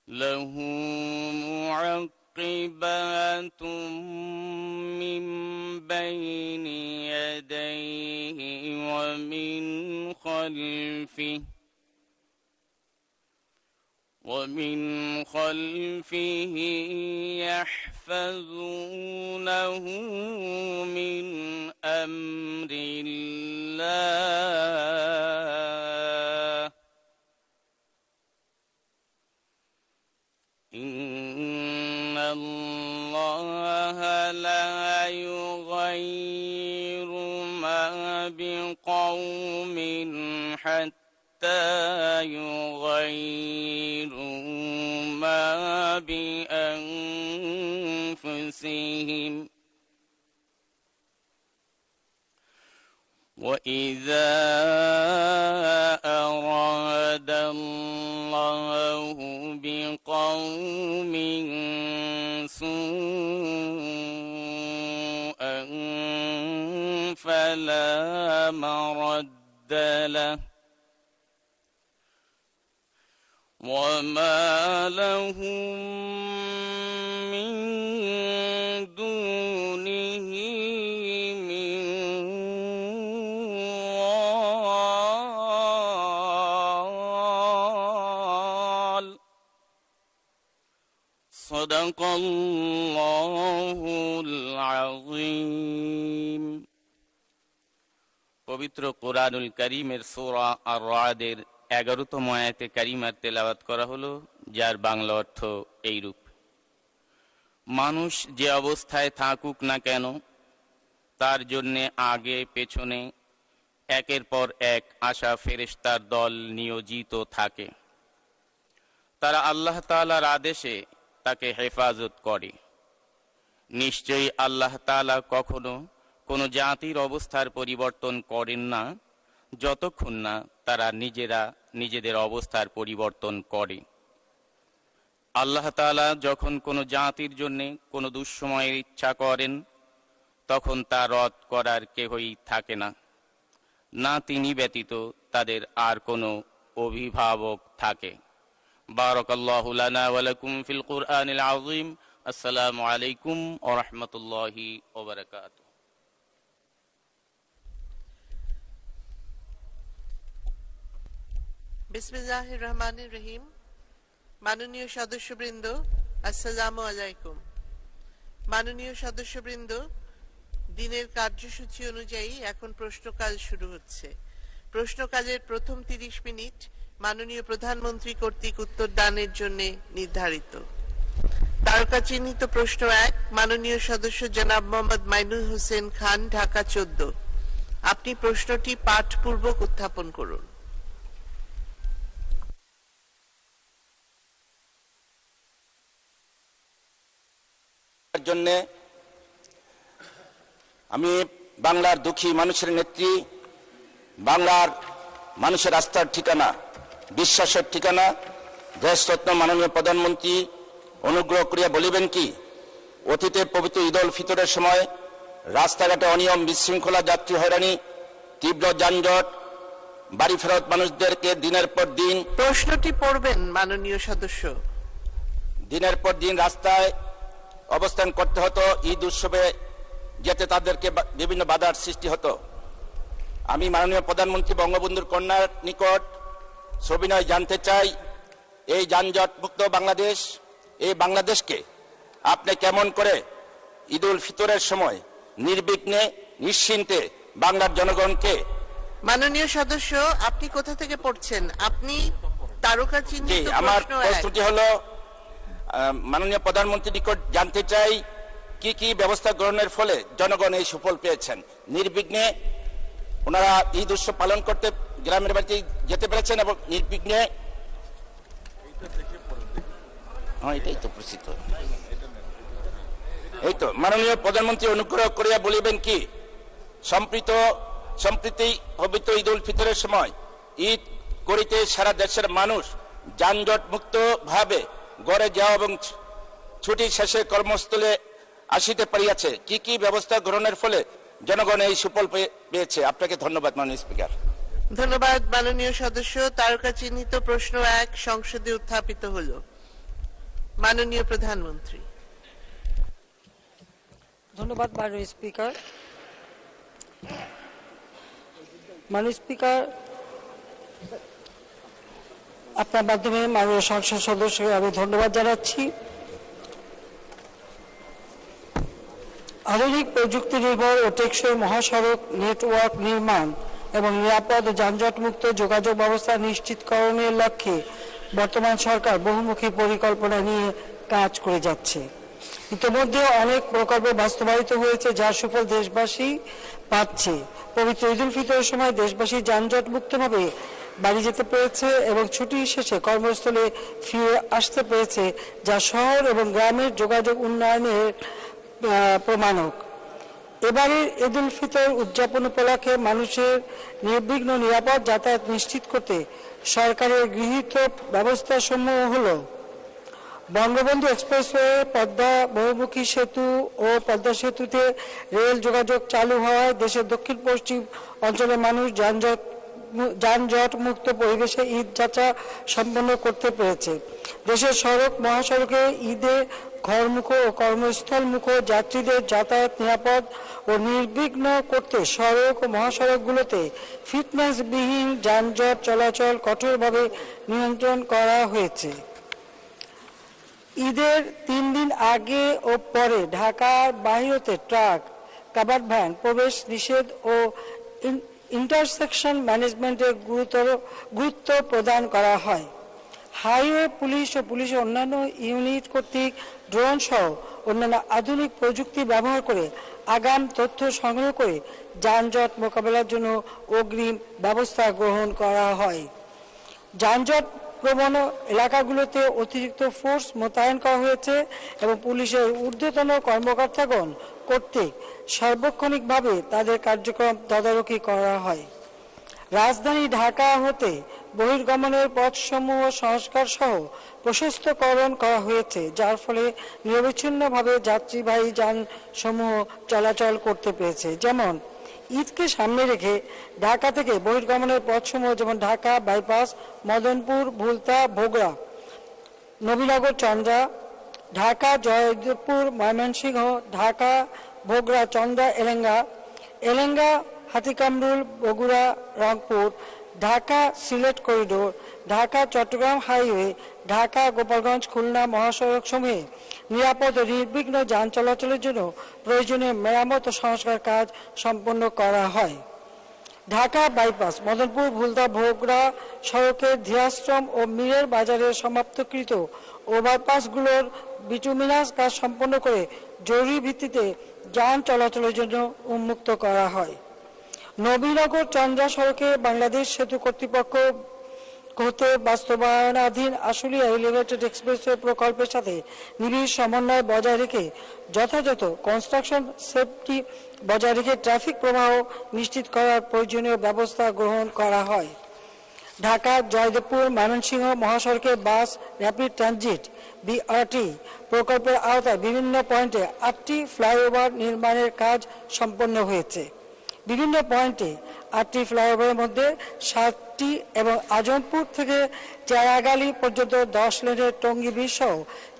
له معقبات من بين يديه ومن خلفه يحفظونه من أمر الله إن الله لا يغير ما بقوم حتى يغيروا ما بأنفسهم وإذا أراد الله بقوم سوءا فلا مرد له وما لهم من دونه من وال صدق الله العظيم। পবিত্র কোরআনুল কারীমের সূরা আর-রা'দের 11তম আয়াতে কারিমার তেলাওয়াত করা হলো, যার বাংলা অর্থ এইরূপ: মানুষ যে অবস্থায় থাকুক না কেন তার জন্যে আগে পেছনে একের পর এক আসা ফেরেশতার দল নিয়োজিত থাকে। তারা আল্লাহ তাআলার আদেশে তাকে হেফাজত করে। নিশ্চয়ই আল্লাহ তাআলা কখনো কোনো জাতির অবস্থার পরিবর্তন করেন না যতক্ষণ না তারা নিজেরা নিজেদের অবস্থার পরিবর্তন করে। আল্লাহ তাআলা যখন কোনো জাতির জন্য কোনো দুঃসময়ের ইচ্ছা করেন তখন তা রদ করার কেহই থাকে না, না তিনি ব্যতীত তাদের আর কোনো অভিভাবক থাকে। বারাকাল্লাহু লানা ওয়া লাকুম ফিল কুরআনিল আযীম। আসসালামু আলাইকুম ওয়া রাহমাতুল্লাহি ওয়া বারাকাতুহু। বিসমিল্লাহির রহমানির রহিম। মাননীয় সদস্যবৃন্দ, আসসালামু আলাইকুম। মাননীয় সদস্যবৃন্দ, দিনের কার্যসূচি অনুযায়ী এখন প্রশ্নকাল শুরু হচ্ছে। প্রশ্নকালের প্রথম 30 মিনিট মাননীয় প্রধানমন্ত্রী কর্তৃক উত্তরদানের জন্য নির্ধারিত। তারকা চিহ্নিত প্রশ্ন 1, মাননীয় সদস্য জনাব মোহাম্মদ মাইনুল হোসেন খান, ঢাকা 14। আপনি প্রশ্নটি পাঠপূর্বক উত্থাপন করুন। জন্য আমি বাংলার দুঃখী মানুষের নেত্রী, বাংলার মানুষের আস্থার ঠিকানা, বিশ্বাসের ঠিকানা দেশরত্ন মাননীয় প্রধানমন্ত্রী অনুগ্রহ করিয়া বলিবেন কি, অতীতে পবিত্র ঈদ উল ফিতরের সময় রাস্তাঘাটে অনিয়ম, বিশৃঙ্খলা, যাত্রী হয়রানি, তীব্র যানজট, বাড়ি ফেরত মানুষদেরকে দিনের পর দিন, প্রশ্নটি পড়বেন মাননীয় সদস্য, দিনের পর দিন রাস্তায় অবস্থান করতে হতো। ঈদ উৎসবে যেতে তাদেরকে বিভিন্ন বাধার সৃষ্টি হতো। আমি মাননীয় প্রধানমন্ত্রী বঙ্গবন্ধুর কন্যার নিকট সবিনয় জানতে চাই, এই যানজট মুক্ত বাংলাদেশ, এই বাংলাদেশকে আপনি কেমন করে ঈদ উল ফিতরের সময় নির্বিঘ্নে নিশ্চিন্তে বাংলার জনগণকে। মাননীয় সদস্য, আপনি কোথা থেকে পড়ছেন? আপনি তারকা চিহ্নিত আমার প্রশ্ন 1। প্রশ্নটি হলো, মাননীয় প্রধানমন্ত্রীর নিকট জানতে চাই কি কি ব্যবস্থা গ্রহণের ফলে জনগণ এই সুফল পেয়েছেন, নির্বিঘ্নে ওনারা ঈদ উৎসব পালন করতে গ্রামের বাড়িতে যেতে পেরেছেন এবং নির্বিঘ্নে। এটাই তো প্রসিদ্ধ। এই তো মাননীয় প্রধানমন্ত্রী অনুগ্রহ করিয়া বলিবেন কি, সম্প্রতি পবিত্র ঈদ উল ফিতরের সময় ঈদ করিতে সারা দেশের মানুষ যানজট মুক্ত ভাবে ঘরে যাওয়া এবং ছুটি শেষে কর্মস্থলে আসিতে পারিয়াছে, কি কি ব্যবস্থা গ্রহণের ফলে জনগণ এই সুফল পেয়েছে? আপনাকে ধন্যবাদ মাননীয় স্পিকার। ধন্যবাদ মাননীয় সদস্য। তারকা চিহ্নিত প্রশ্ন 1 সংসদে উত্থাপিত হলো। মাননীয় প্রধানমন্ত্রী। ধন্যবাদ মাননীয় স্পিকার। মাননীয় স্পিকার, আপনার মাধ্যমে মাননীয় সংসদ সদস্যকে আমি ধন্যবাদ জানাচ্ছি। আধুনিক প্রযুক্তি নির্ভর ও টেকসই মহাসড়ক নেটওয়ার্ক নির্মাণ এবং নিরাপদ ও যানজটমুক্ত যোগাযোগ ব্যবস্থা নিশ্চিতকরণের লক্ষ্যে বর্তমান সরকার বহুমুখী পরিকল্পনা নিয়ে কাজ করে যাচ্ছে। ইতিমধ্যে অনেক প্রকল্প বাস্তবায়িত হয়েছে, যার সুফল দেশবাসী পাচ্ছে। পবিত্র ঈদ উল ফিতরের সময় দেশবাসী যানজট মুক্তভাবে বাড়ি যেতে পেরেছে এবং ছুটির শেষে কর্মস্থলে ফিরে আসতে পেরেছে, যা শহর এবং গ্রামের যোগাযোগ উন্নয়নের প্রমাণক। এবারের ঈদ উল ফিতর উদযাপন উপলক্ষে মানুষের নির্বিঘ্ন নিরাপদ যাতায়াত নিশ্চিত করতে সরকারের গৃহীত ব্যবস্থাসমূহ হলো: বঙ্গবন্ধু এক্সপ্রেসওয়ে, পদ্মা বহুমুখী সেতু ও পদ্মা সেতুতে রেল যোগাযোগ চালু হওয়ায় দেশের দক্ষিণ পশ্চিম অঞ্চলের মানুষ যানজট মুক্ত পরিবেশে ঈদ যাত্রা সম্পন্ন করতে পেরেছে। দেশের সড়ক মহাসড়কে ঈদে ঘরমুখো ও কর্মস্থলমুখো যাত্রীদের যাতায়াত নিরাপদ ও নির্বিঘ্ন করতে সড়ক ও মহাসড়কগুলোতে ফিটনেসবিহীন যানজট চলাচল কঠোরভাবে নিয়ন্ত্রণ করা হয়েছে। ঈদের 3 দিন আগে ও পরে ঢাকার বাইরেতে ট্রাক, কাভার্ড ভ্যান প্রবেশ নিষেধ ও ইন্টারসেকশন ম্যানেজমেন্টের গুরুত্ব প্রদান করা হয়। হাইওয়ে পুলিশ ও পুলিশের অন্যান্য ইউনিট কর্তৃক ড্রোন সহ অন্যান্য আধুনিক প্রযুক্তি ব্যবহার করে আগাম তথ্য সংগ্রহ করে যানজট মোকাবেলার জন্য অগ্রিম ব্যবস্থা গ্রহণ করা হয়। যানজট প্রবণ এলাকাগুলোতে অতিরিক্ত ফোর্স মোতায়েন করা হয়েছে এবং পুলিশের ঊর্ধ্বতন কর্মকর্তাগণ কর্তৃক সার্বক্ষণিকভাবে তাদের কার্যক্রম তদারকি করা হয়। রাজধানী ঢাকা হতে বহির্গমনের পথসমূহ সংস্কার সহ প্রশস্তকরণ করা হয়েছে, যার ফলে নিরবিচ্ছিন্নভাবে যাত্রীবাহী যানসমূহ চলাচল করতে পেরেছে। যেমন ঈদকে সামনে রেখে ঢাকা থেকে বহির্গমনের পথসমূহ যেমন Dhaka bypass, Madanpur, Bhulta, Bhogra, Nabinagar, Chandra, Dhaka Joydebpur, Mymensingh, Dhaka Bhogra, Chandra, Elenga, Hatikamrul, Bogura, Rangpur, Dhaka Sylhet corridor, Dhaka Chattogram highway, Dhaka Gopalganj Khulna মহাসড়ক সমূহে নিরাপদ ও নির্বিঘ্ন যান চলাচলের জন্য প্রয়োজনীয় মেরামত ও সংস্কার কাজ সম্পন্ন করা হয়। ঢাকা বাইপাস, মদনপুর, ভুলতা, ভোগড়া সড়কের ধীরাশ্রম ও মীরের বাজারে সমাপ্তকৃত ওভারপাসগুলোর বিটুমিনাস কাজ সম্পন্ন করে জরুরি ভিত্তিতে যান চলাচলের জন্য উন্মুক্ত করা হয়। নবীনগর চন্দ্রা সড়কে বাংলাদেশ সেতু কর্তৃপক্ষ হতে বাস্তবায়নাধীন আশুলিয়া এলিভেটেড এক্সপ্রেসওয়ে প্রকল্পের সাথে নিবিড় সমন্বয় বজায় রেখে যথাযথ কনস্ট্রাকশন সেফটি বজায় রেখে ট্রাফিক প্রবাহ নিশ্চিত করার প্রয়োজনীয় ব্যবস্থা গ্রহণ করা হয়। ঢাকা জয়দেবপুর ময়মনসিংহ মহাসড়কে বাস র্যাপিড ট্রানজিট বিআরটি প্রকল্পের আওতায় বিভিন্ন পয়েন্টে 8টি ফ্লাইওভার নির্মাণের কাজ সম্পন্ন হয়েছে। বিভিন্ন পয়েন্টে 8টি ফ্লাইওভারের মধ্যে 7টি এবং আজমপুর থেকে চেরাগালি পর্যন্ত 10 লেনের টঙ্গী ব্রিজ সহ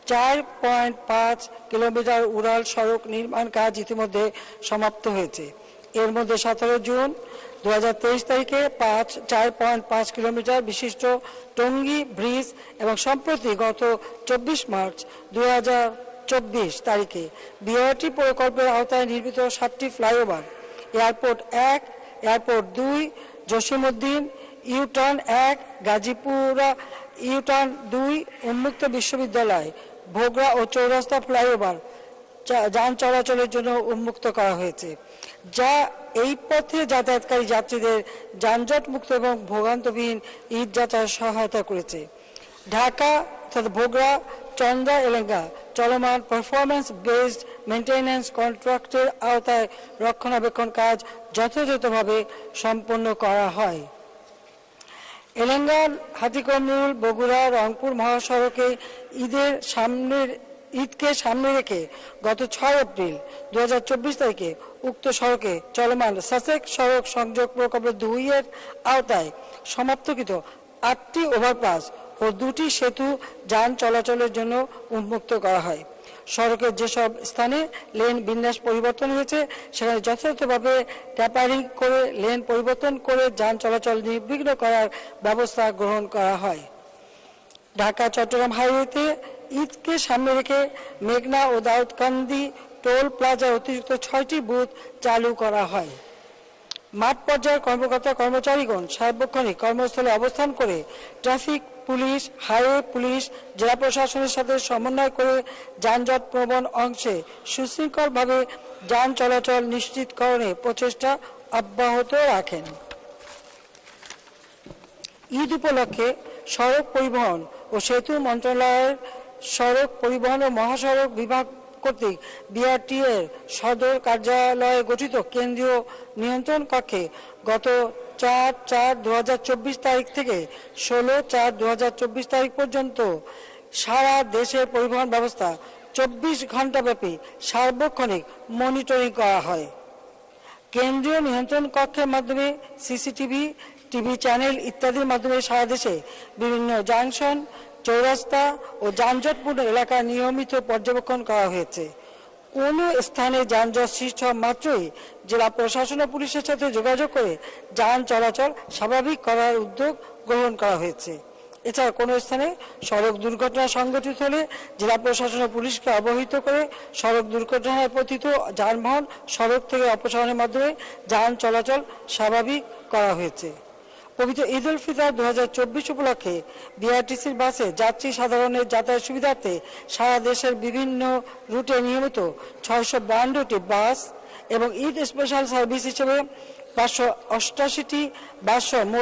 4.5 কিলোমিটার উড়াল সড়ক নির্মাণ কাজ ইতিমধ্যে সমাপ্ত হয়েছে। এর মধ্যে 17 জুন 2023 তারিখে 4.5 কিলোমিটার বিশিষ্ট টঙ্গী ব্রিজ এবং সম্প্রতি গত 24 মার্চ 2024 তারিখে বিআরটি প্রকল্পের আওতায় নির্মিত 7টি flyover, airport 1, airport 2, Jasimuddin, U turn 1, Gazipura U turn 2, উন্মুক্ত বিশ্ববিদ্যালয়, ভোগড়া ও চৌরাস্তা ফ্লাইওভার যান চলাচলের জন্য উন্মুক্ত করা হয়েছে, যা এই পথে যাতায়াতকারী যাত্রীদের যানজট মুক্ত এবং ভোগান্তবিহীন ঈদ যাত্রায় সহায়তা করেছে। ঢাকা তথা ভোগড়া, চন্দ্রা, এলেঙ্গা চলমান পারফরমেন্স বেসড মেইনটেনেন্স কন্ট্রাক্টের আওতায় রক্ষণাবেক্ষণ কাজ যথাযথভাবে সম্পন্ন করা হয়। এলেঙ্গা, হাতিকমরুল, বগুড়া, রংপুর মহাসড়কে ঈদকে সামনে রেখে গত 6 এপ্রিল 2024 তারিখে উক্ত সড়কে চলমান সাসেক সড়ক সংযোগ প্রকল্প 2 এর আওতায় সমাপ্তকৃত 8টি ওভারপাস ও 2টি সেতু যান চলাচলের জন্য উন্মুক্ত করা হয়। সড়কের যেসব স্থানে লেন বিন্যাস পরিবর্তন হয়েছে সেখানে যথাযথভাবে ট্যাপারিং করে লেন পরিবর্তন করে যান চলাচল নির্বিঘ্ন করার ব্যবস্থা গ্রহণ করা হয়। ঢাকা চট্টগ্রাম হাইওয়েতে ঈদকে সামনে রেখে মেঘনা ও দাউদকান্দি টোল প্লাজায় অতিরিক্ত 6টি বুথ চালু করা হয়। মাঠ পর্যায়ের কর্মকর্তা কর্মচারীগণ সার্বক্ষণিক কর্মস্থলে অবস্থান করে ট্রাফিক পুলিশ, হাইওয়ে পুলিশ, জেলা প্রশাসনের সাথে সমন্বয় করে যানজট প্রবণ অংশে সুশৃঙ্খলভাবে যান চলাচল নিশ্চিতকরণে প্রচেষ্টা অব্যাহত রাখেন। ঈদ উপলক্ষে সড়ক পরিবহন ও সেতু মন্ত্রণালয়ের সড়ক পরিবহন ও মহাসড়ক বিভাগ কর্তৃক বিআরটিএর সদর কার্যালয়ে গঠিত কেন্দ্রীয় নিয়ন্ত্রণ কক্ষে গত 4/4/2024 তারিখ থেকে 16/4/2024 তারিখ পর্যন্ত সারা দেশের পরিবহন ব্যবস্থা 24 ঘণ্টাব্যাপী সার্বক্ষণিক মনিটরিং করা হয়। কেন্দ্রীয় নিয়ন্ত্রণ কক্ষের মাধ্যমে সিসিটিভি, টিভি চ্যানেল ইত্যাদির মাধ্যমে সারা দেশে বিভিন্ন জাংশন, চৌরাস্তা ও যানজটপূর্ণ এলাকা নিয়মিত পর্যবেক্ষণ করা হয়েছে। কোনো স্থানে যানজট সৃষ্টি হওয়া মাত্রই জেলা প্রশাসন ও পুলিশের সাথে যোগাযোগ করে যান চলাচল স্বাভাবিক করার উদ্যোগ গ্রহণ করা হয়েছে। এছাড়া কোনো স্থানে সড়ক দুর্ঘটনা সংঘটিত হলে জেলা প্রশাসন ও পুলিশকে অবহিত করে সড়ক দুর্ঘটনায় পতিত যানবাহন সড়ক থেকে অপসারণের মাধ্যমে যান চলাচল স্বাভাবিক করা হয়েছে। পবিত্র ঈদ উল ফিতর 2024 উপলক্ষে বিআরটিসির বাসে যাত্রী সাধারণের যাতায়াত সুবিধার্থে সারা দেশের বিভিন্ন রুটে নিয়মিত 652টি বাস এবং ঈদ স্পেশাল সার্ভিস হিসেবে 588টি বাস মোট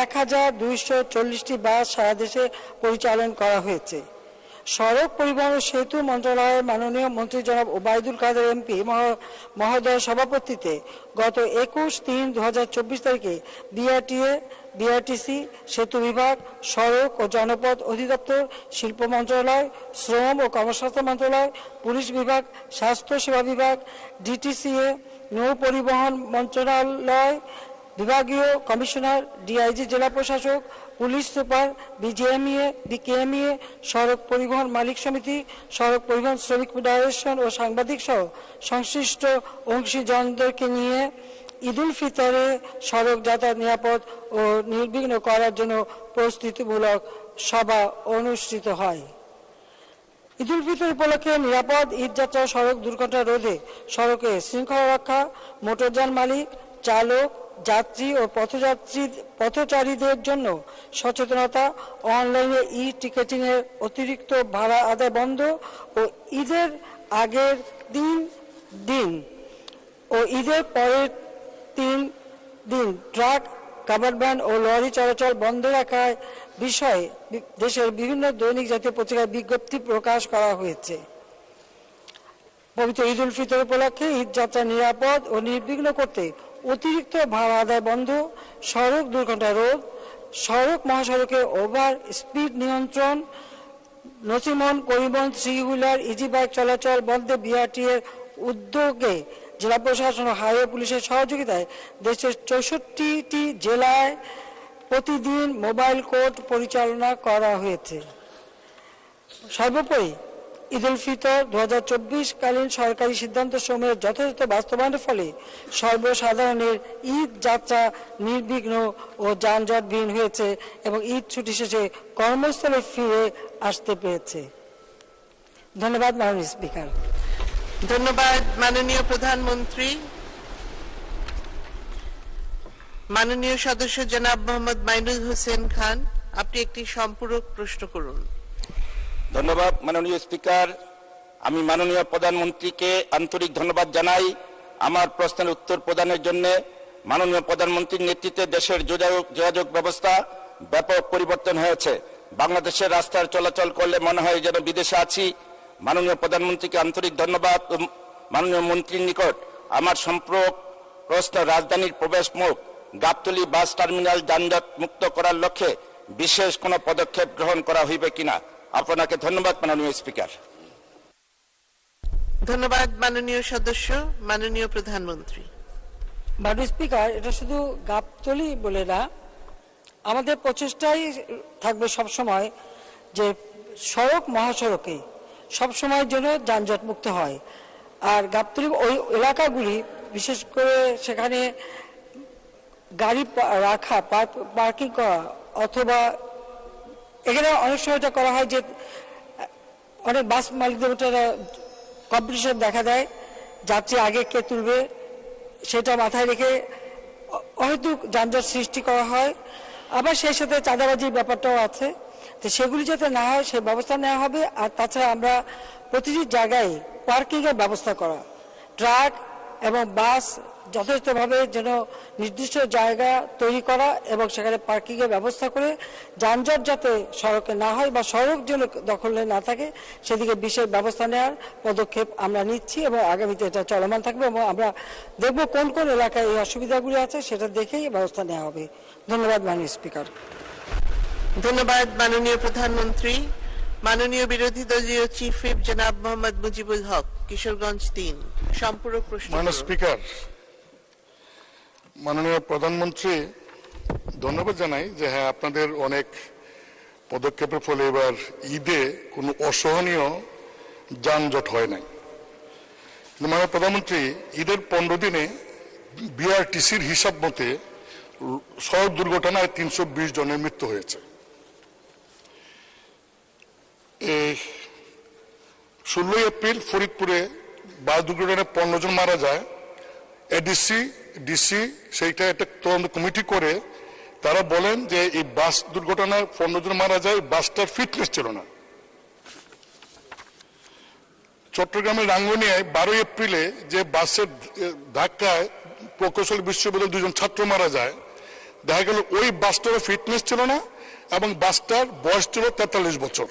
1240টি বাস সারা দেশে পরিচালন করা হয়েছে। সড়ক পরিবহন ও সেতু মন্ত্রণালয়ের মাননীয় মন্ত্রী জনাব ওবায়দুল কাদের এমপি মহোদয়ের সভাপতিত্বে গত 21/3/2024 তারিখে বিআরটিসি, সেতু বিভাগ, সড়ক ও জনপথ অধিদপ্তর, শিল্প মন্ত্রণালয়, শ্রম ও কর্মসংস্থান মন্ত্রণালয়, পুলিশ বিভাগ, স্বাস্থ্য সেবা বিভাগ, ডিটিসিএ, নৌ পরিবহন মন্ত্রণালয়, বিভাগীয় কমিশনার, ডিআইজি, জেলা প্রশাসক, পুলিশ সুপার, বিকেএমইএ, সড়ক পরিবহন মালিক সমিতি, সড়ক পরিবহন শ্রমিক ফেডারেশন ও সাংবাদিক সহ সংশ্লিষ্ট অংশীজনদেরকে নিয়ে ঈদ উল ফিতরে সড়ক যাতায়াত নিরাপদ ও নির্বিঘ্ন করার জন্য প্রস্তুতিমূলক সভা অনুষ্ঠিত হয়। ঈদ উল ফিতর উপলক্ষে নিরাপদ ঈদযাত্রা সড়ক দুর্ঘটনা রোধে সড়কে শৃঙ্খলা রক্ষা, মোটরযান মালিক, চালক, যাত্রী ও পথচারীদের জন্য সচেতনতা, অনলাইনে টিকেটিং এর অতিরিক্ত ভাড়া আদায় বন্ধ ও ঈদের আগের দিন ও ঈদের পরের 3 দিন ট্রাক, কাভার্ড ভ্যান ও লরি চলাচল বন্ধ রাখার বিষয়ে দেশের বিভিন্ন দৈনিক জাতীয় পত্রিকায় বিজ্ঞপ্তি প্রকাশ করা হয়েছে। পবিত্র ঈদ উল ফিতর উপলক্ষে ঈদযাত্রা নিরাপদ ও নির্বিঘ্ন করতে অতিরিক্ত ভাড়া আদায় বন্ধ, সড়ক দুর্ঘটনা রোধ, সড়ক মহাসড়কে ওভার স্পিড নিয়ন্ত্রণ, Nasimon, Karimon, three wheeler, easy bike চলাচল বন্ধে বিআরটিএর উদ্যোগে জেলা প্রশাসন ও হাইওয়ে পুলিশের সহযোগিতায় দেশের 64টি জেলায় প্রতিদিন মোবাইল কোর্ট পরিচালনা করা হয়েছে। সর্বোপরি ঈদ উল ফিতর 2024 কালীন সরকারি সিদ্ধান্ত সমূহের যথাযথ বাস্তবায়নের ফলে সর্বসাধারণের ঈদ যাত্রা নির্বিঘ্ন ও যানজটবিহীন হয়েছে এবং ঈদ ছুটি শেষে কর্মস্থলে ফিরে আসতে পেরেছে। ধন্যবাদ মাননীয় স্পিকার। ধন্যবাদ মাননীয় প্রধানমন্ত্রী। মাননীয় সদস্য জনাব মোহাম্মদ মাইনুল হোসেন খান, আপনি একটি সম্পূরক প্রশ্ন করুন। ধন্যবাদ মাননীয় স্পিকার। আমি মাননীয় প্রধানমন্ত্রীকে আন্তরিক ধন্যবাদ জানাই আমার প্রশ্নের উত্তর প্রদানের জন্য। মাননীয় প্রধানমন্ত্রীর নেতৃত্বে দেশের যোগাযোগ ব্যবস্থা ব্যাপক পরিবর্তন হয়েছে। বাংলাদেশের রাস্তায় চলাচল করলে মনে হয় যেন বিদেশে আছি। মাননীয় প্রধানমন্ত্রীকে আন্তরিক ধন্যবাদ। মাননীয় মন্ত্রীর নিকট আমার সম্পূরক প্রশ্ন, রাজধানীর প্রবেশ মুখ গাবতলী বাস টার্মিনাল যানজট মুক্ত করার লক্ষ্যে বিশেষ কোনো পদক্ষেপ গ্রহণ করা হইবে কিনা? আপনাকে ধন্যবাদ মাননীয় স্পিকার। ধন্যবাদ মাননীয় সদস্য। মাননীয় প্রধানমন্ত্রী। মাননীয় স্পিকার, এটা শুধু গাবতলী বলে না, আমাদের প্রচেষ্টাই থাকবে সবসময় যে সড়ক মহাসড়কে সবসময় যেন যানজট মুক্ত হয়। আর গাবতলী ওই এলাকাগুলি বিশেষ করে সেখানে গাড়ি রাখা পার্কিং করা, অথবা এখানে অনেক সময় এটা করা হয় যে অনেক বাস মালিকদের কম্পিটিশন দেখা দেয়, যাত্রী আগে কে তুলবে সেটা মাথায় রেখে হয়তো যানজট সৃষ্টি করা হয়। আবার সেই সাথে চাঁদাবাজির ব্যাপারটাও আছে, তো সেগুলি যাতে না হয় সেই ব্যবস্থা নেওয়া হবে। আর তাছাড়া আমরা প্রতিটি জায়গায় পার্কিংয়ের ব্যবস্থা করা, ট্রাক এবং বাস যথেষ্টভাবে যেন নির্দিষ্ট জায়গা তৈরি করা এবং সেখানে পার্কিংয়ের ব্যবস্থা করে যানজট যাতে সড়কে না হয় বা সড়ক যেন দখলে না থাকে সেদিকে বিশেষ ব্যবস্থা নেওয়ার পদক্ষেপ আমরা নিচ্ছি এবং আগামীতে এটা চলমান থাকবে এবং আমরা দেখব কোন কোন এলাকায় এই অসুবিধাগুলি আছে সেটা দেখেই ব্যবস্থা নেওয়া হবে। ধন্যবাদ মাননীয় স্পিকার। ধন্যবাদ মাননীয় প্রধানমন্ত্রী। মাননীয় বিরোধী দলীয় চিফ হুইপ জনাব মোহাম্মদ মুজিবুল হক, কিশোরগঞ্জ ৩, সম্পূরক প্রশ্ন। মাননীয় স্পিকার, মাননীয় প্রধানমন্ত্রী, ধন্যবাদ জানাই যে হ্যাঁ আপনাদের অনেক পদক্ষেপের ফলে এবার ঈদে কোনো অসহনীয় যানজট হয় নাই। মাননীয় প্রধানমন্ত্রী, ঈদের 15 দিনে বিআরটিসির হিসাব মতে সড়ক দুর্ঘটনায় 320 জনের মৃত্যু হয়েছে। 16 এপ্রিল ফরিদপুরে বাস দুর্ঘটনায় 15 জন মারা যায়। এডিসি ডিসি সেইটা একটা তদন্ত কমিটি করে তারা বলেন যে এই বাস দুর্ঘটনায় 15 জন মারা যায়, বাসটার ফিটনেস ছিল না। চট্টগ্রামের রাঙ্গুনিয়ায় 12 এপ্রিলে যে বাসের ধাক্কায় প্রকৌশল বিশ্ববিদ্যালয়ের 2 জন ছাত্র মারা যায়, দেখা গেল ওই বাসটারও ফিটনেস ছিল না এবং বাসটার বয়স ছিল 43 বছর।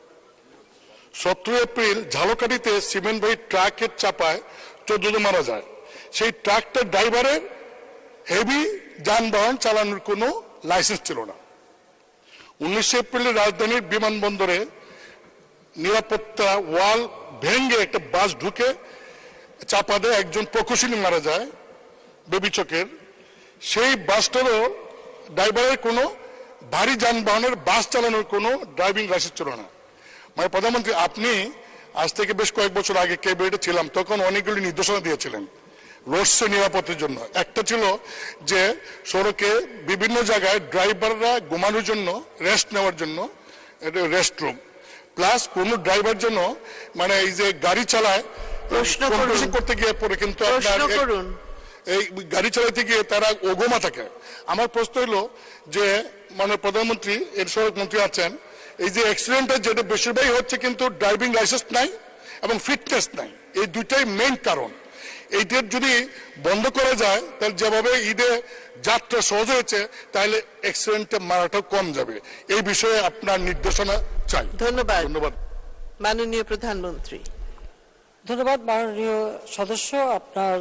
17 এপ্রিল ঝালকাঠিতে সিমেন্টবাহী ট্রাকের চাপায় 14 জন মারা যায়। সেই ট্রাকটার ড্রাইভারের হেভি যানবাহন চালানোর কোনো লাইসেন্স ছিল না। 19 এপ্রিলে রাজধানীর বিমানবন্দরে নিরাপত্তা ওয়াল ভেঙে একটা বাস ঢুকে চাপা দেয়, একজন প্রকৌশলী মারা যায় বেবি চকের। সেই বাসটারও ড্রাইভারের কোনো ভারী যানবাহনের বাস চালানোর কোনো ড্রাইভিং লাইসেন্স ছিল না। মানে প্রধানমন্ত্রী, আপনি আজ থেকে বেশ কয়েক বছর আগে ক্যাবিনেটে ছিলাম, তখন অনেকগুলি নির্দেশনা দিয়েছিলেন রোডসে নিরাপত্তার জন্য। একটা ছিল যে সড়কে বিভিন্ন জায়গায় ড্রাইভাররা ঘুমানোর জন্য, রেস্ট নেওয়ার জন্য রেস্টরুম, প্লাস কোন ড্রাইভার জন্য মানে এই যে গাড়ি চালায় করতে গিয়ে পরে কিন্তু এই গাড়ি চালাতে গিয়ে তারা ওগোমা থাকে। আমার প্রশ্ন হলো যে মানে প্রধানমন্ত্রী, এর সড়ক মন্ত্রী আছেন, এই যে অ্যাক্সিডেন্টের যেটা বেশিরভাগই হচ্ছে কিন্তু ড্রাইভিং লাইসেন্স নাই এবং ফিটনেস নাই, এই দুইটাই মেইন কারণ। এইটার যদি বন্ধ করা যায় তাহলে যেভাবে ঈদে যাত্রা সহজ হয়েছে তাহলে অ্যাক্সিডেন্টে মারাটাও কম যাবে। এই বিষয়ে আপনার নির্দেশনা চাই। ধন্যবাদ। ধন্যবাদ মাননীয় প্রধানমন্ত্রী। ধন্যবাদ মাননীয় সদস্য, আপনার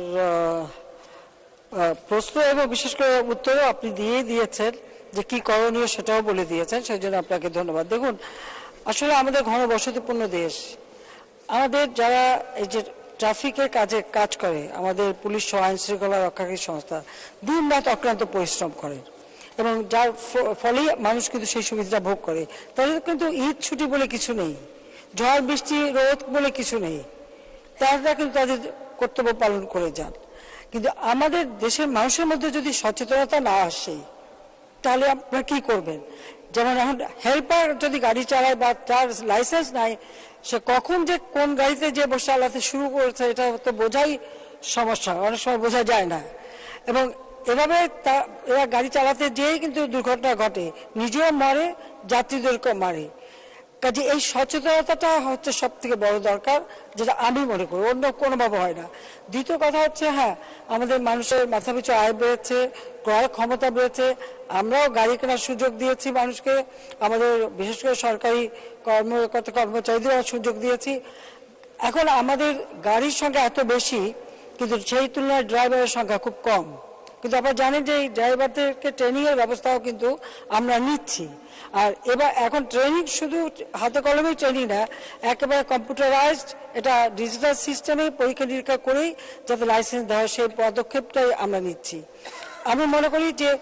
প্রশ্ন এবং বিশেষ করে উত্তরও আপনি দিয়েছেন, যে কি করণীয় সেটাও বলে দিয়েছেন, সেই জন্য আপনাকে ধন্যবাদ। দেখুন, আসলে আমাদের ঘনবসতিপূর্ণ দেশ, আমাদের যারা এই যে ট্রাফিকের কাজ করে, আমাদের পুলিশ সহ আইন শৃঙ্খলা রক্ষাকারী সংস্থা দিন রাত অক্লান্ত পরিশ্রম করে এবং যার ফলে মানুষ কিন্তু সেই সুবিধা ভোগ করে। তাদের কিন্তু ঈদ ছুটি বলে কিছু নেই, ঝড় বৃষ্টি রোদ বলে কিছু নেই, তারা কিন্তু তাদের কর্তব্য পালন করে যান। কিন্তু আমাদের দেশের মানুষের মধ্যে যদি সচেতনতা না আসে তাহলে আপনারা কি করবেন? যেমন এখন হেল্পার যদি গাড়ি চালায় বা তার লাইসেন্স নাই, সে কখন যে কোন গাড়িতে যে বসে চালাতে শুরু করেছে এটা তো বোঝাই সমস্যা, অনেক সময় বোঝা যায় না। এবং এভাবে এরা গাড়ি চালাতে যেয়েই কিন্তু দুর্ঘটনা ঘটে, নিজেও মরে, যাত্রীদেরকেও মারে। কাজে এই সচেতনতাটা হচ্ছে সব থেকে বড় দরকার, যেটা আমি মনে করি, অন্য কোনোভাবে হয় না। দ্বিতীয় কথা হচ্ছে, হ্যাঁ, আমাদের মানুষের মাথাপিছু আয় বেড়েছে, ক্রয় ক্ষমতা বেড়েছে, আমরাও গাড়ি কেনার সুযোগ দিয়েছি মানুষকে, আমাদের বিশেষ করে সরকারি কর্মচারীদেরও সুযোগ দিয়েছি। এখন আমাদের গাড়ির সংখ্যা এত বেশি, কিন্তু সেই তুলনায় ড্রাইভারের সংখ্যা খুব কম। কিন্তু আপনারা জানেন যে এই ড্রাইভারদেরকে ট্রেনিংয়ের ব্যবস্থাও কিন্তু আমরা নিচ্ছি। আর এবার এখন ট্রেনিং শুধু হাতে কলমেই ট্রেনিং না, একেবারে কম্পিউটারাইজড, এটা ডিজিটাল সিস্টেমে পরীক্ষা নিরীক্ষা করেই যাতে লাইসেন্স দেওয়া হয় সেই পদক্ষেপটাই আমরা নিচ্ছি। আমি মনে করি যে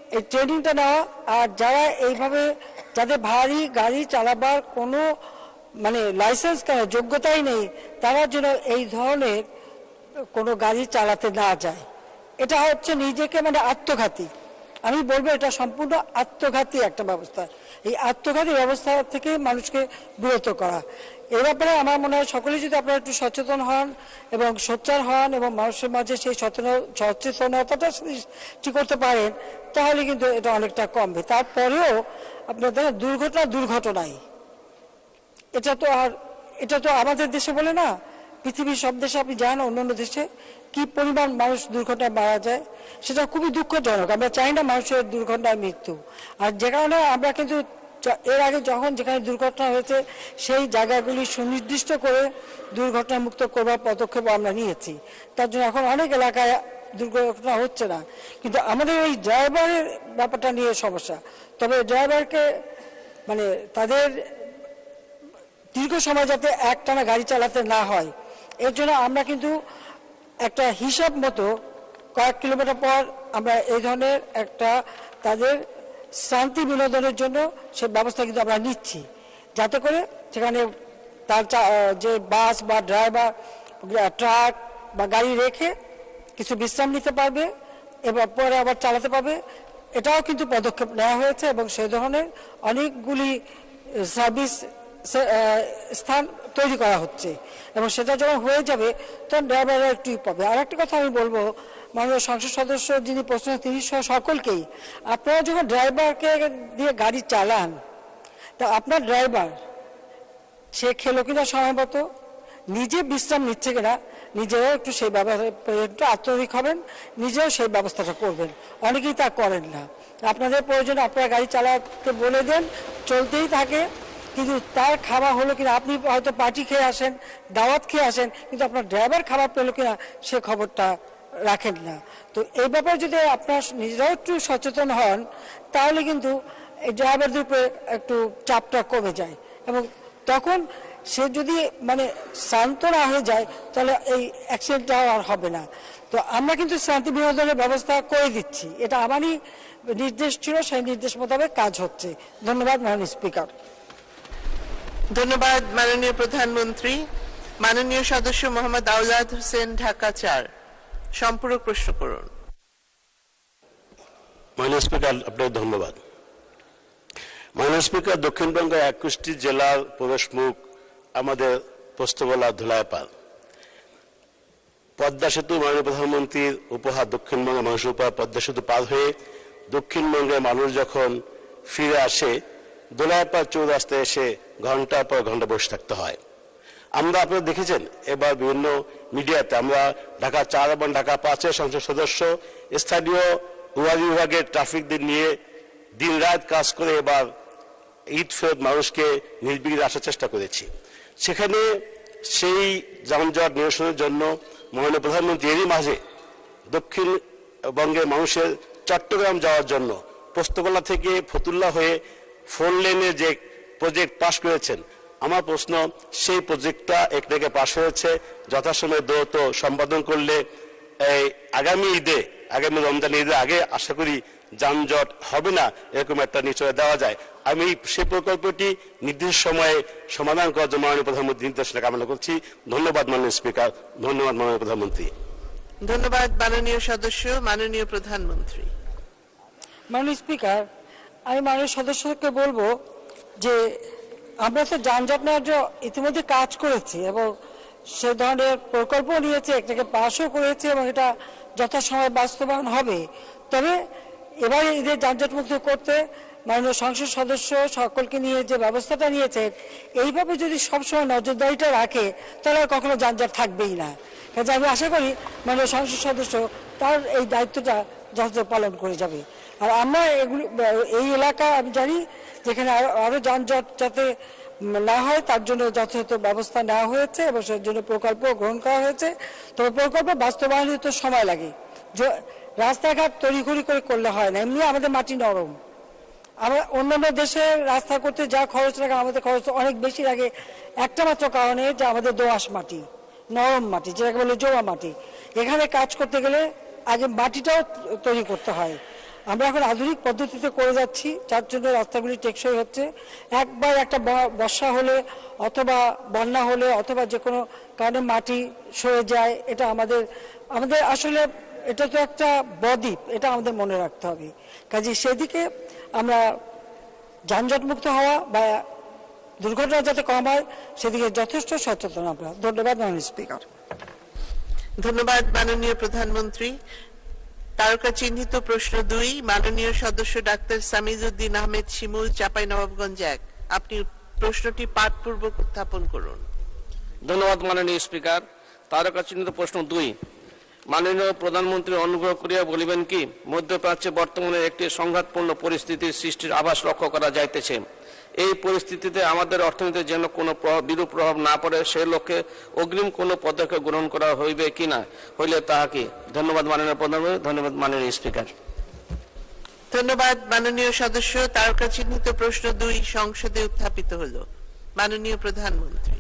এই ট্রেনিংটা নেওয়া, আর যারা এইভাবে যাদের ভারী গাড়ি চালাবার কোনো মানে লাইসেন্স কেন যোগ্যতাই নেই, তারা যেন এই ধরনের কোনো গাড়ি চালাতে না যায়। এটা হচ্ছে নিজেকে মানে আত্মঘাতী, আমি বলবো এটা সম্পূর্ণ আত্মঘাতী একটা ব্যবস্থা। এই আত্মঘাতী ব্যবস্থা থেকে মানুষকে বিরত করা, এ ব্যাপারে আমার মনে হয় সকলেই যদি আপনারা একটু সচেতন হন এবং সোচ্চার হন এবং মানুষের মাঝে সেই সচেতনতাটা সৃষ্টি করতে পারেন, তাহলে কিন্তু এটা অনেকটা কমবে। তারপরেও আপনার দেখেন দুর্ঘটনাই, এটা তো আমাদের দেশে বলে না, পৃথিবীর সব দেশে আপনি যান, অন্যান্য দেশে কি পরিমাণ মানুষ দুর্ঘটনায় মারা যায়, সেটা খুবই দুঃখজনক। আমরা চাই না মানুষের দুর্ঘটনায় মৃত্যু। আর যে কারণে আমরা কিন্তু এর আগে যখন যেখানে দুর্ঘটনা হয়েছে সেই জায়গাগুলি সুনির্দিষ্ট করে দুর্ঘটনা মুক্ত করবার পদক্ষেপ আমরা নিয়েছি। তার জন্য এখন অনেক এলাকায় দুর্ঘটনা হচ্ছে না। কিন্তু আমাদের এই ড্রাইভারের ব্যাপারটা নিয়ে সমস্যা। তবে ড্রাইভারকে মানে তাদের দীর্ঘ সময় যাতে একটানা গাড়ি চালাতে না হয়, এর জন্য আমরা কিন্তু একটা হিসাব মতো কয়েক কিলোমিটার পর আমরা এই ধরনের একটা তাদের শান্তি বিনোদনের জন্য সে ব্যবস্থা কিন্তু আমরা নিচ্ছি, যাতে করে সেখানে তার যে বাস বা ড্রাইভার ট্রাক বা গাড়ি রেখে কিছু বিশ্রাম নিতে পারবে এবং পরে আবার চালাতে পারবে। এটাও কিন্তু পদক্ষেপ নেওয়া হয়েছে এবং সেই ধরনের অনেকগুলি সার্ভিস স্থান তৈরি করা হচ্ছে এবং সেটা যখন হয়ে যাবে তখন ড্রাইভাররা একটু পাবে। আর একটা কথা আমি বলবো, মাননীয় সংসদ সদস্য যিনি প্রশ্ন, তিনি সকলকেই, আপনারা যখন ড্রাইভারকে দিয়ে গাড়ি চালান, তা আপনার ড্রাইভার সে খেলো কিনা সময় মতো, নিজে বিশ্রাম নিচ্ছে কিনা, নিজেরাও একটু সেই একটু আত্মনিক হবেন, নিজেও সেই ব্যবস্থাটা করবেন। অনেকেই তা করেন না। আপনাদের প্রয়োজনে আপনারা গাড়ি চালাতে বলে দেন, চলতেই থাকে, কিন্তু তার খাবার হলো কিনা, আপনি হয়তো পার্টি খেয়ে আসেন, দাওয়াত খেয়ে আসেন, কিন্তু আপনার ড্রাইভার খাবার পেলো কিনা সে খবরটা রাখেন না। তো এই ব্যাপারে যদি আপনার নিজেরাও একটু সচেতন হন, তাহলে কিন্তু এই ড্রাইভারদের উপরে একটু চাপটা কমে যায় এবং তখন সে যদি মানে শান্ত না হয়ে যায়, তাহলে এই অ্যাক্সিডেন্টটা আর হবে না। তো আমরা কিন্তু শান্তি বিনোদনের ব্যবস্থা করে দিচ্ছি, এটা আমারই নির্দেশ ছিল, সেই নির্দেশ মোতাবেক কাজ হচ্ছে। ধন্যবাদ মাননীয় স্পিকার। ধন্যবাদ মাননীয় প্রধানমন্ত্রী। মাননীয় সদস্য মোহাম্মদ আওলাদ হোসেন, ঢাকা 4, সম্পূরক প্রশ্ন করুন। মাননীয় স্পিকার, আপনাকে ধন্যবাদ। মাননীয় স্পিকার, দক্ষিণবঙ্গের 21টি জেলার প্রবেশ মুখ আমাদের পোস্তগোলা ধুলাইপাল। পদ্মা সেতু মাননীয় প্রধানমন্ত্রীর উপহার, দক্ষিণবঙ্গের মানুষের উপহার। পদ্মা সেতু পার হয়ে দক্ষিণবঙ্গের মানুষ যখন ফিরে আসে, ধুলাইপাল চৌরাস্তায় এসে ঘন্টার পর ঘন্টা বসে থাকতে হয়। আমরা আপনারা দেখেছেন এবার বিভিন্ন মিডিয়াতে, আমরা ঢাকা 4 এবং ঢাকা 5-এর সংসদ সদস্য স্থানীয় বিভাগের ট্রাফিকদের নিয়ে দিন রাত কাজ করে এবার ঈদ ফেরত মানুষকে নির্বিঘ্নে আসার চেষ্টা করেছি। সেখানে সেই যানজট নিরসনের জন্য মাননীয় প্রধানমন্ত্রী এরই মাঝে দক্ষিণবঙ্গের মানুষের চট্টগ্রাম যাওয়ার জন্য পোস্তগোলা থেকে ফতুল্লা হয়ে 4 লেনের যে প্রজেক্ট পাশ করেছেন। আমার প্রশ্ন, সেই প্রজেক্টটা একটাকে পাশ হয়েছে, যথাসময়ে দ্রুত সম্পাদন করলে এই আগামী রমজান ঈদের আগে আশা করি যানজট হবে না, এরকম একটা নিশ্চয়তা দেওয়া যায়। আমি সেই প্রকল্পটি নির্দিষ্ট সময়ে সমাধান করার জন্য মাননীয় প্রধানমন্ত্রী নির্দেশনা কামনা করছি। ধন্যবাদ মাননীয় স্পিকার, ধন্যবাদ মাননীয় প্রধানমন্ত্রী। ধন্যবাদ মাননীয় সদস্য। মাননীয় প্রধানমন্ত্রী। মাননীয় স্পিকার, আমি মাননীয় সদস্যকে বলবো যে আমরা তো যানজট নিয়ে ইতিমধ্যে কাজ করেছি এবং সে ধরনের প্রকল্প নিয়েছে, একটাকে পাশও করেছে এবং এটা যথাসময়ে বাস্তবায়ন হবে। তবে এবার ঈদের যানজট মুক্ত করতে মাননীয় সংসদ সদস্য সকলকে নিয়ে যে ব্যবস্থাটা নিয়েছে, এইভাবে যদি সবসময় নজরদারিটা রাখে তাহলে কখনো যানজট থাকবেই না। কাজে আমি আশা করি মাননীয় সংসদ সদস্য তার এই দায়িত্বটা যথাযথ পালন করে যাবে। আর আমরা এই এলাকায় আমি জানি যেখানে আরো যানজট যাতে না হয় তার জন্য যথাযথ ব্যবস্থা নেওয়া হয়েছে এবং সেই জন্য প্রকল্প গ্রহণ করা হয়েছে। তবে প্রকল্প বাস্তবায়নে তো সময় লাগে, রাস্তাঘাট তড়িঘড়ি করে করলে হয় না। এমনি আমাদের মাটি নরম, আমরা অন্যান্য দেশে রাস্তা করতে যা খরচ লাগে আমাদের খরচ অনেক বেশি লাগে, একটা মাত্র কারণে যে আমাদের দোআঁশ মাটি, নরম মাটি, যেটাকে বলে জোড়া মাটি। এখানে কাজ করতে গেলে আগে মাটিটাও তৈরি করতে হয়। আমরা এখন আধুনিক পদ্ধতিতে করে যাচ্ছি, যার জন্য রাস্তাগুলি টেকসই হচ্ছে। একবার একটা বর্ষা হলে অথবা বন্যা হলে অথবা যে কোনো কারণে মাটি সরে যায়, এটা আমাদের আসলে এটা তো একটা বদ্বীপ, এটা আমাদের মনে রাখতে হবে। কাজে সেদিকে আমরা যানজটমুক্ত হওয়া বা দুর্ঘটনা যাতে কম হয় সেদিকে যথেষ্ট সচেতন আমরা। ধন্যবাদ মাননীয় স্পিকার। ধন্যবাদ মাননীয় প্রধানমন্ত্রী। তারকা চিহ্নিত প্রশ্ন 2, মাননীয় সদস্য ডাক্তার সামিজউদ্দিন আহমেদ শিমুল, চাঁপাইনবাবগঞ্জ 1। আপনি প্রশ্নটি পাঠপূর্বক উত্থাপন করুন। ধন্যবাদ মাননীয় স্পিকার। তারকা চিহ্নিত প্রশ্ন 2, মাননীয় প্রধানমন্ত্রী অনুগ্রহ করিয়া বলিবেন কি, মধ্যপ্রাচ্যে বর্তমানে একটি সংঘাতপূর্ণ পরিস্থিতির সৃষ্টির আভাস লক্ষ্য করা যাইতেছে। এই পরিস্থিতিতে আমাদের অর্থনীতিতে যেন কোনো বিরূপ প্রভাব না পড়ে সে লক্ষ্যে অগ্রিম কোনো পদক্ষেপ গ্রহণ করা হইবে কিনা, হইলে তাহা কি? ধন্যবাদ মাননীয় প্রধানমন্ত্রী। ধন্যবাদ মাননীয় স্পিকার। ধন্যবাদ মাননীয় সদস্য। তারকা চিহ্নিত প্রশ্ন 2 সংসদে উত্থাপিত হলো। মাননীয় প্রধানমন্ত্রী।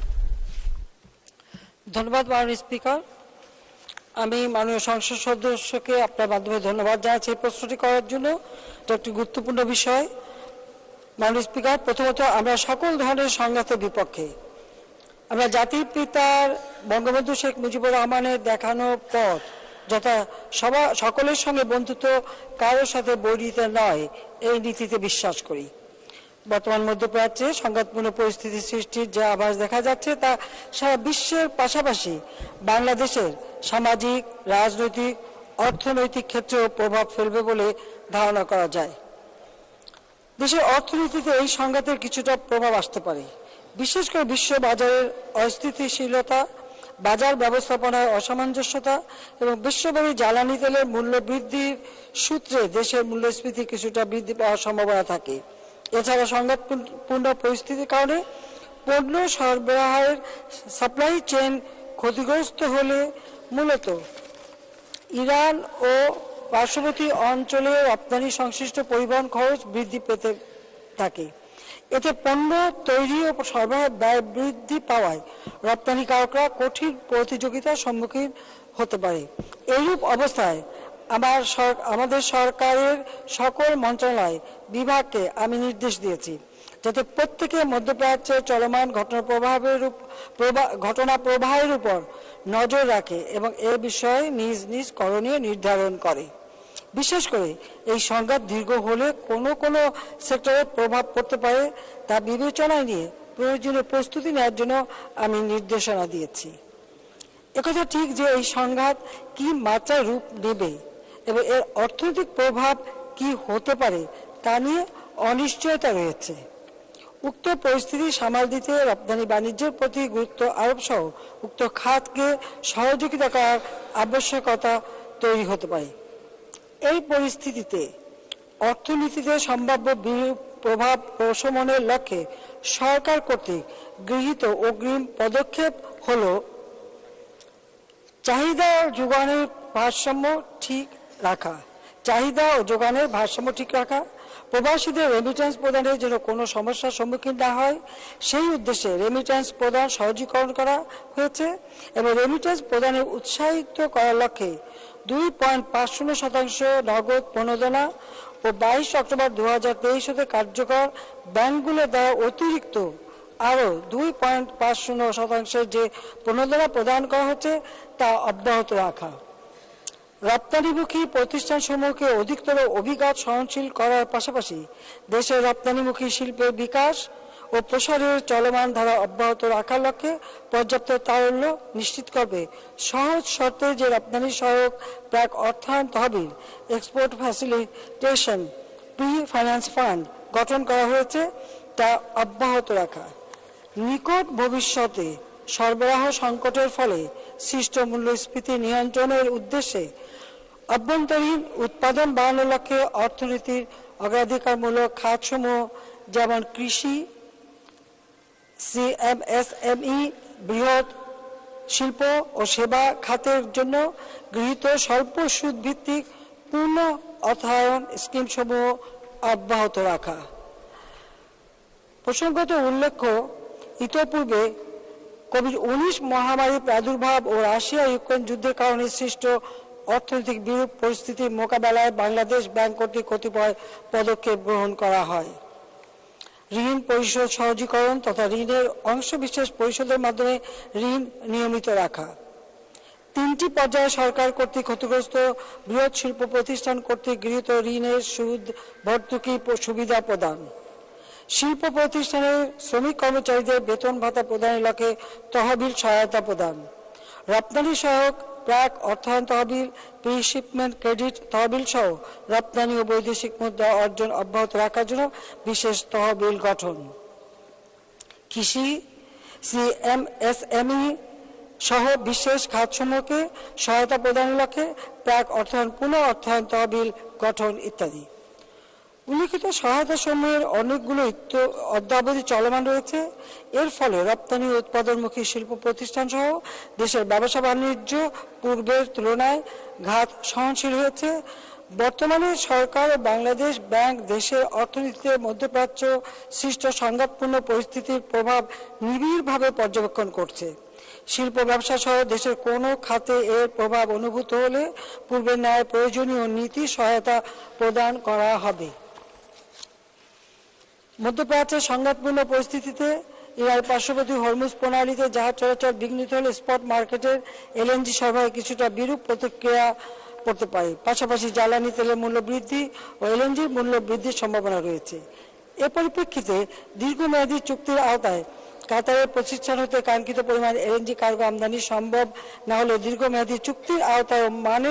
ধন্যবাদ মাননীয় স্পিকার। আমি মাননীয় সংসদ সদস্যকে আপনার মাধ্যমে ধন্যবাদ জানাচ্ছি এই প্রশ্নটি করার জন্য। এটা একটি গুরুত্বপূর্ণ বিষয়। মাননীয় স্পিকার, প্রথমত আমরা সকল ধরনের সংঘাতের বিপক্ষে। আমরা জাতির পিতার বঙ্গবন্ধু শেখ মুজিবুর রহমানের দেখানো পথ, যথা সকলের সঙ্গে বন্ধুত্ব, কারোর সাথে বৈরিতা নয়, এই নীতিতে বিশ্বাস করি। বর্তমান মধ্যপ্রাচ্যে সংঘাতপূর্ণ পরিস্থিতি সৃষ্টির যে আভাস দেখা যাচ্ছে তা সারা বিশ্বের পাশাপাশি বাংলাদেশের সামাজিক, রাজনৈতিক, অর্থনৈতিক ক্ষেত্রেও প্রভাব ফেলবে বলে ধারণা করা যায়। দেশের অর্থনীতিতে এই সংঘাতের কিছুটা প্রভাব আসতে পারে, বিশেষ করে বিশ্ব বাজারের অস্থিতিশীলতা, বাজার ব্যবস্থাপনায় অসামঞ্জস্যতা এবং বিশ্বব্যাপী জ্বালানি তেলের মূল্য বৃদ্ধির সূত্রে দেশের মূল্যস্ফীতি কিছুটা বৃদ্ধি পাওয়ার সম্ভাবনা থাকে। এছাড়া সংঘাতপূর্ণ পরিস্থিতির কারণে পণ্য সরবরাহের সাপ্লাই চেইন ক্ষতিগ্রস্ত হলে মূলত ইরান ও পার্শ্ববর্তী অঞ্চলে রপ্তানি সংশ্লিষ্ট পরিবহন খরচ বৃদ্ধি পেতে থাকে। এতে পণ্য তৈরি ও সরবরাহের ব্যয় বৃদ্ধি পাওয়ায় রপ্তানিকারকরা কঠিন প্রতিযোগিতার সম্মুখীন হতে পারে। এইরূপ অবস্থায় আমাদের সরকারের সকল মন্ত্রণালয় বিভাগকে আমি নির্দেশ দিয়েছি যাতে প্রত্যেকে মধ্যপ্রাচ্যের চলমান ঘটনা প্রবাহের উপর নজর রাখে এবং এ বিষয়ে নিজ নিজ করণীয় নির্ধারণ করে। বিশেষ করে এই সংঘাত দীর্ঘ হলে কোনো সেক্টরে প্রভাব পড়তে পারে তা বিবেচনায় নিয়ে প্রয়োজনীয় প্রস্তুতি নেওয়ার জন্য আমি নির্দেশনা দিয়েছি। একথা ঠিক যে এই সংঘাত কি মাত্রায় রূপ নেবে এবং এর অর্থনৈতিক প্রভাব কি হতে পারে তা নিয়ে অনিশ্চয়তা রয়েছে। উক্ত পরিস্থিতি সামাল দিতে রপ্তানি বাণিজ্যের প্রতি গুরুত্ব আরোপ সহ উক্ত খাতকে সহযোগিতা করার আবশ্যকতা তৈরি হতে পারে। এই পরিস্থিতিতে অর্থনীতিতে সম্ভাব্য বিরূপ প্রভাব প্রশমনের লক্ষ্যে সরকার কর্তৃক গৃহীত অগ্রিম পদক্ষেপ হল চাহিদা ও যোগানের ভারসাম্য ঠিক রাখা, প্রবাসীদের রেমিটেন্স প্রদানের জন্য কোনো সমস্যার সম্মুখীন না হয় সেই উদ্দেশ্যে রেমিটেন্স প্রদান সহজীকরণ করা হয়েছে এবং রেমিটেন্স প্রদানে উৎসাহিত করার লক্ষ্যে 2.50% নগদ প্রণোদনা ও 22 অক্টোবর 2023 হতে কার্যকর ব্যাংকগুলো দ্বারা অতিরিক্ত আরও 2.50% যে প্রণোদনা প্রদান করা হচ্ছে তা অব্যাহত রাখা, রপ্তানিমুখী প্রতিষ্ঠানসমূহকে অধিকতর অভিজ্ঞতা সহনশীল করার পাশাপাশি দেশের রপ্তানিমুখী শিল্পের বিকাশ ও প্রসারের চলমান ধারা অব্যাহত রাখার লক্ষ্যে পর্যাপ্ত তারল্য নিশ্চিত করবে সহজ শর্তে যে রপ্তানি সহায়ক প্রাক অর্থায়ন তহবিল export facilitation pre finance fund গঠন করা হয়েছে তা অব্যাহত রাখা, নিকট ভবিষ্যতে সরবরাহ সংকটের ফলে সৃষ্ট মূল্যস্ফীতি নিয়ন্ত্রণের উদ্দেশ্যে অভ্যন্তরীণ উৎপাদন বাড়ানোর লক্ষ্যে অর্থনীতির অগ্রাধিকারমূলক খাতসমূহ যেমন কৃষি, এমএসএমই, বৃহৎ শিল্প ও সেবা খাতের জন্য গৃহীত স্বল্প সুদ ভিত্তিক পূর্ণ অর্থায়ন স্কিমসমূহ অব্যাহত রাখা। প্রসঙ্গত উল্লেখ্য, ইতোপূর্বে কোভিড-19 মহামারীর প্রাদুর্ভাব ও রাশিয়া ইউক্রেন যুদ্ধের কারণে সৃষ্ট অর্থনৈতিক বিরূপ পরিস্থিতি মোকাবেলায় বাংলাদেশ ব্যাংক কর্তৃক কতিপয় পদক্ষেপ গ্রহণ করা হয়। ঋণ পরিশোধ সহজীকরণ তথা ঋণের অংশবিশেষ পরিশোধের মাধ্যমে ঋণ নিয়মিত রাখা। 3টি পর্যায়ে সরকার কর্তৃক ক্ষতিগ্রস্ত বৃহৎ শিল্প প্রতিষ্ঠান কর্তৃক গৃহীত ঋণের সুদ ভর্তুকি সুবিধা প্রদান। শিল্প প্রতিষ্ঠানের শ্রমিক কর্মচারীদের বেতন ভাতা প্রদানের লক্ষ্যে তহবিল সহায়তা প্রদান। রপ্তানি সহায়ক প্রাক অর্থায়ন তহবিল, প্রি শিপমেন্ট ক্রেডিট তহবিল সহ রপ্তানি ও বৈদেশিক মুদ্রা অর্জন অব্যাহত রাখার জন্য বিশেষ তহবিল গঠন। কৃষি, এমএসএমই সহ বিশেষ খাতসমূহকে সহায়তা প্রদানের লক্ষ্যে প্রাক অর্থায়ন পুনঃ অর্থায়ন তহবিল গঠন ইত্যাদি। উল্লিখিত সহায়তা সমূহের অনেকগুলো অদ্যাবধি চলমান রয়েছে। এর ফলে রপ্তানি ও উৎপাদনমুখী শিল্প প্রতিষ্ঠান সহ দেশের ব্যবসা বাণিজ্য পূর্বের তুলনায় ঘাত সহনশীল হয়েছে। বর্তমানে সরকার ও বাংলাদেশ ব্যাংক দেশের অর্থনীতিতে মধ্যপ্রাচ্য সৃষ্ট সংঘাতপূর্ণ পরিস্থিতির প্রভাব নিবিড়ভাবে পর্যবেক্ষণ করছে। শিল্প ব্যবসা সহ দেশের কোনো খাতে এর প্রভাব অনুভূত হলে পূর্বের ন্যায় প্রয়োজনীয় নীতি সহায়তা প্রদান করা হবে। মধ্যপ্রাচ্যের সংঘাতপূর্ণ পরিস্থিতিতে ইরান পার্শ্ববর্তী হরমুজ প্রণালীতে জাহাজ চলাচল বিঘ্নিত হলে স্পট মার্কেটের এলএনজি সরবরাহে কিছুটা বিরূপ প্রতিক্রিয়া পড়তে পারে। পাশাপাশি জ্বালানি তেলের মূল্য বৃদ্ধি ও এলএনজির মূল্য বৃদ্ধির সম্ভাবনা রয়েছে। এ পরিপ্রেক্ষিতে দীর্ঘমেয়াদী চুক্তির আওতায় কাতারের প্রতিষ্ঠান হতে কাঙ্ক্ষিত পরিমাণ এলএনজি কার্গো আমদানি সম্ভব না হলে দীর্ঘমেয়াদী চুক্তির আওতায়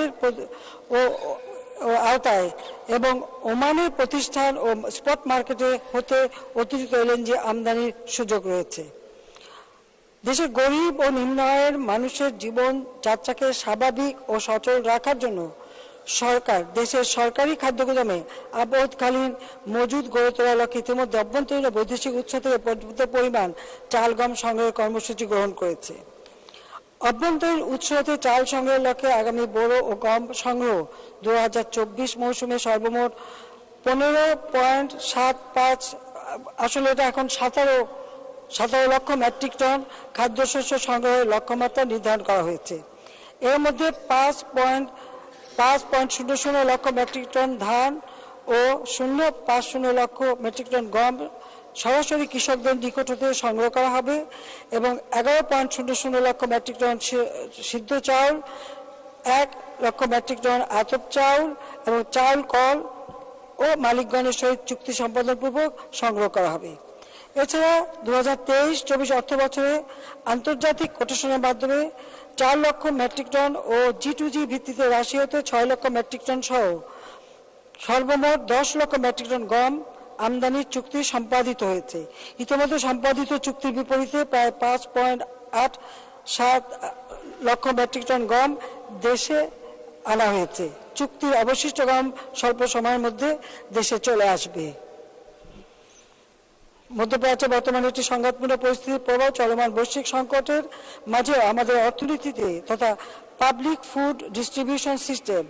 আওতায় এবং ওমানের প্রতিষ্ঠান ও স্পট মার্কেটে হতে অতিরিক্ত এলএনজি আমদানির সুযোগ রয়েছে। দেশের গরিব ও নিম্ন আয়ের মানুষের জীবন যাত্রাকে স্বাভাবিক ও সচল রাখার জন্য সরকার দেশের সরকারি খাদ্য গুদামে আপদকালীন মজুদ গড়ে তোলার লক্ষ্যে ইতিমধ্যে অভ্যন্তরীণ ও বৈদেশিক উৎস থেকে পর্যাপ্ত পরিমাণ চাল গম সংগ্রহের কর্মসূচি গ্রহণ করেছে। অভ্যন্তরীণ উৎস হতে চাল সংগ্রহের লক্ষ্যে আগামী বোরো ও গম সংগ্রহ 2024 মৌসুমে সর্বমোট 15.75 আসলে এটা এখন 17 লক্ষ মেট্রিক টন খাদ্যশস্য সংগ্রহের লক্ষ্যমাত্রা নির্ধারণ করা হয়েছে। এর মধ্যে 5.00 লক্ষ মেট্রিক টন ধান ও 0.50 লক্ষ মেট্রিক টন গম সরাসরি কৃষকদের নিকট হতে সংগ্রহ করা হবে এবং 11.00 লক্ষ মেট্রিক টন সিদ্ধ চাউল, 1 লক্ষ মেট্রিক টন আতপ চাউল এবং চাউল কল ও মালিকগণের সহিত চুক্তি সম্পাদনপূর্বক সংগ্রহ করা হবে। এছাড়া 2023-24 অর্থ বছরে আন্তর্জাতিক কোটেশনের মাধ্যমে 4 লক্ষ মেট্রিক টন ও G2G ভিত্তিতে রাশিয়া হতে 6 লক্ষ মেট্রিক টন সহ সর্বমোট 10 লক্ষ মেট্রিক টন গম আমদানির চুক্তি সম্পাদিত হয়েছে। ইতিমধ্যে সম্পাদিত চুক্তির বিপরীতে প্রায় 5.87 লক্ষ মেট্রিক টন গম দেশে আনা হয়েছে। চুক্তির অবশিষ্ট গম স্বল্প সময়ের মধ্যে দেশে চলে আসবে। মধ্যপ্রাচ্যে বর্তমানে একটি সংঘাতপূর্ণ পরিস্থিতির প্রভাব চলমান বৈশ্বিক সংকটের মাঝে আমাদের অর্থনীতিতে তথা public food distribution system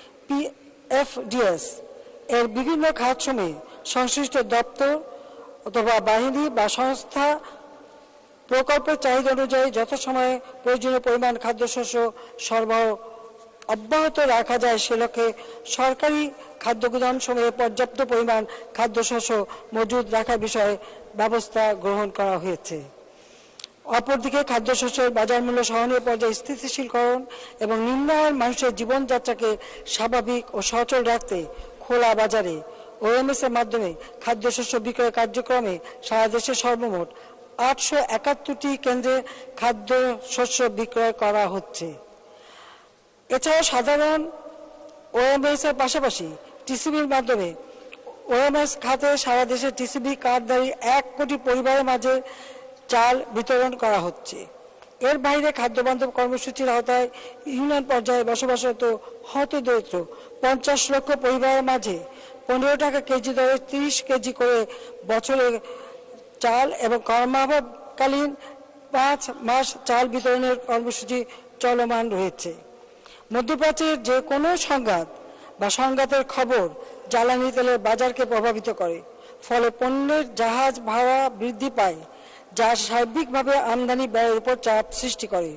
PFDS এর বিভিন্ন খাতসমূহে সংশ্লিষ্ট দপ্তর অথবা বাহিনী বা সংস্থা প্রকল্পের চাহিদা অনুযায়ী যথাসময়ে প্রয়োজনীয় পরিমাণ খাদ্যশস্য সরবরাহ অব্যাহত রাখা যায় সে লক্ষ্যে সরকারি খাদ্য গুদাম সমূহে পর্যাপ্ত পরিমাণ খাদ্যশস্য মজুদ রাখার বিষয়ে ব্যবস্থা গ্রহণ করা হয়েছে। অপরদিকে খাদ্যশস্যের বাজার মূল্য সহনীয় পর্যায়ে স্থিতিশীলকরণ এবং নিম্ন আয়ের মানুষের জীবনযাত্রাকে স্বাভাবিক ও সচল রাখতে খোলা বাজারে OMS এর মাধ্যমে খাদ্যশস্য বিক্রয় কার্যক্রমে সারা দেশে সর্বমোট 871টি কেন্দ্রে খাদ্যশস্য বিক্রয় করা হচ্ছে। এছাড়াও সাধারণ OMS এর পাশাপাশি টিসিবির মাধ্যমে OMS খাতে সারা দেশে টিসিবি কার্ডধারী 1 কোটি পরিবারের মাঝে চাল বিতরণ করা হচ্ছে। এর বাইরে খাদ্য বান্ধব কর্মসূচির আওতায় ইউনিয়ন পর্যায়ে বসবাসরত হতদরিদ্র 50 লক্ষ পরিবারের মাঝে 15 টাকা কেজি দরে 30 কেজি করে বছরে চাল এবং কর্মাভাবকালীন 5 মাস চাল বিতরণের কর্মসূচি চলমান রয়েছে। মধ্যপ্রাচ্যের যে কোনো সংঘাত বা সংঘাতের খবর জ্বালানি তেলের বাজারকে প্রভাবিত করে, ফলে পণ্যের জাহাজ ভাড়া বৃদ্ধি পায়, যা সার্বিকভাবে আমদানি ব্যয়ের উপর চাপ সৃষ্টি করে।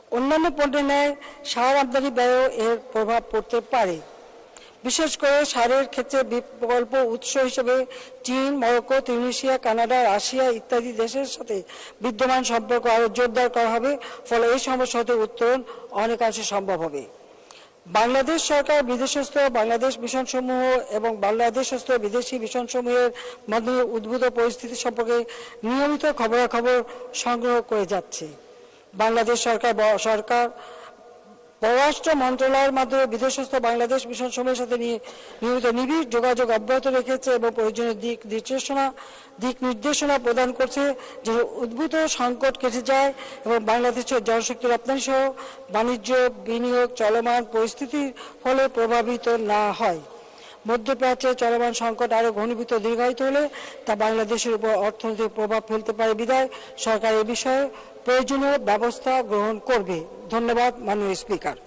অন্যান্য পণ্যের ন্যায় সার আমদানি ব্যয়েও এর প্রভাব পড়তে পারে। বিশেষ করে সারের ক্ষেত্রে বিকল্প উৎস হিসেবে চীন, মরক্কো, তিউনিসিয়া, কানাডা, রাশিয়া ইত্যাদি দেশের সাথে বিদ্যমান সম্পর্ক আরও জোরদার করা হবে, ফলে এই সমস্যা হতে উত্তরণ অনেকাংশে সম্ভব হবে। বাংলাদেশ সরকার বিদেশস্থ বাংলাদেশ মিশনসমূহ এবং বাংলাদেশস্থ বিদেশি মিশনসমূহের মধ্যে উদ্ভূত পরিস্থিতি সম্পর্কে নিয়মিত খবরাখবর সংগ্রহ করে যাচ্ছে। বাংলাদেশ সরকার পররাষ্ট্র মন্ত্রণালয়ের মাধ্যমে বিদেশস্থ বাংলাদেশ মিশনসমূহের সাথে নিয়মিত নিবিড় যোগাযোগ অব্যাহত রেখেছে এবং প্রয়োজনীয় দিক নির্দেশনা প্রদান করছে, যে উদ্ভূত সংকট কেটে যায় এবং বাংলাদেশের জনশক্তি রপ্তানি সহ বাণিজ্য বিনিয়োগ চলমান পরিস্থিতির ফলে প্রভাবিত না হয়। মধ্যপ্রাচ্যে চলমান সংকট আরও ঘনীভূত দীর্ঘায়িত হলে তা বাংলাদেশের উপর অর্থনৈতিক প্রভাব ফেলতে পারে বিধায় সরকার এ বিষয়ে প্রয়োজনীয় ব্যবস্থা গ্রহণ করবে। ধন্যবাদ মাননীয় স্পিকার।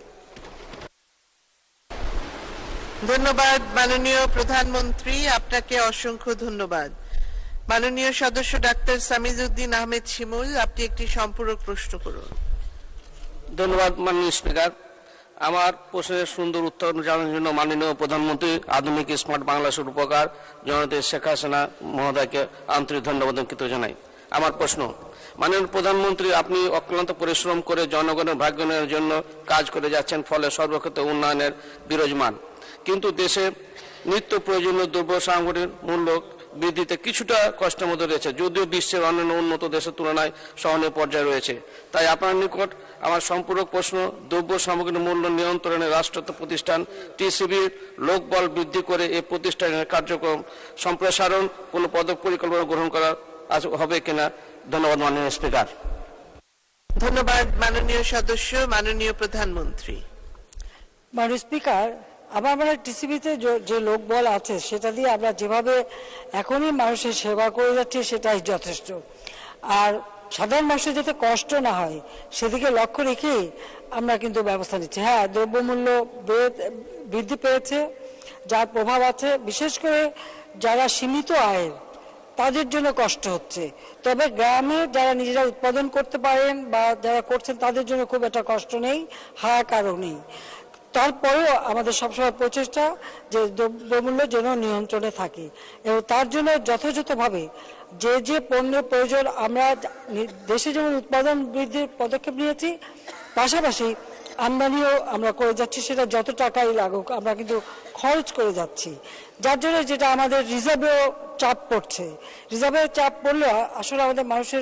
ধন্যবাদ মাননীয় প্রধানমন্ত্রী, আপনাকে অসংখ্য ধন্যবাদ। মাননীয় সদস্য ডাক্তার সামিজউদ্দিন আহমেদ শিমুল, আপনি একটি সম্পূরক প্রশ্ন করুন। ধন্যবাদ মাননীয় স্পিকার। আমার প্রশ্নের সুন্দর উত্তর জানানোর জন্য মাননীয় প্রধানমন্ত্রী আধুনিক স্মার্ট বাংলাদেশের উপকার জননেত্রী শেখ হাসিনা মহোদয়কে আন্তরিক ধন্যবাদ কৃতজ্ঞতা জানাই। আমার প্রশ্ন, মাননীয় প্রধানমন্ত্রী, আপনি অক্লান্ত পরিশ্রম করে জনগণের ভাগ্যের জন্য কাজ করে যাচ্ছেন, ফলে সর্বক্ষেত্রে উন্নয়নের বিরাজমান। কিন্তু দেশে নিত্য প্রয়োজনীয় দ্রব্য সামগ্রীর মূল্য বৃদ্ধিতে কিছুটা কষ্টের মধ্যে রয়েছে, যদিও বিশ্বের অন্যান্য উন্নত দেশের তুলনায় সহনীয় পর্যায়ে রয়েছে। তাই আপনার নিকট আমার সম্পূরক প্রশ্ন, দ্রব্য সামগ্রীর মূল্য নিয়ন্ত্রণে রাষ্ট্রায়ত্ত প্রতিষ্ঠান টিসিবির লোকবল বৃদ্ধি করে এই প্রতিষ্ঠানের কার্যক্রম সম্প্রসারণ কোনো পরিকল্পনা গ্রহণ করা হবে কিনা? ধন্যবাদ মাননীয় স্পিকার। ধন্যবাদ মাননীয় সদস্য। মাননীয় প্রধানমন্ত্রী। মাননীয় স্পিকার, আমরা টিসিবিতে যে লোকবল আছে সেটা দিয়ে আমরা যেভাবে এখনই মানুষের সেবা করে যাচ্ছি সেটাই যথেষ্ট। আর সাধারণ মানুষের যাতে কষ্ট না হয় সেদিকে লক্ষ্য রেখেই আমরা কিন্তু ব্যবস্থা নিচ্ছি। হ্যাঁ, দ্রব্যমূল্য বৃদ্ধি পেয়েছে, যার প্রভাব আছে বিশেষ করে যারা সীমিত আয়ের তাদের জন্য কষ্ট হচ্ছে। তবে গ্রামে যারা নিজেরা উৎপাদন করতে পারেন বা যারা করছেন তাদের জন্য খুব একটা কষ্ট নেই, হাহাকারও নেই। তারপরেও আমাদের সবসময় প্রচেষ্টা যে দ্রব্যমূল্য যেন নিয়ন্ত্রণে থাকে এবং তার জন্য যথাযথভাবে যে পণ্যের প্রয়োজন আমরা দেশে যেমন উৎপাদন বৃদ্ধির পদক্ষেপ নিয়েছি, পাশাপাশি আমদানিও আমরা করে যাচ্ছি। সেটা যত টাকাই লাগুক আমরা কিন্তু খরচ করে যাচ্ছি, যার জন্য যেটা আমাদের রিজার্ভেও চাপ পড়ছে। রিজার্ভের চাপ পড়লে আসলে আমাদের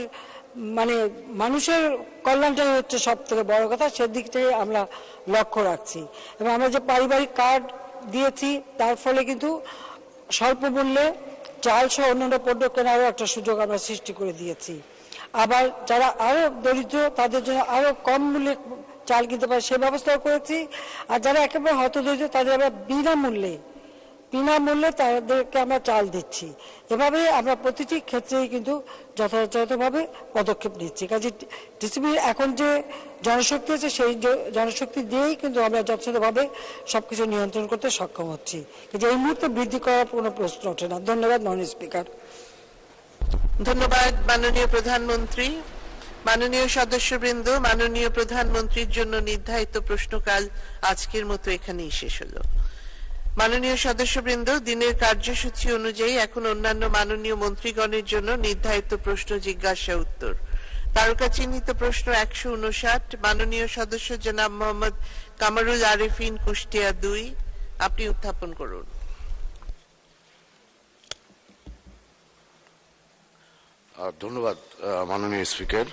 মানুষের কল্যাণটাই হচ্ছে সব থেকে বড় কথা, সেদিকটাই আমরা লক্ষ্য রাখছি। এবং আমরা যে পারিবারিক কার্ড দিয়েছি তার ফলে কিন্তু স্বল্প মূল্যে চাল সহ অন্যান্য পণ্য কেনারও একটা সুযোগ আমরা সৃষ্টি করে দিয়েছি। আবার যারা আরো দরিদ্র তাদের জন্য আরো কম মূল্যে চাল কিনতে পারে সে ব্যবস্থাও করেছি। আর যারা একেবারে হতদরিদ্র তাদের আমরা বিনামূল্যে তাদেরকে আমরা চাল দিচ্ছি। এভাবে আমরা প্রতিটি ক্ষেত্রেই কিন্তু যথাযথভাবে পদক্ষেপ নিচ্ছি। কাজে টিসিবির এখন যে জনশক্তি আছে সেই জনশক্তি দিয়েই কিন্তু আমরা যথাযথভাবে সবকিছু নিয়ন্ত্রণ করতে সক্ষম হচ্ছি। কিন্তু এই মুহূর্তে বৃদ্ধি করার কোনো প্রশ্ন ওঠে না। ধন্যবাদ মাননীয় স্পিকার। ধন্যবাদ মাননীয় প্রধানমন্ত্রী। মাননীয় সদস্যবৃন্দ, মাননীয় প্রধানমন্ত্রীর জন্য নির্ধারিত প্রশ্নকাল আজকের মতো এখানেই শেষ হলো। মাননীয় সদস্যবৃন্দ, দিনের কার্যসূচি অনুযায়ী এখন অন্যান্য মাননীয় মন্ত্রীগণের জন্য নির্ধারিত প্রশ্ন জিজ্ঞাসা উত্তর। তারকা চিহ্নিত প্রশ্ন 159, মাননীয় সদস্য জনাব মোহাম্মদ কামারুল আরেফিন, কুষ্টিয়া 2, আপনি উত্থাপন করুন। ধন্যবাদ মাননীয় স্পিকার।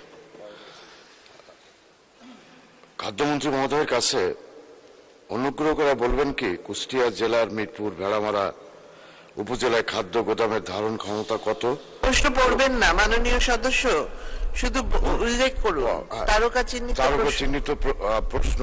খাদ্যমন্ত্রী মহোদয়ের কাছে অনুগ্রহ করে বলবেন কি কুষ্টিয়া জেলার মিরপুর ভেড়ামারা উপজেলায় খাদ্য গোদামের ধারণ ক্ষমতা কত? প্রশ্ন পড়বেন না মাননীয় সদস্য, শুধু উল্লেখ করুন। তারকা চিহ্নিত প্রশ্ন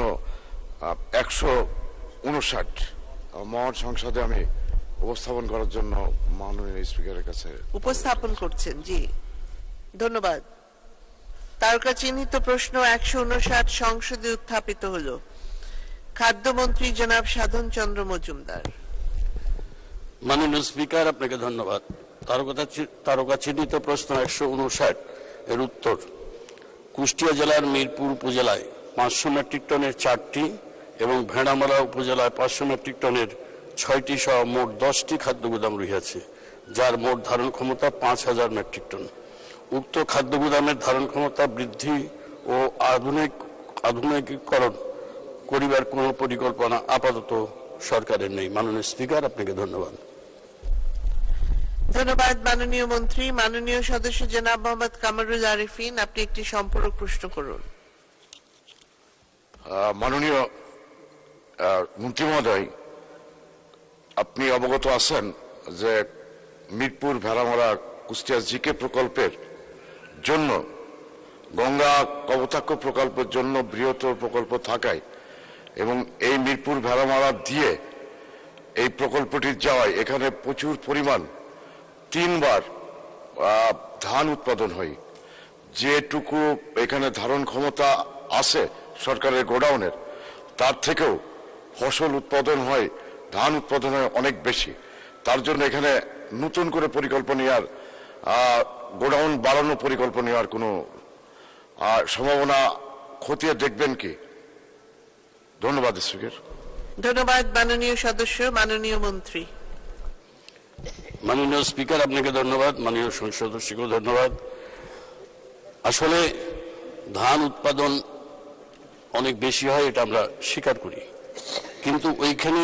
159 মহান সংসদে আমি উপস্থাপন করার জন্য মাননীয় স্পিকারের কাছে উপস্থাপন করছেন। জি, ধন্যবাদ। তারকা চিহ্নিত প্রশ্ন 159 সংসদে উত্থাপিত হলো। খাদ্যমন্ত্রী জনাব সাধন চন্দ্র মজুমদার। মাননীয় স্পিকার, আপনাকে ধন্যবাদ। তারকা চিহ্নিত প্রশ্ন 159 এর উত্তর, কুষ্টিয়া জেলার মিরপুর উপজেলায় 500 মেট্রিক টনের 4টি এবং ভেড়ামারা উপজেলায় 500 মেট্রিক টনের 6টি সহ মোট 10টি খাদ্য গুদাম রহিয়াছে, যার মোট ধারণ ক্ষমতা 5000 মেট্রিক টন। উক্ত খাদ্য গুদামের ধারণ ক্ষমতা বৃদ্ধি ও আধুনিকীকরণ করিবার কোনো পরিকল্পনা আপাতত সরকারের নেই। মাননীয় স্পিকার, আপনাকে ধন্যবাদ। ধন্যবাদ মাননীয় মন্ত্রী। মাননীয় সদস্য জনাব মোহাম্মদ কামরুল আরিফিন, আপনি একটি সম্পূরক প্রশ্ন করুন। মাননীয় মন্ত্রী মহোদয়, আপনি অবগত আছেন যে মিরপুর ভেড়ামারা কুষ্টিয়া জিকে প্রকল্পের জন্য গঙ্গা কপোতাক্ষ প্রকল্পের জন্য বৃহত্তর প্রকল্প থাকায় এবং এই মিরপুর ভেড়ামারা দিয়ে এই প্রকল্পটি যাওয়ায় এখানে প্রচুর পরিমাণ 3 বার ধান উৎপাদন হয়। যেটুকু এখানে ধারণ ক্ষমতা আছে সরকারের গোডাউনের, তার থেকেও ফসল উৎপাদন হয়, ধান উৎপাদন হয় অনেক বেশি। তার জন্য এখানে নতুন করে পরিকল্পনা নেওয়ার, গোডাউন বাড়ানোর পরিকল্পনা নেওয়ার কোনো সম্ভাবনা খতিয়ে দেখবেন কি? ধন্যবাদ স্পিকার। ধন্যবাদ মাননীয় সদস্য। মাননীয় মন্ত্রী। মাননীয় স্পিকার, আপনাকে ধন্যবাদ। মাননীয় সংসদ সদস্যকেও ধন্যবাদ। আসলে ধান উৎপাদন অনেক বেশি হয়, এটা আমরা স্বীকার করি, কিন্তু ওইখানে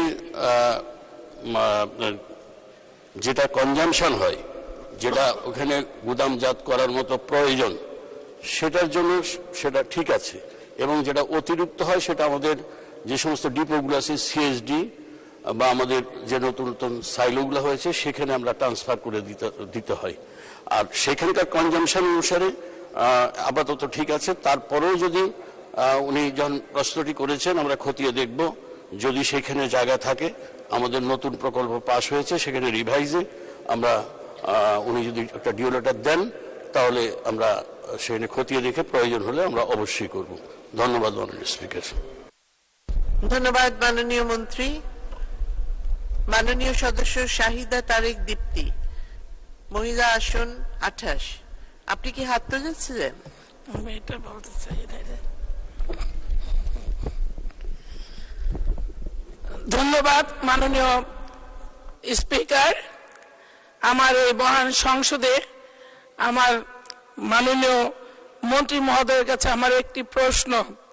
যেটা কনজামশন হয়, যেটা ওখানে গুদামজাত করার মতো প্রয়োজন, সেটার জন্য সেটা ঠিক আছে, এবং যেটা অতিরিক্ত হয় সেটা আমাদের যে সমস্ত ডিপোগুলো আছে, সিএসডি বা আমাদের যে নতুন নতুন সাইলোগুলো হয়েছে, সেখানে আমরা ট্রান্সফার করে দিতে হয়। আর সেখানকার কনজামশন অনুসারে আপাতত ঠিক আছে। তারপরেও যদি উনি যখন প্রশ্নটি করেছেন, আমরা খতিয়ে দেখব, যদি সেখানে জায়গা থাকে, আমাদের নতুন প্রকল্প পাশ হয়েছে, সেখানে রিভাইজে আমরা উনি যদি একটা ডিও লেটার দেন, তাহলে আমরা সেখানে খতিয়ে দেখে প্রয়োজন হলে আমরা অবশ্যই করব। ধন্যবাদ মাননীয় স্পিকার। ধন্যবাদ মাননীয় মন্ত্রী। মাননীয় সদস্য শাহিদা তারেক দীপ্তি, মহিলা আসন 28, আপনি কি হাত তুলেছিলেন? আমি এটা বলতে চাই। ধন্যবাদ মাননীয় স্পিকার। আমার এই মহান সংসদে আমার মাননীয় মন্ত্রী মহোদয়ের কাছে আমার একটি প্রশ্ন।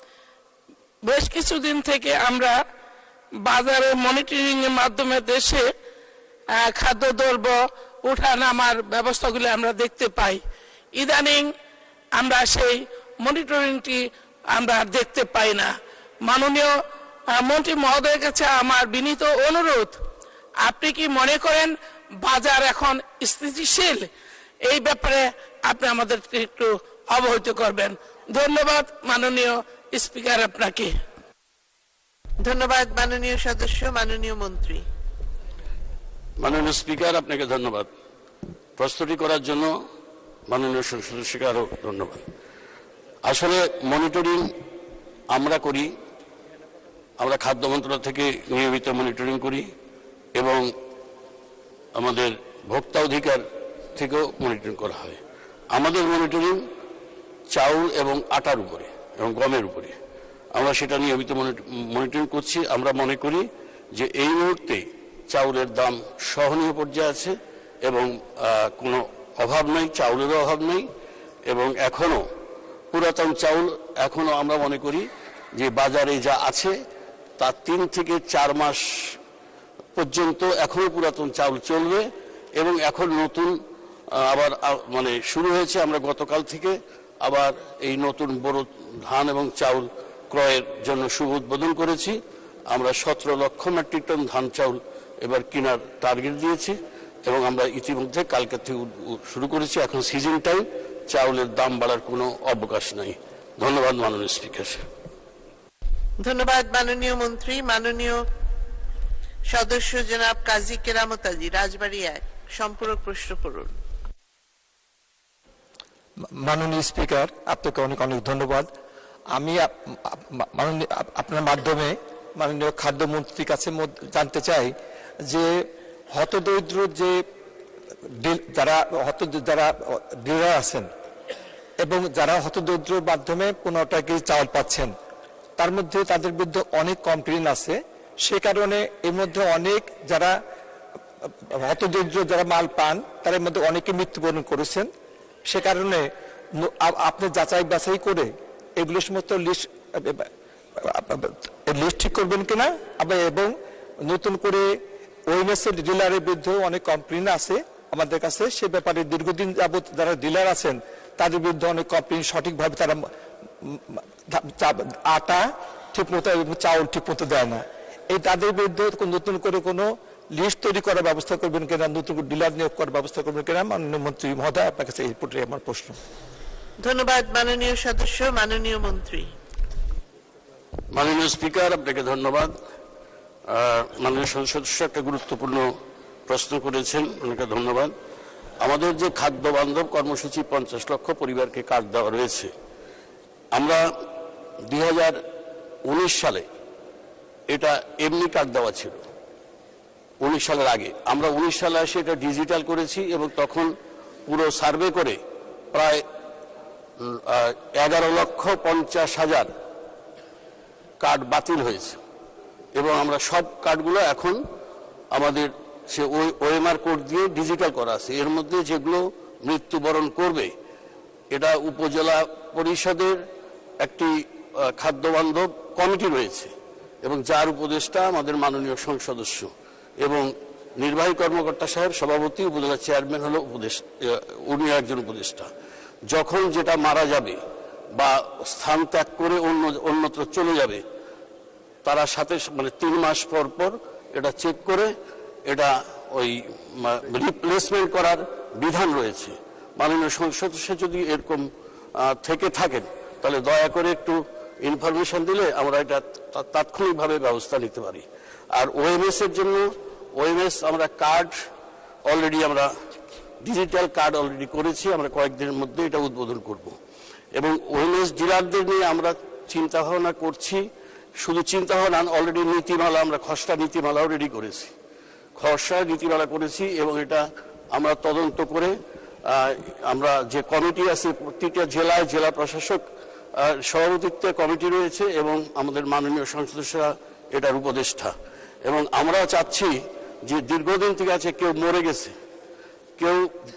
বেশ কিছুদিন থেকে আমরা বাজারে মনিটরিং এর মাধ্যমে দেশে খাদ্যদ্রব্য উঠানামার ব্যবস্থাগুলি আমরা দেখতে পাই। ইদানিং আমরা সেই মনিটরিংটি আমরা দেখতে পাই না। মাননীয় মন্ত্রী মহোদয়ের কাছে আমার বিনীত অনুরোধ, আপনি কি মনে করেন বাজার এখন স্থিতিশীল? এই ব্যাপারে আপনি আমাদের একটু অবহিত করবেন। ধন্যবাদ মাননীয় স্পিকার আপনাকে। ধন্যবাদ মাননীয় সদস্য। মাননীয় মন্ত্রী। মাননীয় স্পিকার, আপনাকে ধন্যবাদ প্রশ্নটি করার জন্য। মাননীয় সদস্যকে আরো ধন্যবাদ। আসলে মনিটরিং আমরা করি, আমরা খাদ্য মন্ত্রণালয় থেকে নিয়মিত মনিটরিং করি এবং আমাদের ভোক্তা অধিকার থেকেও মনিটরিং করা হয়। আমাদের মনিটরিং চাউল এবং আটার উপরে এবং গমের উপরে, আমরা সেটা নিয়মিত মনিটরিং করছি। আমরা মনে করি যে এই মুহূর্তে চাউলের দাম সহনীয় পর্যায়ে আছে এবং কোনো অভাব নেই, চাউলেরও অভাব নেই, এবং এখনো পুরাতন চাউল এখনো আমরা মনে করি যে বাজারে যা আছে তা 3 থেকে 4 মাস পর্যন্ত এখনো পুরাতন চাউল চলবে। এবং এখন নতুন আবার মানে শুরু হয়েছে, আমরা গতকাল থেকে আবার এই নতুন বড় ধান এবং চাউল ক্রয়ের জন্য শুভ উদ্বোধন করেছি। আমরা 17 লক্ষ মেট্রিক টন ধান চাউল এবার কেনার টার্গেট দিয়েছি এবং আমরা ইতিমধ্যে কালকে থেকে শুরু করেছি। এখন সিজন টাইম, চাউলের দাম বাড়ার কোনো অবকাশ নাই। ধন্যবাদ মাননীয় স্পিকার। ধন্যবাদ মাননীয় মন্ত্রী। মাননীয় সদস্য জনাব কাজী কেরামত আলী, রাজবাড়ী 1, সম্পূরক প্রশ্ন করুন। মাননীয় স্পিকার, আপনাকে অনেক অনেক ধন্যবাদ। আমি আপনার মাধ্যমে মাননীয় খাদ্যমন্ত্রীর কাছে জানতে চাই যে হতদরিদ্র যে যারা ডিলার আছেন এবং যারা হতদরিদ্রের মাধ্যমে 15 কেজি চাউল পাচ্ছেন, তার মধ্যে তাদের বিরুদ্ধে অনেক কমপ্লেন আছে। সে কারণে এর মধ্যে অনেক যারা হতদরিদ্র যারা মাল পান তার মধ্যে অনেকে মৃত্যুবরণ করেছেন। সে কারণে আপনি যাচাই বাছাই করে এগুলো সমস্ত লিস্ট ঠিক করবেন কিনা, এবং নতুন করে ওএমএস এর ডিলারের বিরুদ্ধে অনেক কমপ্লেন আছে আমাদের কাছে। সে ব্যাপারে দীর্ঘদিন যাবত যারা ডিলার আছেন তাদের বিরুদ্ধে অনেক কমপ্লেন, সঠিকভাবে তারা আটা ঠিক মতো এবং চাউল ঠিক মতো দেয় না। এই তাদের বিরুদ্ধে নতুন করে কোনো লিস্ট তৈরি করার ব্যবস্থা করবেন কিনা, নতুন করে ডিলার নিয়োগ করার ব্যবস্থা করবেন কিনা, মাননীয় মন্ত্রী মহোদয় আপনার কাছে এই প্রতি আমার প্রশ্ন। ধন্যবাদ মাননীয় সদস্য। মাননীয় মন্ত্রী। মাননীয় স্পিকার, আপনাকে ধন্যবাদ। মাননীয় সদস্য একটা গুরুত্বপূর্ণ প্রশ্ন করেছেন, অনেকে ধন্যবাদ। আমাদের যে খাদ্য বান্ধব কর্মসূচি 50 লক্ষ পরিবারকে কার্ড দেওয়া রয়েছে, আমরা 2019 সালে এটা এমনি কার্ড দেওয়া ছিল। 19 সালের আগে আমরা 19 সালে এসে এটা ডিজিটাল করেছি এবং তখন পুরো সার্ভে করে প্রায় 11,50,000 কার্ড বাতিল হয়েছে এবং আমরা সব কার্ডগুলো এখন আমাদের সে ওএমআর কোড দিয়ে ডিজিটাল করা আছে। এর মধ্যে যেগুলো মৃত্যুবরণ করবে এটা উপজেলা পরিষদের একটি খাদ্যবান্ধব কমিটি রয়েছে এবং যার উপদেষ্টা আমাদের মাননীয় সংসদ সদস্য এবং নির্বাহী কর্মকর্তা সাহেব সভাপতি, উপজেলা চেয়ারম্যান হলো উনি একজন উপদেষ্টা। যখন যেটা মারা যাবে বা স্থান ত্যাগ করে অন্যত্র চলে যাবে তারা সাথে 3 মাস পর পর এটা চেক করে এটা ওই রিপ্লেসমেন্ট করার বিধান রয়েছে। মাননীয় সংসদ সদস্য যদি এরকম থেকে থাকেন তাহলে দয়া করে একটু ইনফরমেশন দিলে আমরা এটা তাৎক্ষণিকভাবে ব্যবস্থা নিতে পারি। আর ওএমএস এর জন্য ওএমএস আমরা কার্ড অলরেডি আমরা ডিজিটাল কার্ড অলরেডি করেছি, আমরা কয়েকদিনের মধ্যে এটা উদ্বোধন করব এবং ওএমএস ডিলারদের নিয়ে আমরা চিন্তা ভাবনা করছি। শুধু চিন্তা ভাবনা, অলরেডি নীতিমালা আমরা খসড়া নীতিমালাও রেডি করেছি, খসড়া নীতিমালা করেছি এবং এটা আমরা তদন্ত করে আমরা যে কমিটি আছে প্রতিটা জেলায় জেলা প্রশাসক সভাপতিত্বে কমিটি রয়েছে এবং আমাদের মাননীয় সংসদ সদস্যরা এটার উপদেষ্টা এবং আমরা চাচ্ছি যে দীর্ঘদিন থেকে আছে কেউ মরে গেছে, কেউ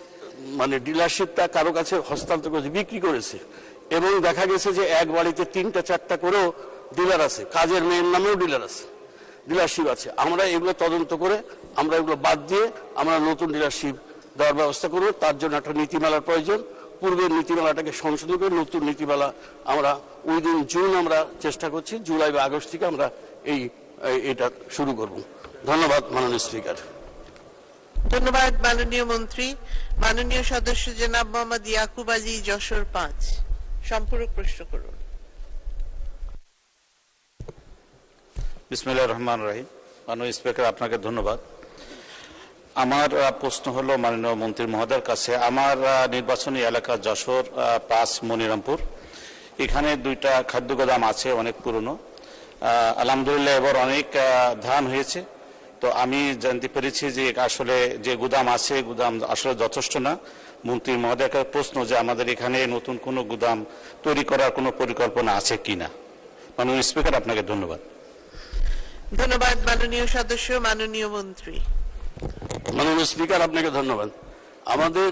ডিলারশিপটা কারো কাছে হস্তান্তর করেছে, বিক্রি করেছে এবং দেখা গেছে যে এক বাড়িতে 3টা 4টা করেও ডিলার আছে, কাজের মেয়ের নামেও ডিলার আছে, ডিলারশিপ আছে। আমরা এগুলো তদন্ত করে আমরা এগুলো বাদ দিয়ে আমরা নতুন ডিলারশিপ দেওয়ার ব্যবস্থা করব। তার জন্য একটা নীতিমালার প্রয়োজন। পূর্বের নীতিমালাটাকে সংশোধন করে নতুন নীতিমালা আমরা উইদিন জুন আমরা চেষ্টা করছি, জুলাই বা আগস্ট থেকে আমরা এটা শুরু করব। ধন্যবাদ মাননীয় স্পিকার। ধন্যবাদ মাননীয় মন্ত্রী। মাননীয় সদস্য জনাব মোহাম্মদ ইয়াকুব আলী, যশোর 5, সম্পূরক প্রশ্ন করুন। বিসমিল্লাহির রহমানির রহিম। মাননীয় স্পিকার, আপনাকে ধন্যবাদ। আমার প্রশ্ন হলো মাননীয় মন্ত্রী মহোদয়ের কাছে। আমার নির্বাচনী এলাকা যশোর 5 মনিরামপুর, এখানে 2টা খাদ্য গোদাম আছে, অনেক পুরনো। আলহামদুলিল্লাহ এবার অনেক ধান হয়েছে। তো আমি জানতে পেরেছি যে আসলে যে গুদাম আছে গুদাম আসলে যথেষ্ট না। মন্ত্রী মহোদয়ের প্রশ্ন যে আমাদের এখানে নতুন কোনো গুদাম তৈরি করার কোনো পরিকল্পনা আছে কিনা। মাননীয় স্পিকার, আপনাকে ধন্যবাদ। ধন্যবাদ মাননীয় সদস্য। মাননীয় মন্ত্রী। মাননীয় স্পিকার, আপনাকে ধন্যবাদ। আমাদের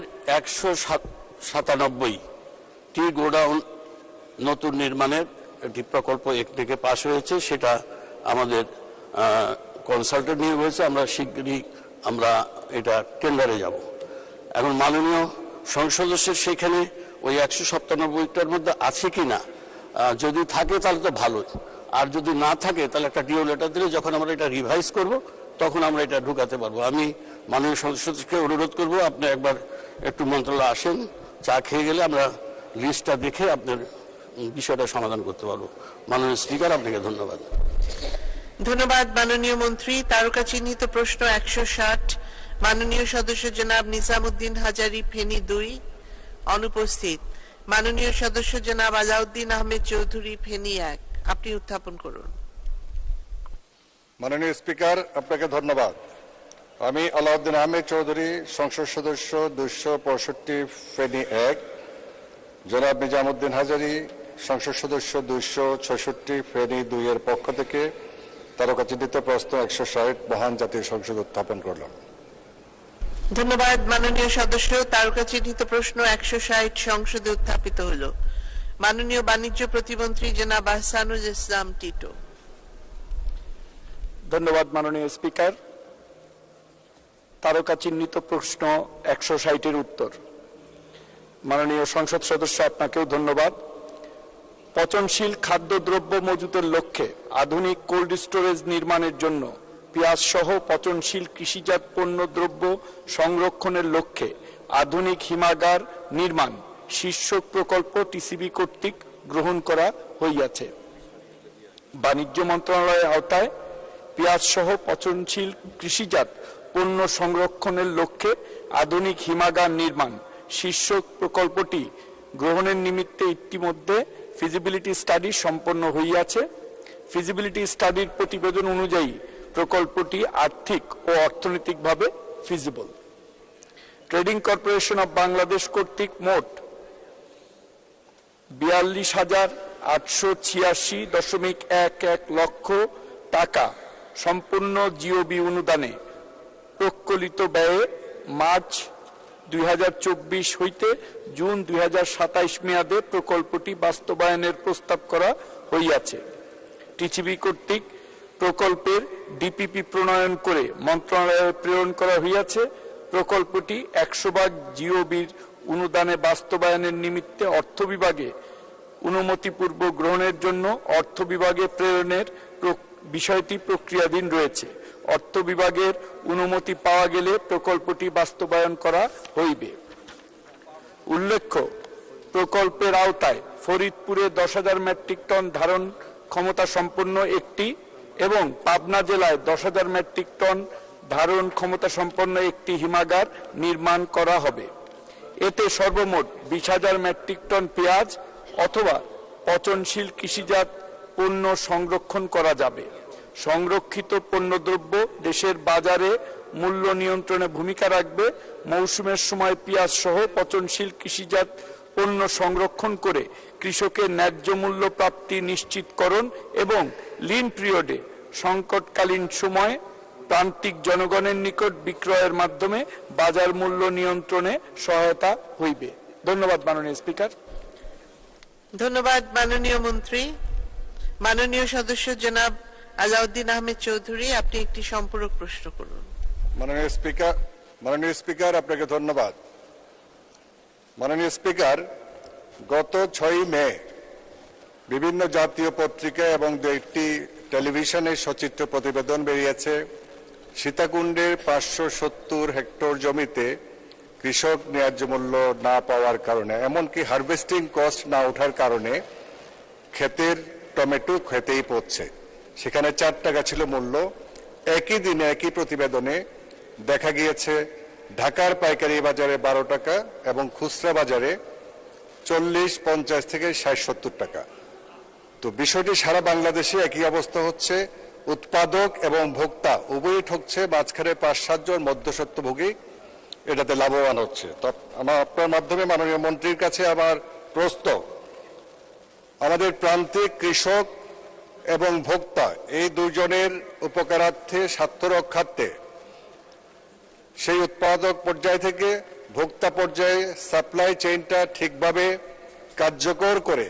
197টি গোডাউন নতুন নির্মাণের একটি প্রকল্প থেকে পাশ হয়েছে, সেটা আমাদের কনসালটেন্ট নিয়োগ হয়েছে। আমরা শীঘ্রই আমরা এটা টেন্ডারে যাব। এখন মাননীয় সংসদ সদস্যের সেখানে ওই 197টার মধ্যে আছে কিনা, যদি থাকে তাহলে তো ভালো, আর যদি না থাকে তাহলে একটা ডিও লেটার দিলে যখন আমরা এটা রিভাইজ করব তখন আমরা এটা ঢুকাতে পারবো। আমি মাননীয় সদস্যকে অনুরোধ করব আপনি একবার একটু মন্ত্রণালয়ে আসেন, চা খেয়ে গেলে আমরা লিস্টটা দেখে আপনার বিষয়টা সমাধান করতে পারবো। মাননীয় স্পিকার, আপনাকে ধন্যবাদ। ধন্যবাদ মাননীয় মন্ত্রী। তারকা চিহ্নিত প্রশ্ন 160, মাননীয় সদস্য জনাব নিজামুদ্দিন হাজারি, ফেনী 2, অনুপস্থিত। মাননীয় সদস্য জনাব আলাউদ্দিন আহমেদ চৌধুরী, ফেনী 1, আপনি উত্থাপন করুন। মাননীয় স্পিকার, আপনাকে ধন্যবাদ। আমি আলাউদ্দিন আহমেদ চৌধুরী, সংসদ সদস্য 265, ফেনী 1, জনাব নিজামুদ্দিন হাজারি, সংসদ সদস্য 266 ফেনী 2 এর পক্ষ থেকে তারকাচিহ্নিত প্রশ্ন 160 মহান জাতীয় সংসদ উত্থাপন করলাম। ধন্যবাদ মাননীয় সদস্য। তারকা চিহ্নিত প্রশ্ন 160 সংসদে উত্থাপিত হল। মাননীয় বাণিজ্য প্রতিমন্ত্রী জনাব আহসানুল ইসলাম টিটো। ধন্যবাদ মাননীয় স্পিকার। তারকা চিহ্নিত প্রশ্ন 160 এর উত্তর। মাননীয় সংসদ সদস্য, আপনাকেও ধন্যবাদ। পচনশীল খাদ্যদ্রব্য মজুতের লক্ষ্যে আধুনিক কোল্ড স্টোরেজ নির্মাণের জন্য পেঁয়াজ সহ পচনশীল কৃষিজাত পণ্য দ্রব্য সংরক্ষণের লক্ষ্যে আধুনিক হিমাগার নির্মাণ শীর্ষক প্রকল্প টিসিবি কর্তৃক গ্রহণ করা হইয়াছে। বাণিজ্য মন্ত্রণালয়ের আওতায় পেঁয়াজ সহ পচনশীল কৃষিজাত পণ্য সংরক্ষণের লক্ষ্যে আধুনিক হিমাগার নির্মাণ শীর্ষক প্রকল্পটি গ্রহণের নিমিত্তে ইতিমধ্যে ফিজিবিলিটি স্টাডি সম্পন্ন হইয়াছে। ফিজিবিলিটি স্টাডির প্রতিবেদন অনুযায়ী প্রকল্পটি আর্থিক ও অর্থনৈতিকভাবে feasible. Trading corporation of Bangladesh কর্তৃক মোট 42,886.11 লক্ষ টাকা সম্পূর্ণ জিওবি অনুদানে প্রকলিত ব্যয়ে মার্চ 2024 হইতে জুন 2027 মেয়াদে প্রকল্পটি বাস্তবায়নের প্রস্তাব করা হইয়াছে। টিসিবি কর্তৃক প্রকল্পের ডিপিপি প্রণয়ন করে মন্ত্রণালয়ে প্রেরণ করা হইয়াছে। প্রকল্পটি 100% জিওবির অনুদানে বাস্তবায়নের নিমিত্তে অর্থ বিভাগে অনুমতিপূর্ব গ্রহণের জন্য অর্থ বিভাগে প্রেরণের বিষয়টি প্রক্রিয়াধীন রয়েছে। অর্থ বিভাগের অনুমতি পাওয়া গেলে প্রকল্পটি বাস্তবায়ন করা হইবে। উল্লেখ্য, প্রকল্পের আওতায় ফরিদপুরে 10,000 মেট্রিক টন ধারণ ক্ষমতা সম্পন্ন একটি এবং পাবনা জেলায় 10,000 মেট্রিক টন ধারণ ক্ষমতা সম্পন্ন একটি হিমাগার নির্মাণ করা হবে। এতে সর্বমোট 20,000 মেট্রিক টন পেঁয়াজ অথবা পচনশীল কৃষিজাত পণ্য সংরক্ষণ করা যাবে। সংরক্ষিত পণ্যদ্রব্য দেশের বাজারে মূল্য নিয়ন্ত্রণে ভূমিকা রাখবে। মৌসুমের সময় পেঁয়াজ সহ পচনশীল কৃষিজাত পণ্য সংরক্ষণ করে কৃষকের ন্যায্য মূল্য প্রাপ্তি নিশ্চিতকরণ এবং লিন পিরিয়ডে সংকটকালীন সময়ে প্রান্তিক জনগণের নিকট বিক্রয়ের মাধ্যমে বাজার মূল্য নিয়ন্ত্রণে সহায়তা হইবে। ধন্যবাদ মাননীয় স্পিকার। ধন্যবাদ মাননীয় মন্ত্রী। মাননীয় সদস্য জনাব আলাউদ্দিন আহমেদ চৌধুরী, আপনি একটি সম্পূরক প্রশ্ন করুন। মাননীয় স্পিকার, আপনাকে ধন্যবাদ। মাননীয় স্পিকার, গত 6 মে বিভিন্ন জাতীয় পত্রিকা এবং 2টি টেলিভিশনে সচিত্র প্রতিবেদন বেরিয়েছে। সীতাকুণ্ডের 570 হেক্টর জমিতে কৃষক ন্যায্য মূল্য না পাওয়ার কারণে, এমনকি হারভেস্টিং কস্ট না ওঠার কারণে ক্ষেতের টমেটো খেতেই পড়ছে। সেখানে 4 টাকা ছিল মূল্য। একই দিনে একই প্রতিবেদনে দেখা গিয়েছে ঢাকার পাইকারি বাজারে 12 টাকা এবং খুচরা বাজারে 40, 50 থেকে 60, 70 টাকা। তো বিষয়টি সারা বাংলাদেশে একই অবস্থা হচ্ছে। উৎপাদক এবং ভোক্তা উভয়ই ঠকছে, মাঝখানে 5-7 জন মধ্যস্বত্বভোগী এটাতে লাভবান হচ্ছে। আপনার মাধ্যমে মাননীয় মন্ত্রীর কাছে আমার প্রশ্ন, আমাদের প্রান্তিক কৃষক এবং ভোক্তা এই দুজনের উপকারার্থে স্বার্থ রক্ষার্থে সেই উৎপাদক পর্যায় থেকে ভোক্তা পর্যায়ে সাপ্লাই চেইনটা ঠিকভাবে কার্যকর করে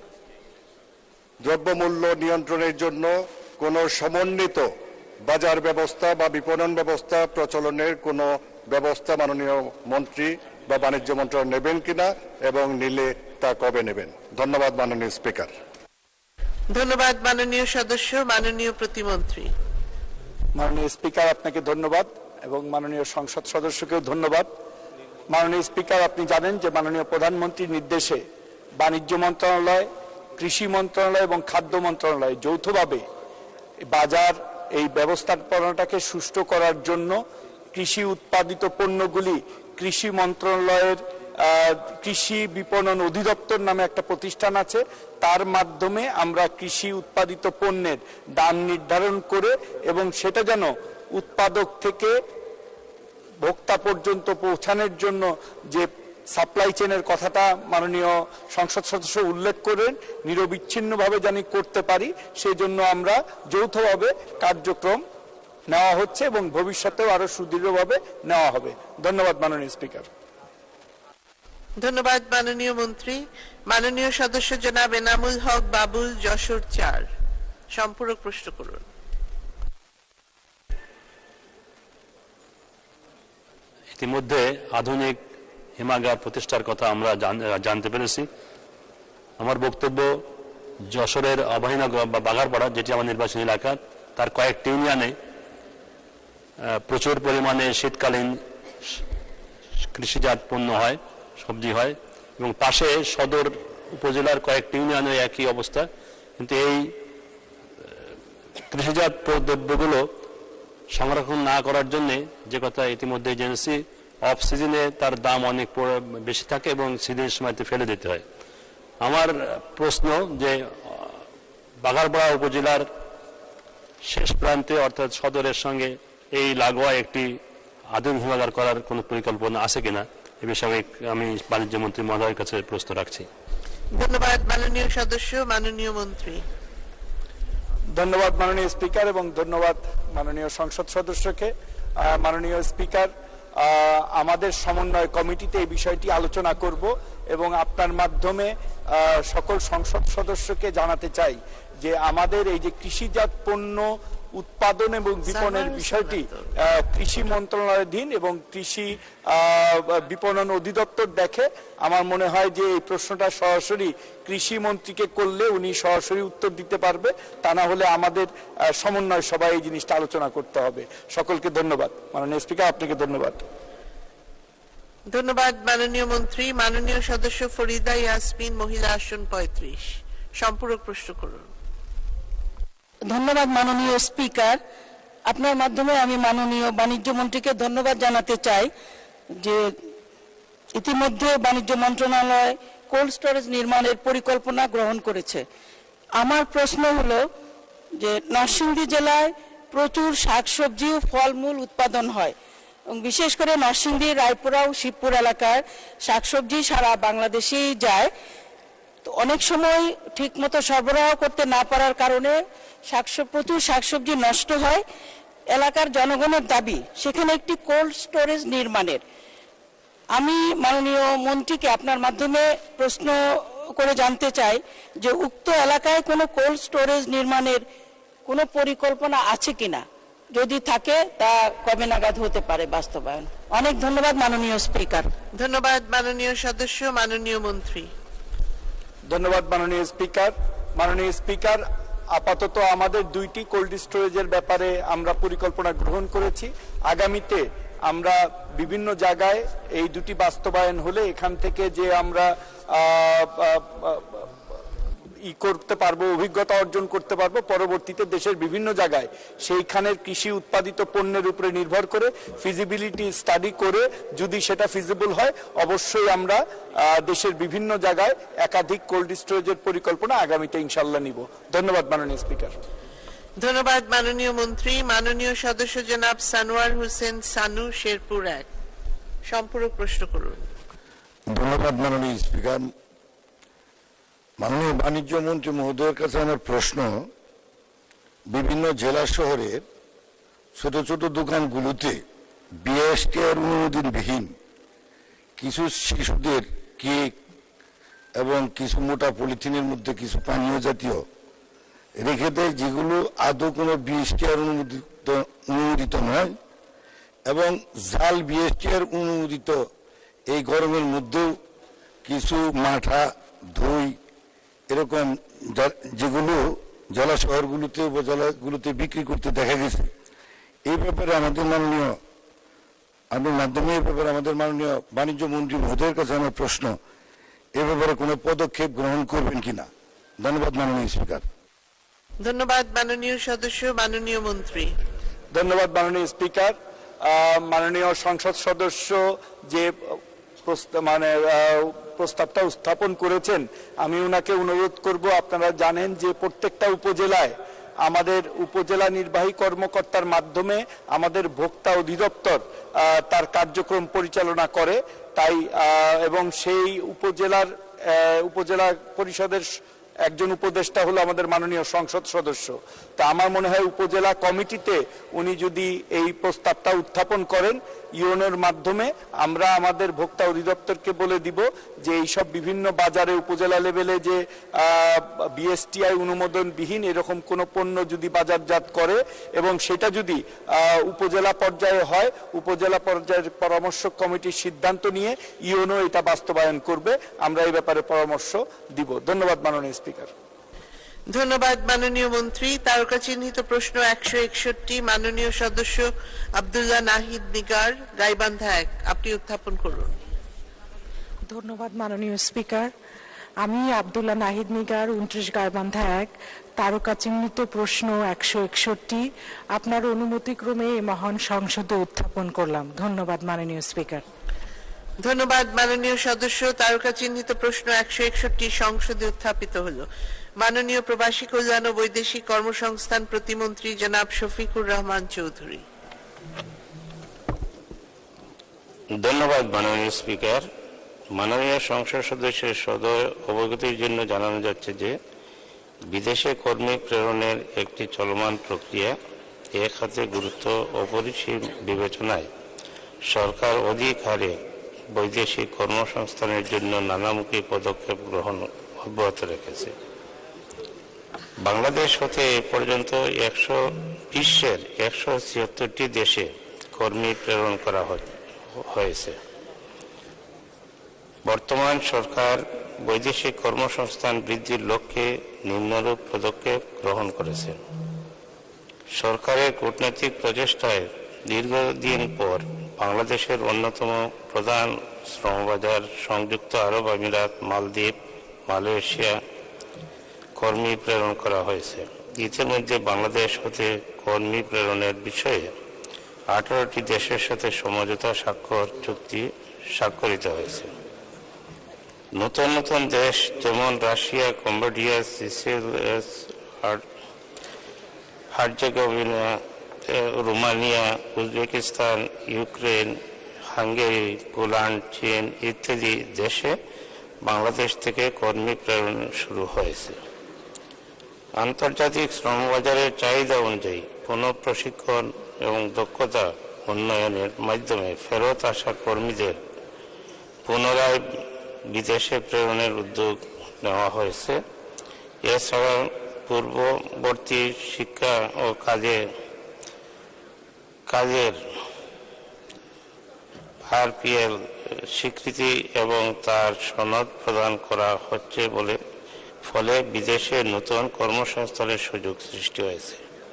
দ্রব্যমূল্য নিয়ন্ত্রণের জন্য কোনো সমন্বিত বাজার ব্যবস্থা বা বিপণন ব্যবস্থা প্রচলনের কোনো ব্যবস্থা মাননীয় মন্ত্রী বা বাণিজ্য মন্ত্রণালয় নেবেন কিনা এবং নিলে তা কবে নেবেন? ধন্যবাদ মাননীয় স্পিকার। ধন্যবাদ মাননীয় সদস্য। মাননীয় প্রতিমন্ত্রী। মাননীয় স্পিকার, আপনাকে ধন্যবাদ এবং মাননীয় সংসদ সদস্যকেও ধন্যবাদ। মাননীয় স্পিকার, আপনি জানেন যে মাননীয় প্রধানমন্ত্রীর নির্দেশে বাণিজ্য মন্ত্রণালয়, কৃষি মন্ত্রণালয় এবং খাদ্য মন্ত্রণালয় যৌথভাবে বাজার এই ব্যবস্থাপনাটাকে সুষ্ঠু করার জন্য কৃষি উৎপাদিত পণ্যগুলি কৃষি মন্ত্রণালয়ের কৃষি বিপণন অধিদপ্তর নামে একটা প্রতিষ্ঠান আছে, তার মাধ্যমে আমরা কৃষি উৎপাদিত পণ্যের দাম নির্ধারণ করে এবং সেটা যেন উৎপাদক থেকে ভোক্তা পর্যন্ত পৌঁছানোর জন্য যে সাপ্লাই চেনের কথাটা মাননীয় সংসদ সদস্য উল্লেখ করেন, নিরবিচ্ছিন্নভাবে জানি করতে পারি, সেই জন্য আমরা যৌথভাবে কার্যক্রম নেওয়া হচ্ছে এবং ভবিষ্যতেও আরো সুদৃঢ়ভাবে নেওয়া হবে। ধন্যবাদ মাননীয় স্পিকার। ধন্যবাদ মাননীয় মন্ত্রী। মাননীয় সদস্য জনাব এনামুল হক বাবুল, যশোর 4, সম্পূরক প্রশ্ন করুন। ইতিমধ্যে আধুনিক হিমাগার প্রতিষ্ঠার কথা আমরা জানতে পেরেছি। আমার বক্তব্য, যশোরের অভয়নগর বা বাগারপাড়া, যেটি আমার নির্বাচনী এলাকা, তার কয়েকটি ইউনিয়নে প্রচুর পরিমাণে শীতকালীন কৃষিজাত পণ্য হয়, সবজি হয়, এবং পাশে সদর উপজেলার কয়েকটি ইউনিয়নে একই অবস্থা। কিন্তু এই কৃষিজাত দ্রব্যগুলো সংরক্ষণ না করার জন্য, যে কথা ইতিমধ্যে জেনেছি, অফ সিজনে তার দাম অনেক বেশি থাকে এবং সিজনের সময়তে ফেলে দিতে হয়। আমার প্রশ্ন যে বাগারপাড়া উপজেলার শেষ প্রান্তে অর্থাৎ সদরের সঙ্গে এই লাগোয়া একটি আধুনিক হিমাগার করার কোনো পরিকল্পনা আছে কিনা, এ বিষয়ে আমি বাণিজ্য মন্ত্রী মহোদয়ের কাছে প্রশ্ন রাখছি। ধন্যবাদ মাননীয় সদস্য। মাননীয় মন্ত্রী। ধন্যবাদ মাননীয় স্পিকার এবং ধন্যবাদ মাননীয় সংসদ সদস্যকে। মাননীয় স্পিকার, আমাদের সমন্বয় কমিটিতে এই বিষয়টি আলোচনা করব এবং আপনার মাধ্যমে সকল সংসদ সদস্যকে জানাতে চাই যে আমাদের এই যে কৃষিজাত পণ্য উৎপাদন এবং বিপণনের বিষয়টি কৃষি মন্ত্রণালয়াধীন এবং কৃষি বিপণন অধিদপ্তর দেখে। আমার মনে হয় যে এই প্রশ্নটা সরাসরি কৃষি মন্ত্রীকে করলে উনি সরাসরি উত্তর দিতে পারবে, তা না হলে আমাদের সমন্বয় সভায় এই জিনিসটা আলোচনা করতে হবে। সকলকে ধন্যবাদ। মাননীয় স্পিকার, আপনাকে ধন্যবাদ। ধন্যবাদ মাননীয় মন্ত্রী। মাননীয় সদস্য ফরিদা ইয়াসমিন, মহিলা আসন 35, সম্পূরক প্রশ্ন করুন। ধন্যবাদ মাননীয় স্পিকার। আপনার মাধ্যমে আমি মাননীয় বাণিজ্য মন্ত্রীকে ধন্যবাদ জানাতে চাই যে ইতিমধ্যে বাণিজ্য মন্ত্রণালয় কোল্ড স্টোরেজ নির্মাণের পরিকল্পনা গ্রহণ করেছে। আমার প্রশ্ন হলো যে নরসিংদী জেলায় প্রচুর শাকসবজি ও ফলমূল উৎপাদন হয় এবং বিশেষ করে নরসিংদী, রায়পুরা ও শিবপুর এলাকার শাকসবজি সারা বাংলাদেশেই যায়। তো অনেক সময় ঠিকমতো সরবরাহ করতে না পারার কারণে প্রচুর শাকসবজি নষ্ট হয়। এলাকার জনগণের দাবি সেখানে একটি কোল্ড স্টোরেজ নির্মাণের। আমি মাননীয় মন্ত্রীকে আপনার মাধ্যমে প্রশ্ন করে জানতে চাই যে উক্ত এলাকায় কোনো কোল্ড স্টোরেজ নির্মাণের কোনো পরিকল্পনা আছে কিনা, যদি থাকে তা কবে নাগাদ হতে পারে বাস্তবায়ন। অনেক ধন্যবাদ মাননীয় স্পিকার। ধন্যবাদ মাননীয় সদস্য। মাননীয় মন্ত্রী। ধন্যবাদ মাননীয় স্পিকার। মাননীয় স্পিকার, আপাতত আমাদের 2টি কোল্ড স্টোরেজের ব্যাপারে আমরা পরিকল্পনা গ্রহণ করেছি। আগামীতে আমরা বিভিন্ন জায়গায় এই 2টি বাস্তবায়ন হলে এখান থেকে যে আমরা করতে পারবো, অভিজ্ঞতা অর্জন করতে পারবো, পরবর্তীতে দেশের বিভিন্ন জায়গায় সেইখানের কৃষি উৎপাদিত পণ্যের উপরে নির্ভর করে ফিজিবিলিটি স্টাডি করে যদি সেটা ফিজিবল হয় অবশ্যই আমরা দেশের বিভিন্ন জায়গায় একাধিক কোল্ড স্টোরেজের পরিকল্পনা আগামীতে ইনশাল্লাহ নিব। ধন্যবাদ মাননীয় স্পিকার। ধন্যবাদ মাননীয় মন্ত্রী। মাননীয় সদস্য জনাব সানোয়ার হোসেন সানু, শেরপুর 1, সম্পূরক প্রশ্ন করুন। ধন্যবাদ মাননীয় স্পিকার। মাননীয় বাণিজ্য মন্ত্রী মহোদয়ের কাছে আমার প্রশ্ন, বিভিন্ন জেলা শহরের ছোট ছোট দোকানগুলোতে বিএসটিআর অনুমোদনবিহীন কিছু শিশুদের কেক এবং কিছু মোটা পলিথিনের মধ্যে কিছু পানীয় জাতীয় রেখে দেয়, যেগুলো আদৌ কোনো বিএসটিআর অনুমোদিত নয়, এবং জাল বিএসটিআর অনুমোদিত এই গরমের মধ্যেও কিছু মাঠা, দই এরকম যেগুলো জেলা শহরগুলোতে উপজেলাগুলোতে বিক্রি করতে দেখা গেছে। এই ব্যাপারে আমাদের মাননীয় বাণিজ্য মন্ত্রী মহোদয়ের কাছে আমার প্রশ্ন, এ ব্যাপারে কোনো পদক্ষেপ গ্রহণ করবেন কিনা। ধন্যবাদ মাননীয় স্পিকার। ধন্যবাদ মাননীয় সদস্য। মাননীয় মন্ত্রী। ধন্যবাদ মাননীয় স্পিকার। মাননীয় সংসদ সদস্য যে প্রস্তাবটা উত্থাপন করেছেন, আমি ওনাকে অনুরোধ করব, আপনারা জানেন যে প্রত্যেকটা উপজেলায় আমাদের উপজেলা নির্বাহী কর্মকর্তার মাধ্যমে আমাদের ভোক্তা অধিদপ্তর তার কার্যক্রম পরিচালনা করে। তাই এবং সেই উপজেলা পরিষদের একজন উপদেষ্টা হলো আমাদের মাননীয় সংসদ সদস্য। তা আমার মনে হয় উপজেলা কমিটিতে উনি যদি এই প্রস্তাবটা উত্থাপন করেন, ইউনোর মাধ্যমে আমরা আমাদের ভোক্তা অধিদপ্তরকে বলে দিব যে এইসব বিভিন্ন বাজারে উপজেলা লেভেলে যে বিএসটিআই অনুমোদনবিহীন এরকম কোনো পণ্য যদি বাজারজাত করে এবং সেটা যদি উপজেলা পর্যায়ে হয়, উপজেলা পর্যায়ের পরামর্শ কমিটির সিদ্ধান্ত নিয়ে ইউনো এটা বাস্তবায়ন করবে। আমরা এই ব্যাপারে পরামর্শ দিব। ধন্যবাদ মাননীয় স্পিকার। ধন্যবাদ মাননীয় মন্ত্রী। তারকা চিহ্নিত প্রশ্ন 161, মাননীয় সদস্য আব্দুল্লাহ নাহিদ নিগার, গাইবান্ধা 1, আপনি উত্থাপন করুন। ধন্যবাদ মাননীয় স্পিকার। আমি আব্দুল্লাহ নাহিদ নিগার, 29 গাইবান্ধা 1, তারকা চিহ্নিত প্রশ্ন 161 আপনার অনুমতিক্রমে এই মহান সংসদে উত্থাপন করলাম। ধন্যবাদ মাননীয় স্পিকার। ধন্যবাদ মাননীয় সদস্য। তারকা চিহ্নিত প্রশ্ন 161 সংসদে উত্থাপিত হলো। মাননীয় প্রবাসী কল্যাণ ও বৈদেশিক কর্মসংস্থান প্রতিমন্ত্রী জনাব শফিকুর রহমান চৌধুরী। ধন্যবাদ মাননীয় স্পিকার। মাননীয় সংসদ সদস্যের সদয় অবগতির জন্য জানানো যাচ্ছে যে বিদেশে কর্মী প্রেরণের একটি চলমান প্রক্রিয়া। এ খাতে গুরুত্ব অপরিসীম বিবেচনায় সরকার অধিক হারে বৈদেশিক কর্মসংস্থানের জন্য নানামুখী পদক্ষেপ গ্রহণ অব্যাহত রেখেছে। বাংলাদেশ হতে এ পর্যন্ত বিশ্বের 176টি দেশে কর্মী প্রেরণ করা হয়েছে। বর্তমান সরকার বৈদেশিক কর্মসংস্থান বৃদ্ধির লক্ষ্যে নিম্নরূপ পদক্ষেপ গ্রহণ করেছে। সরকারের কূটনৈতিক প্রচেষ্টায় দীর্ঘদিন পর বাংলাদেশের অন্যতম প্রধান শ্রমবাজার সংযুক্ত আরব আমিরাত, মালদ্বীপ, মালয়েশিয়া কর্মী প্রেরণ করা হয়েছে। ইতিমধ্যে বাংলাদেশ হতে কর্মী প্রেরণের বিষয়ে 18টি দেশের সাথে সমঝোতা চুক্তি স্বাক্ষরিত হয়েছে। নতুন নতুন দেশ যেমন Russia, Cambodia, Seychelles, Herzegovina, Romania, Uzbekistan, Ukraine, Hungary, Poland, চীন ইত্যাদি দেশে বাংলাদেশ থেকে কর্মী প্রেরণ শুরু হয়েছে। আন্তর্জাতিক শ্রমবাজারের চাহিদা অনুযায়ী পুনঃপ্রশিক্ষণ এবং দক্ষতা উন্নয়নের মাধ্যমে ফেরত আসা কর্মীদের পুনরায় বিদেশে প্রেরণের উদ্যোগ নেওয়া হয়েছে। এছাড়া পূর্ববর্তী শিক্ষা ও কাজের আরপিএল স্বীকৃতি এবং তার সনদ প্রদান করা হচ্ছে ফলে বিদেশে নতুন কর্মসংস্থানের সুযোগ সৃষ্টি হয়েছে।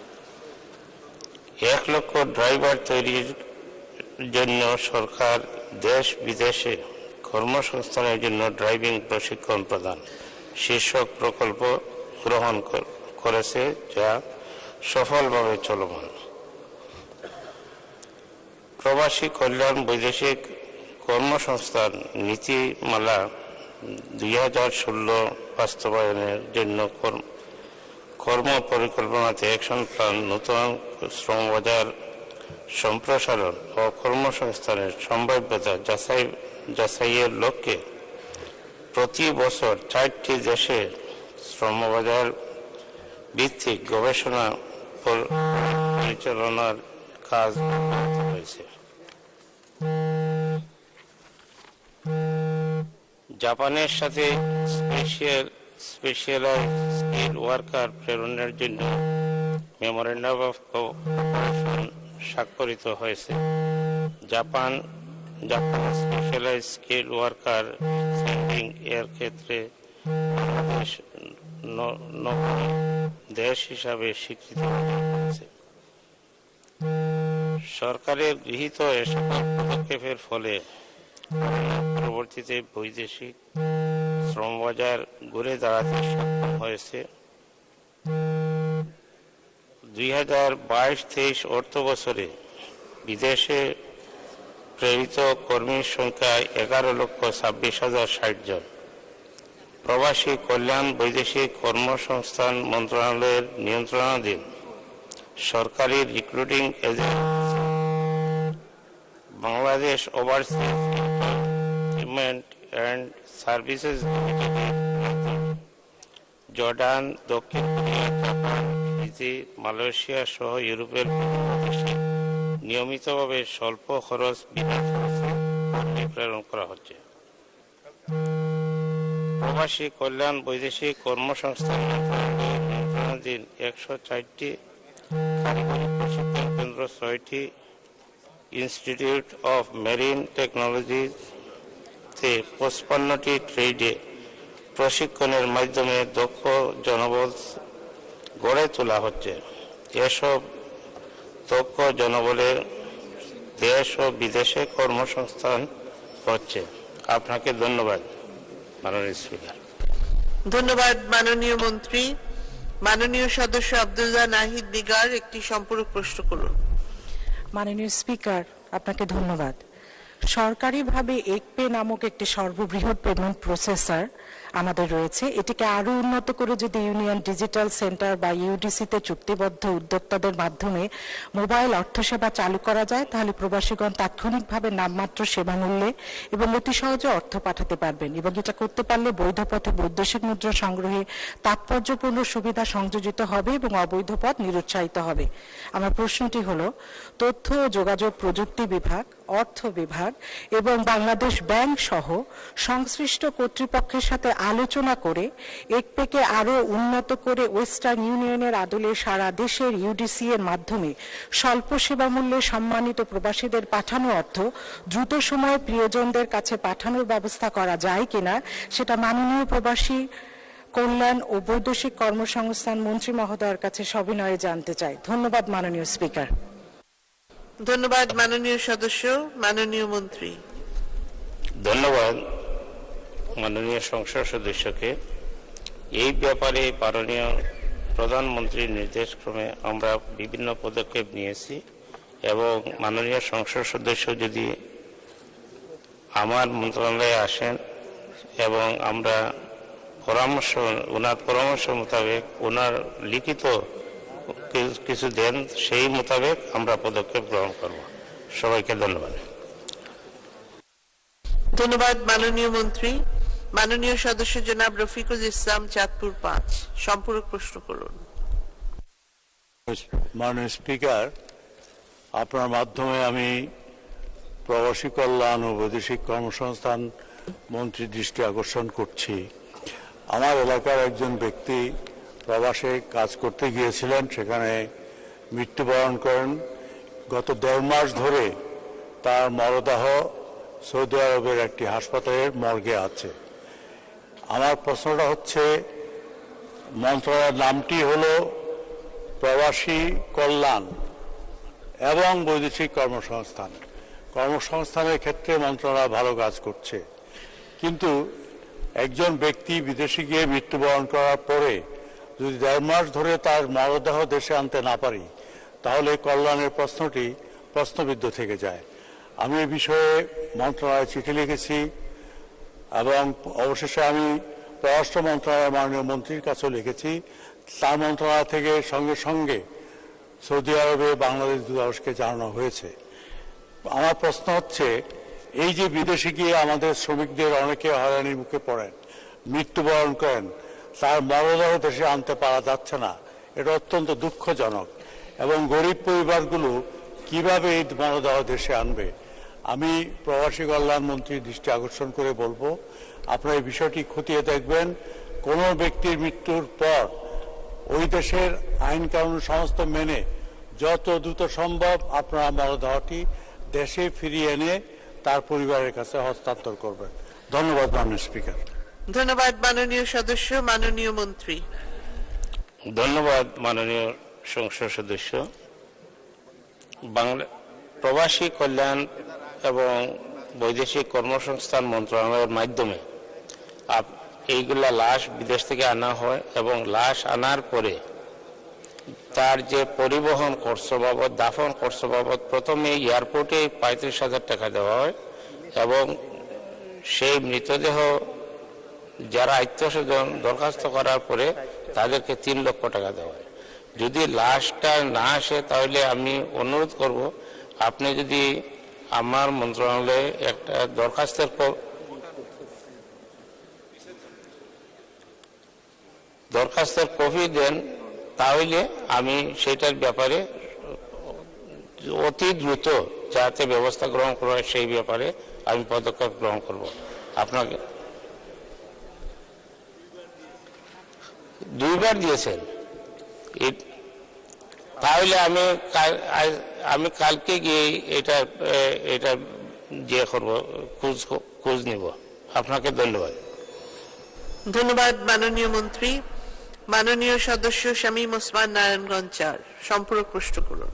1 লক্ষ ড্রাইভার তৈরির জন্য সরকার দেশ বিদেশে কর্মসংস্থানের জন্য ড্রাইভিং প্রশিক্ষণ প্রদান শীর্ষক প্রকল্প গ্রহণ করেছে, যা সফলভাবে চলমান। প্রবাসী কল্যাণ বৈদেশিক কর্মসংস্থান নীতিমালা 2016 বাস্তবায়নের জন্য কর্ম পরিকল্পনাতে অ্যাকশন প্ল্যান নতুন শ্রমবাজার সম্প্রসারণ ও কর্মসংস্থানের সম্ভাব্যতা যাচাইয়ের লক্ষ্যে প্রতি বছর 4টি দেশে শ্রমবাজার ভিত্তিক গবেষণা পরিচালনার কাজ হয়েছে। জাপানের সাথে স্পেশালাইজড স্কিল ওয়ার্কার প্রেরণের জন্য মেমোরেন্ডাম অফ কোঅপারেশন স্বাক্ষরিত হয়েছে। Japan specialized skill worker sending এর ক্ষেত্রে বাংলাদেশ দেশ হিসাবে স্বীকৃতি পেয়েছে। সরকারের গৃহীত এসব পদক্ষেপের ফলে পরবর্তীতে বৈদেশিক শ্রমবাজার ঘুরে দাঁড়াতে সক্ষম হয়েছে। 2022-23 অর্থ বছরে বিদেশে প্রেরিত কর্মীর সংখ্যা 11,26,060 জন। প্রবাসী কল্যাণ বৈদেশিক কর্মসংস্থান মন্ত্রণালয়ের নিয়ন্ত্রণাধীন সরকারি recruiting agency Bangladesh overseas movement and services লিমিটেডের মাধ্যমে জর্ডান, দক্ষিণ কোরিয়া, জাপান, ফিজি, মালয়েশিয়া সহ ইউরোপের বিভিন্ন দেশে নিয়মিতভাবে স্বল্প খরচ বিনা খরচে কর্মী প্রেরণ করা হচ্ছে। প্রবাসী কল্যাণ বৈদেশিক কর্মসংস্থান মন্ত্রণালয়ের নিয়ন্ত্রণাধীন 104টি কারিগরি প্রশিক্ষণ কেন্দ্র, 6টি ইনস্টিটিউট অফ মেরিন টেকনোলজিতে 55টি ট্রেডে প্রশিক্ষণের মাধ্যমে দক্ষ জনবল গড়ে তোলা হচ্ছে। এসব দক্ষ জনবলের দেশ ও বিদেশে কর্মসংস্থান হচ্ছে। আপনাকে ধন্যবাদ মাননীয় স্পিকার। ধন্যবাদ মাননীয় মন্ত্রী। মাননীয় সদস্য আব্দুল্লাহ নাহিদ নিগার একটি সম্পূরক প্রশ্ন করুন। মাননীয় স্পিকার, আপনাকে ধন্যবাদ। সরকারিভাবে একপে নামক একটি সর্ববৃহৎ পেমেন্ট প্রসেসর আমাদের রয়েছে। এটিকে আরো উন্নত করে যদি ইউনিয়ন ডিজিটাল সেন্টার বা ইউডিসিতে চুক্তিবদ্ধ উদ্যোক্তাদের মাধ্যমে মোবাইল অর্থসেবা চালু করা যায়, তাহলে প্রবাসীগণ তাৎক্ষণিকভাবে নামমাত্র সেবা মূল্যে এবং অতি সহজে অর্থ পাঠাতে পারবেন, এবং এটা করতে পারলে বৈধ পথে বৈদেশিক মুদ্রা সংগ্রহে তাৎপর্যপূর্ণ সুবিধা সংযোজিত হবে এবং অবৈধ পথ নিরুৎসাহিত হবে। আমার প্রশ্নটি হলো, তথ্য ও যোগাযোগ প্রযুক্তি বিভাগ, অর্থ বিভাগ এবং বাংলাদেশ ব্যাংক সহ সংশ্লিষ্ট কর্তৃপক্ষের সাথে আলোচনা করে একপেকে আরো উন্নত করে ওয়েস্টার্ন ইউনিয়নের আদলে সারা দেশের ইউডিসি এর মাধ্যমে স্বল্প সেবা মূল্যে সম্মানিত প্রবাসীদের পাঠানো অর্থ দ্রুত সময়ে প্রিয়জনদের কাছে পাঠানোর ব্যবস্থা করা যায় কিনা, সেটা মাননীয় প্রবাসী কল্যাণ ও বৈদেশিক কর্মসংস্থান মন্ত্রী মহোদয়ের কাছে সবিনয়ে জানতে চাই। ধন্যবাদ মাননীয় স্পিকার। ধন্যবাদ মাননীয় সদস্য। মাননীয় মন্ত্রী। ধন্যবাদ মাননীয় সংসদ সদস্যকে। এই ব্যাপারে মাননীয় প্রধানমন্ত্রীর নির্দেশক্রমে আমরা বিভিন্ন পদক্ষেপ নিয়েছি, এবং মাননীয় সংসদ সদস্য যদি আমার মন্ত্রণালয়ে আসেন এবং আমরা ওনার পরামর্শ মোতাবেক ওনার লিখিত কিছু দেন, সেই মোতাবেক আমরা পদক্ষেপ গ্রহণ করব। সবাইকে ধন্যবাদ। ধন্যবাদ মাননীয় মন্ত্রী। মাননীয় সদস্য জনাব রফিকুল ইসলাম, চাঁদপুর 5, সম্পূরক প্রশ্ন করুন। মাননীয় স্পিকার, আপনার মাধ্যমে আমি প্রবাসী কল্যাণ ও বৈদেশিক কর্মসংস্থান মন্ত্রীর দৃষ্টি আকর্ষণ করছি। আমার এলাকার একজন ব্যক্তি প্রবাসে কাজ করতে গিয়েছিলেন, সেখানে মৃত্যুবরণ করেন। গত 1.5 মাস ধরে তার মরদেহ সৌদি আরবের একটি হাসপাতালের মর্গে আছে। আমার প্রশ্নটা হচ্ছে, মন্ত্রণালয়ের নামটি হলো প্রবাসী কল্যাণ এবং বৈদেশিক কর্মসংস্থান। কর্মসংস্থানের ক্ষেত্রে মন্ত্রণালয় ভালো কাজ করছে, কিন্তু একজন ব্যক্তি বিদেশে গিয়ে মৃত্যুবরণ করার পরে যদি 1.5 মাস ধরে তার মরদেহ দেশে আনতে না পারি, তাহলে কল্যাণের প্রশ্নটি প্রশ্নবিদ্ধ থেকে যায়। আমি এই বিষয়ে মন্ত্রণালয়ে চিঠি লিখেছি, এবং অবশেষে আমি পররাষ্ট্র মন্ত্রণালয়ের মাননীয় মন্ত্রীর কাছেও লিখেছি। তার মন্ত্রণালয় থেকে সঙ্গে সঙ্গে সৌদি আরবে বাংলাদেশ দূতাবাসকে জানানো হয়েছে। আমার প্রশ্ন হচ্ছে, এই যে বিদেশে গিয়ে আমাদের শ্রমিকদের অনেকে হয়রানির মুখে পড়েন, মৃত্যুবরণ করেন, তার মরদেহ দেশে আনতে পারা যাচ্ছে না, এটা অত্যন্ত দুঃখজনক। এবং গরিব পরিবারগুলো কিভাবে এই মরদেহ দেশে আনবে? আমি প্রবাসী কল্যাণ মন্ত্রীর দৃষ্টি আকর্ষণ করে বলবো, আপনারা এই বিষয়টি খতিয়ে দেখবেন। কোন ব্যক্তির মৃত্যুর পর ওই দেশের আইন কানুন সমস্ত মেনে যত দ্রুত সম্ভব আপনারা মরদেহটি দেশে ফিরিয়ে এনে তার পরিবারের কাছে হস্তান্তর করবেন। ধন্যবাদ মাননীয় স্পিকার। ধন্যবাদ মাননীয় সদস্য। মাননীয় মন্ত্রী। ধন্যবাদ মাননীয় সংসদ সদস্য। প্রবাসী কল্যাণ এবং বৈদেশিক কর্মসংস্থান মন্ত্রণালয়ের মাধ্যমে এইগুলা লাশ বিদেশ থেকে আনা হয়, এবং লাশ আনার পরে তার যে পরিবহন খরচ বাবদ, দাফন খরচ বাবদ প্রথমে এয়ারপোর্টে 35,000 টাকা দেওয়া হয়, এবং সেই মৃতদেহ যারা আত্মীয়স্বজন দরখাস্ত করার পরে তাদেরকে 3 লক্ষ টাকা দেওয়া হয়। যদি লাশটা না আসে, তাহলে আমি অনুরোধ করব, আপনি যদি আমার মন্ত্রণালয়ে একটা দরখাস্তের দরখাস্তের কপি দেন, তাহলে আমি সেটার ব্যাপারে অতি দ্রুত যাতে ব্যবস্থা গ্রহণ করা হয় সেই ব্যাপারে আমি পদক্ষেপ গ্রহণ করব। আপনাকে 2 বার দিয়েছেন, তাহলে আমি কালকে গিয়ে এটা যে করব, খোঁজ নিব। আপনাকে ধন্যবাদ। ধন্যবাদ মাননীয় মন্ত্রী। মাননীয় সদস্য শামীম ওসমান নারায়ণগঞ্জ 4 সম্পূরক প্রশ্ন করুন।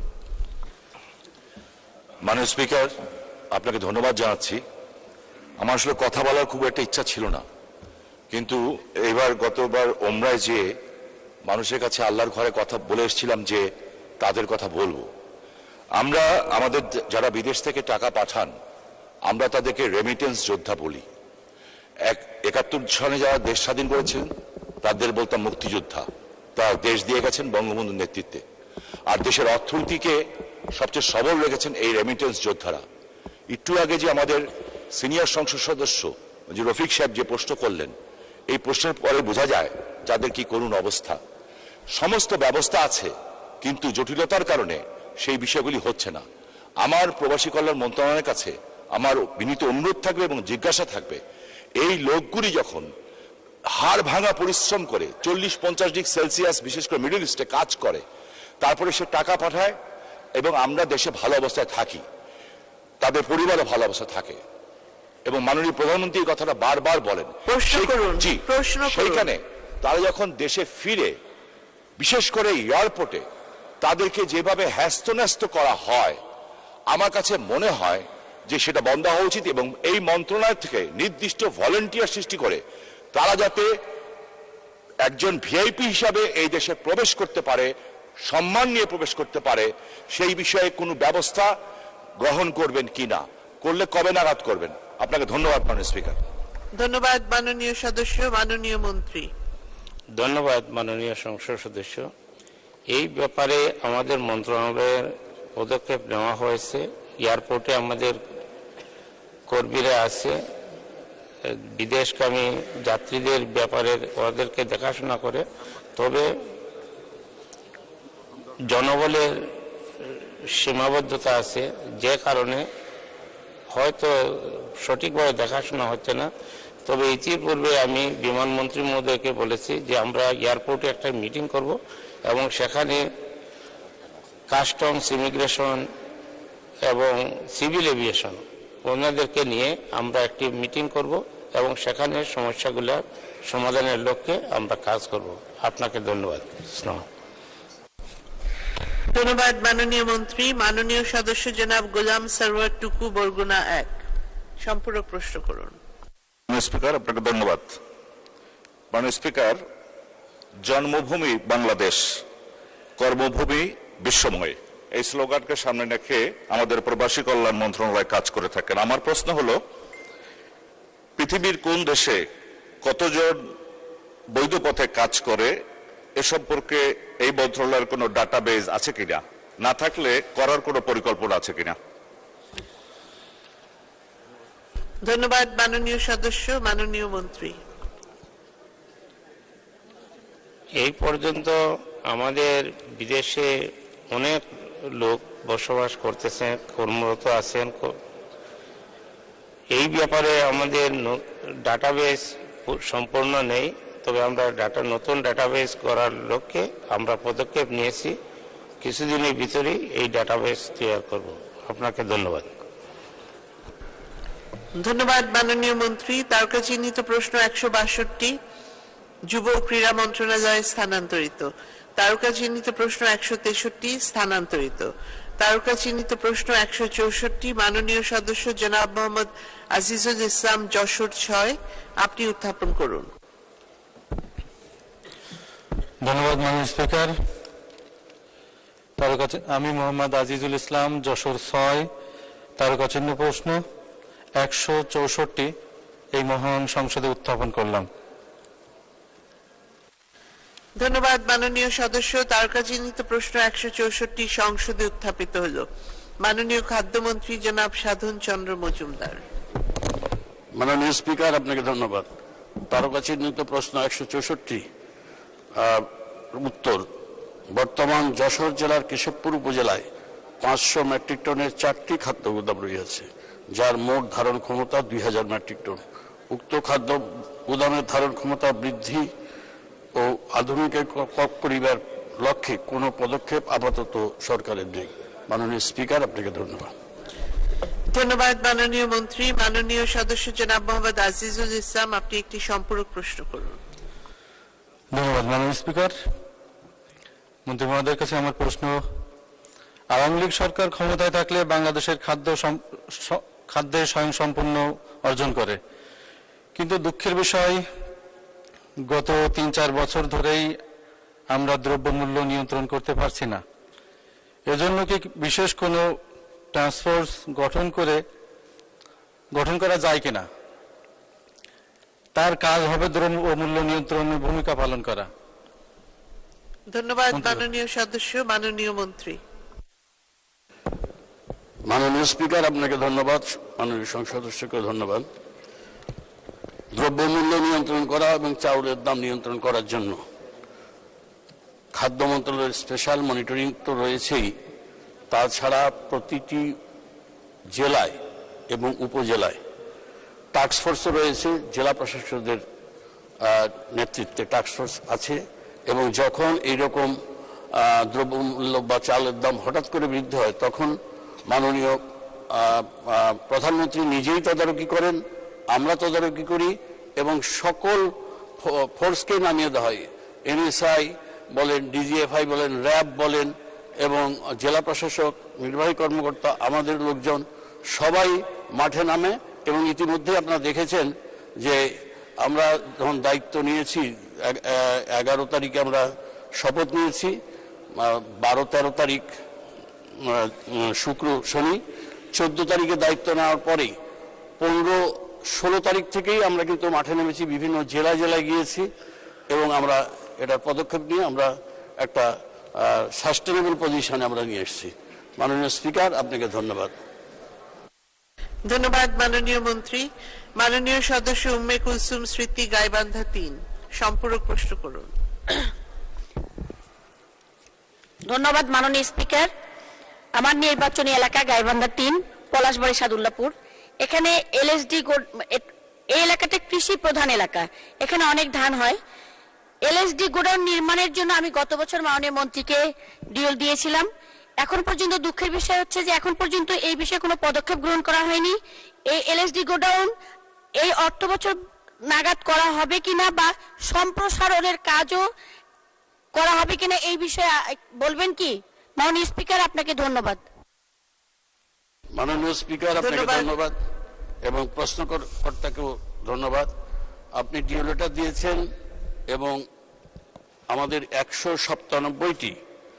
মাননীয় স্পিকার, আপনাকে ধন্যবাদ জানাচ্ছি। আমার আসলে কথা বলার খুব একটা ইচ্ছা ছিল না, কিন্তু গতবার ওমরায় যে মানুষের কাছে আল্লাহর ঘরে কথা বলে এসেছিলাম যে তাদের কথা বলবো। আমরা আমাদের যারা বিদেশ থেকে টাকা পাঠান, আমরা তাদেরকে রেমিটেন্স যোদ্ধা বলি। 71 সালে যারা দেশ স্বাধীন করেছেন তাদের বলতাম মুক্তিযোদ্ধা। তারা দেশ দিয়ে গেছেন বঙ্গবন্ধুর নেতৃত্বে, আর দেশের অর্থনীতিকে সবচেয়ে সবল রেখেছেন এই রেমিটেন্স যোদ্ধারা। একটু আগে যে আমাদের সিনিয়র সংসদ সদস্য যে রফিক সাহেব যে প্রশ্ন করলেন, এই প্রশ্নের পরে বোঝা যায় যাদের কি করুণ অবস্থা। সমস্ত ব্যবস্থা আছে, কিন্তু জটিলতার কারণে সেই বিষয়গুলি হচ্ছে না। আমার প্রবাসী কল্যাণ মন্ত্রণালয়ের কাছে আমার বিনীত অনুরোধ থাকবে এবং জিজ্ঞাসা থাকবে, এই লোকগুলি যখন হাড় ভাঙা পরিশ্রম করে 40-50 ডিগ্রি সেলসিয়াস বিশেষ করে মিডল ইস্টে কাজ করে, তারপরে সে টাকা পাঠায় এবং আমরা দেশে ভালো অবস্থায় থাকি, তাদের পরিবারও ভালো অবস্থায় থাকে। এবং মাননীয় প্রধানমন্ত্রী এই কথাটা বারবার বলেন। সেইখানে তারা যখন দেশে ফিরে, বিশেষ করে এয়ারপোর্টে তাদেরকে যেভাবে হ্যাস্তন্যস্ত করা হয়, আমার কাছে মনে হয় যে সেটা বন্ধ হওয়া উচিত এবং এই মন্ত্রণালয় থেকে নির্দিষ্ট ভলেন্টিয়ার সৃষ্টি করে তারা যাতে একজন ভিআইপি হিসাবে এই দেশে প্রবেশ করতে পারে, সম্মান নিয়ে প্রবেশ করতে পারে, সেই বিষয়ে কোনো ব্যবস্থা গ্রহণ করবেন কিনা, করলে কবে নাগাদ করবেন? আপনাকে ধন্যবাদ মাননীয় স্পিকার। ধন্যবাদ মাননীয় সদস্য। মাননীয় মন্ত্রী। ধন্যবাদ মাননীয় সংসদ সদস্য। এই ব্যাপারে আমাদের মন্ত্রণালয়ের পদক্ষেপ নেওয়া হয়েছে। এয়ারপোর্টে আমাদের কর্মীরা আছে, বিদেশগামী যাত্রীদের ব্যাপারে ওদেরকে দেখাশোনা করে। তবে জনবলের সীমাবদ্ধতা আছে, যে কারণে হয়তো সঠিকভাবে দেখাশোনা হচ্ছে না। তবে ইতিপূর্বে আমি বিমানমন্ত্রী মহোদয়কে বলেছি যে আমরা এয়ারপোর্টে একটা মিটিং করব এবং সেখানে কাস্টমস, ইমিগ্রেশন এবং সিভিল এভিয়েশন ওনাদেরকে নিয়ে আমরা একটি মিটিং করব এবং সেখানে সমস্যাগুলো সমাধানের লক্ষ্যে আমরা কাজ করব। আপনাকে ধন্যবাদ। ধন্যবাদ মাননীয় মন্ত্রী। মাননীয় সদস্য জনাব গোলাম সরওয়ার টুকু বরগুনা 1 সম্পূরক প্রশ্ন করুন। স্পিকার, আপনাকে ধন্যবাদ। মাননীয় স্পিকার, জন্মভূমি বাংলাদেশ, কর্মভূমি বিশ্বময়, এই স্লোগানকে সামনে রেখে আমাদের প্রবাসী কল্যাণ মন্ত্রণালয় কাজ করে থাকেন। আমার প্রশ্ন হলো, পৃথিবীর কোন দেশে কতজন বৈধ পথে কাজ করে এ সম্পর্কে এই মন্ত্রণালয়ের কোনো ডাটাবেজ আছে কিনা, না থাকলে করার কোনো পরিকল্পনা আছে কিনা? ধন্যবাদ মাননীয় সদস্য। মাননীয় মন্ত্রী। এই পর্যন্ত আমাদের বিদেশে অনেক লোক বসবাস করতেছেন, কর্মরত আছেন। এই ব্যাপারে আমাদের ডাটাবেস সম্পূর্ণ নেই, তবে আমরা নতুন ডাটাবেস করার লক্ষ্যে আমরা পদক্ষেপ নিয়েছি। কিছুদিনের ভিতরেই এই ডাটাবেস তৈরি করব। আপনাকে ধন্যবাদ। ধন্যবাদ মাননীয় মন্ত্রী। তারকা চিহ্নিত প্রশ্ন 162 যুব ক্রীড়া মন্ত্রণালয়ে স্থানান্তরিত। তারকা চিহ্নিত প্রশ্ন 163 স্থানান্তরিত। তারকা চিহ্নিত প্রশ্ন 164 মাননীয় সদস্য জনাব মোহাম্মদ আজিজুল ইসলাম যশোর 6 আপনি উত্থাপন করুন। ধন্যবাদ মাননীয় স্পিকার। আমি মোহাম্মদ আজিজুল ইসলাম যশোর 6 তারকা চিহ্ন প্রশ্ন 164 এই মহান সংসদে উত্থাপন করলাম। ধন্যবাদ মাননীয় সদস্য। তারকা চিহ্নিত প্রশ্ন 164 সংসদে উত্থাপিত হল। মাননীয় খাদ্যমন্ত্রী জনাব সাধন চন্দ্র মজুমদার। মাননীয় স্পিকার, আপনাকে ধন্যবাদ। তারকা চিহ্নিত প্রশ্ন 164 উত্তর, বর্তমান যশোর জেলার কেশবপুর উপজেলায় 500 মেট্রিক টনের 4টি খাদ্য গুদাম রয়েছে, যার মোট ধারণ ক্ষমতা 2000 মেট্রিক টন। উক্ত খাদ্য গুদামের ধারণ ক্ষমতা বৃদ্ধি ও আধুনিক করিবার লক্ষ্যে কোনো পদক্ষেপ আপাতত সরকারের নেই। মাননীয় স্পিকার, আপনাকে ধন্যবাদ। ধন্যবাদ মাননীয় মন্ত্রী। মাননীয় সদস্য জনাব মোহাম্মদ আজিজুল ইসলাম, আপনি একটি সম্পূরক প্রশ্ন করুন। ধন্যবাদ মাননীয় স্পিকার। মন্ত্রী মহোদয়ের কাছে আমার প্রশ্ন, আওয়ামী লীগ সরকার ক্ষমতায় থাকলে বাংলাদেশের খাদ্যের স্বয়ংসম্পূর্ণ অর্জন করে, কিন্তু দুঃখের বিষয় গত 3-4 বছর ধরেই আমরা দ্রব্যমূল্য নিয়ন্ত্রণ করতে পারছি না। এজন্য কি বিশেষ কোনো টাস্কফোর্স গঠন করা যায় কিনা? তার কাজ হবে দ্রব্যমূল্য নিয়ন্ত্রণের ভূমিকা পালন করা। ধন্যবাদ মাননীয় সদস্য। মাননীয় মন্ত্রী। মাননীয় স্পিকার, আপনাকে ধন্যবাদ। মাননীয় সংসদ সদস্যকে ধন্যবাদ। দ্রব্যমূল্য নিয়ন্ত্রণ করা এবং চাউলের দাম নিয়ন্ত্রণ করার জন্য খাদ্য মন্ত্রণালয়ের স্পেশাল মনিটরিং তো রয়েছেই, তাছাড়া প্রতিটি জেলায় এবং উপজেলায় টাস্কফোর্সও রয়েছে। জেলা প্রশাসকদের নেতৃত্বে টাস্কফোর্স আছে, এবং যখন এইরকম দ্রব্যমূল্য বা চালের দাম হঠাৎ করে বৃদ্ধি হয়, তখন মাননীয় প্রধানমন্ত্রী নিজেই তদারকি করেন, আমরা তদারকি করি, এবং সকল ফোর্সকে নামিয়ে দেওয়া হয়। এনএসআই বলেন, ডিজিএফআই বলেন, র্যাব বলেন, এবং জেলা প্রশাসক, নির্বাহী কর্মকর্তা, আমাদের লোকজন সবাই মাঠে নামে। এবং ইতিমধ্যে আপনারা দেখেছেন যে আমরা যখন দায়িত্ব নিয়েছি, 11 তারিখে আমরা শপথ নিয়েছি, 12-13 তারিখ শুক্র শনি, 14 তারিখে দায়িত্ব নেওয়ার পরে 15-16 তারিখ থেকেই আমরা কিন্তু মাঠে নেমেছি, বিভিন্ন জেলায় গিয়েছি, এবং আমরা এটার পদক্ষেপ নিয়ে আমরা একটা সাস্টেনেবল পজিশনে আমরা নিয়ে এসেছি। মাননীয় স্পিকার, আপনাকে ধন্যবাদ। ধন্যবাদ মাননীয় মন্ত্রী। মাননীয় সদস্য উম্মে কুলসুম স্মৃতি, গাইবান্ধা 3, সম্পূরক প্রশ্ন করুন। ধন্যবাদ মাননীয় স্পিকার। আমার নির্বাচনী এলাকা গাইবান্ধা 3, পলাশবাড়ি, সাদুল্লাপুর। এখানে এলএসডি, এই এলাকাটা কৃষি প্রধান এলাকা, এখানে অনেক ধান হয়। এলএসডি গোডাউন নির্মাণের জন্য আমি গত বছর মাননীয় মন্ত্রীকে ডিএল দিয়েছিলাম। এখন পর্যন্ত দুঃখের বিষয় হচ্ছে যে এখন পর্যন্ত এই বিষয়ে কোনো পদক্ষেপ গ্রহণ করা হয়নি। এই এলএসডি গোডাউন এই অর্থ বছর নাগাদ করা হবে কিনা বা সম্প্রসারণের কাজও করা হবে কিনা, এই বিষয়ে বলবেন কি? মাননীয় স্পিকার, আপনাকে ধন্যবাদ। মাননীয় স্পিকার, আপনাকে ধন্যবাদ, এবং প্রশ্নকর্তাকেও ধন্যবাদ। আপনি ডিওলেটা দিয়েছেন, এবং আমাদের 197টি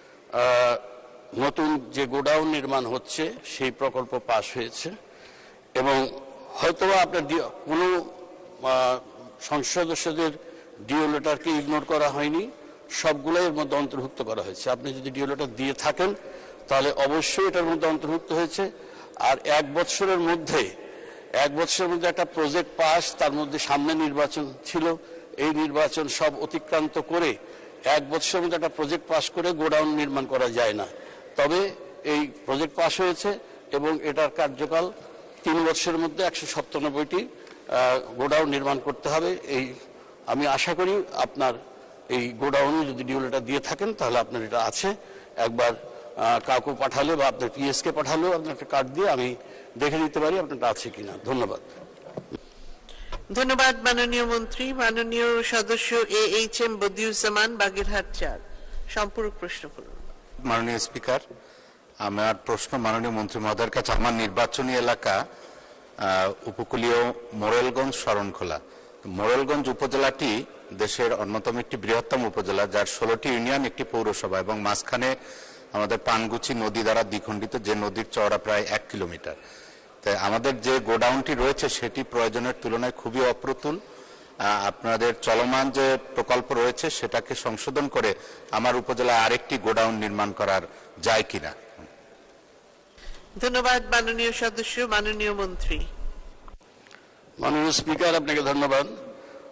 নতুন যে গোডাউন নির্মাণ হচ্ছে সেই প্রকল্প পাস হয়েছে, এবং হয়তোবা আপনার কোনো সংসদ সদস্যদের ডিও লেটারকে ইগনোর করা হয়নি, সবগুলোই এর মধ্যে অন্তর্ভুক্ত করা হয়েছে। আপনি যদি ডিও লেটার দিয়ে থাকেন তাহলে অবশ্যই এটার মধ্যে অন্তর্ভুক্ত হয়েছে। আর 1 বছরের মধ্যে একটা প্রজেক্ট পাস, তার মধ্যে সামনে নির্বাচন ছিল, এই নির্বাচন সব অতিক্রান্ত করে 1 বছরের মধ্যে একটা প্রজেক্ট পাস করে গোডাউন নির্মাণ করা যায় না। তবে এই প্রজেক্ট পাস হয়েছে, এবং এটার কার্যকাল 3 বছরের মধ্যে 197টি গোডাউন নির্মাণ করতে হবে। এই আমি আশা করি আপনার এই গোডাউনে যদি ডিওলেটা দিয়ে থাকেন তাহলে আপনার এটা আছে। একবার কাউকে পাঠালে বা আপনার পিএসকে পাঠালেও আপনার একটা কার্ড দিয়ে আমি দেখে নিতে পারি আপনারটা আছে কিনা। ধন্যবাদ। ধন্যবাদ মাননীয় মন্ত্রী। মাননীয় সদস্য AHM বদিউজ্জামান, বাগেরহাট 4, সম্পূরক প্রশ্ন করুন। মাননীয় স্পিকার, আমার প্রশ্ন মাননীয় মন্ত্রী মহোদয়ের কাছে। আমার নির্বাচনী এলাকা উপকূলীয় মোরেলগঞ্জ, শরণখোলা। মোরেলগঞ্জ উপজেলাটি দেশের অন্যতম একটি বৃহত্তম উপজেলা, যার 16টি ইউনিয়ন, একটি পৌরসভা, এবং মাঝখানে আমাদের পানগুচি নদী দ্বারা দ্বিখণ্ডিত, যে নদীর চওড়া প্রায় 1 কিলোমিটার। তাই আমাদের যে গোডাউনটি রয়েছে সেটি প্রয়োজনের তুলনায় খুবই অপ্রতুল। আপনাদের চলমান যে প্রকল্প রয়েছে সেটাকে সংশোধন করে আমার উপজেলায় আরেকটি গোডাউন নির্মাণ করার যায় কিনা। ধন্যবাদ মাননীয় সদস্য। মাননীয় মন্ত্রী। মাননীয় স্পিকার, আপনাকে ধন্যবাদ।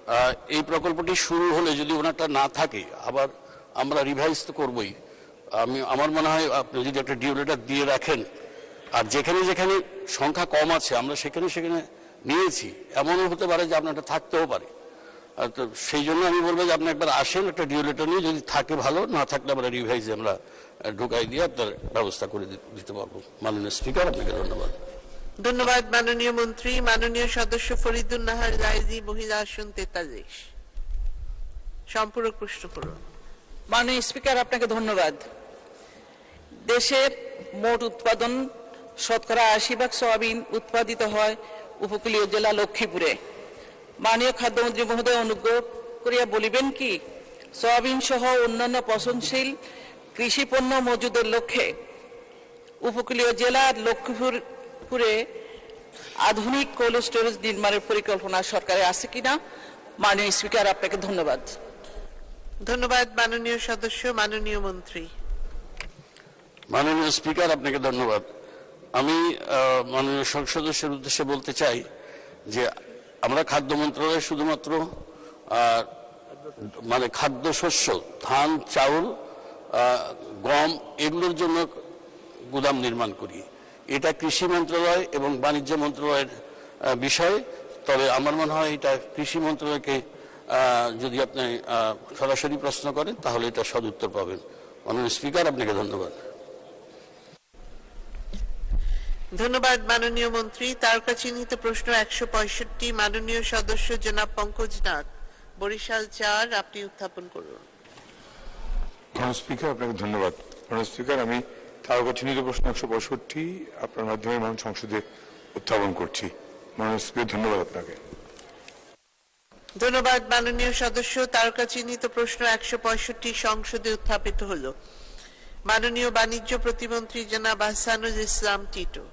এই প্রকল্পটি শুরু হলে যদি ওনারটা না থাকে আবার আমরা রিভাইজ তো করবই। আমার মনে হয় আপনি যদি একটা ডিউ লেটার দিয়ে রাখেন, আর যেখানে যেখানে সংখ্যা কম আছে আমরা সেখানে সেখানে নিয়েছি, এমনও হতে পারে যে আপনারটা থাকতেও পারে। তো সেই জন্য আমি বলবো যে আপনি একবার আসেন একটা ডিউ লেটার নিয়ে, যদি থাকে ভালো, না থাকলে আমরা রিভাইজে আমরা ঢুকাই দিয়ে আপনার ব্যবস্থা করে দিতে পারবো। মাননীয় স্পিকার, আপনাকে ধন্যবাদ। ধন্যবাদ মাননীয় মন্ত্রী। মাননীয় সদস্য ফরিদুন নাহার জায়েজি, মহিলা আসন 43। সম্পূরক প্রশ্ন করুন। মাননীয় স্পিকার, আপনাকে ধন্যবাদ। দেশের মোট উৎপাদন শতকরা 80% সয়াবিন উৎপাদিত হয় উপকূলীয় জেলা লক্ষ্মীপুরে। মাননীয় খাদ্যমন্ত্রী মহোদয়, অনুগ্রহ করিয়া বলিবেন কি সয়াবিন সহ অন্যান্য পচনশীল কৃষি পণ্য মজুদের লক্ষ্যে উপকূলীয় জেলার লক্ষ্মীপুরে আধুনিক কোল্ড স্টোরেজ নির্মাণের পরিকল্পনা সরকারে আছে কিনা? মাননীয় স্পিকার, আপনাকে ধন্যবাদ। ধন্যবাদ মাননীয় সদস্য। মাননীয় মন্ত্রী। মাননীয় স্পিকার, আপনাকে ধন্যবাদ। আমি মাননীয় সংসদ সদস্যের উদ্দেশ্যে বলতে চাই যে আমরা খাদ্য মন্ত্রণালয়ে শুধুমাত্র মানে খাদ্যশস্য, ধান, চাউল, গম এগুলোর জন্য গুদাম নির্মাণ করি। এটা কৃষি মন্ত্রণালয় এবং বাণিজ্য মন্ত্রণালয়ের বিষয়। তবে আমার মনে হয় এটা কৃষি মন্ত্রণালয়কে যদি আপনি সরাসরি প্রশ্ন করেন তাহলে এটা সদুত্তর পাবেন। মাননীয় স্পিকার, আপনাকে ধন্যবাদ। ধন্যবাদ মাননীয় মন্ত্রী। তারকা চিহ্নিত প্রশ্ন 165, মাননীয় সদস্য জনাব পঙ্কজ নাথ, বরিশাল 4, আপনি উত্থাপন করুন। মাননীয় স্পিকার, আপনাকে ধন্যবাদ। মাননীয় স্পিকার, আমি তারকা চিহ্নিত প্রশ্ন 165 আপনার মাধ্যমে মাননীয় সংসদে উত্থাপন করছি। মাননীয় স্পিকার, ধন্যবাদ আপনাকে। ধন্যবাদ মাননীয় সদস্য। তারকা চিহ্নিত প্রশ্ন 165 সংসদে উত্থাপিত হল। মাননীয় বাণিজ্য প্রতিমন্ত্রী জনাব আহসানুল ইসলাম টিটু।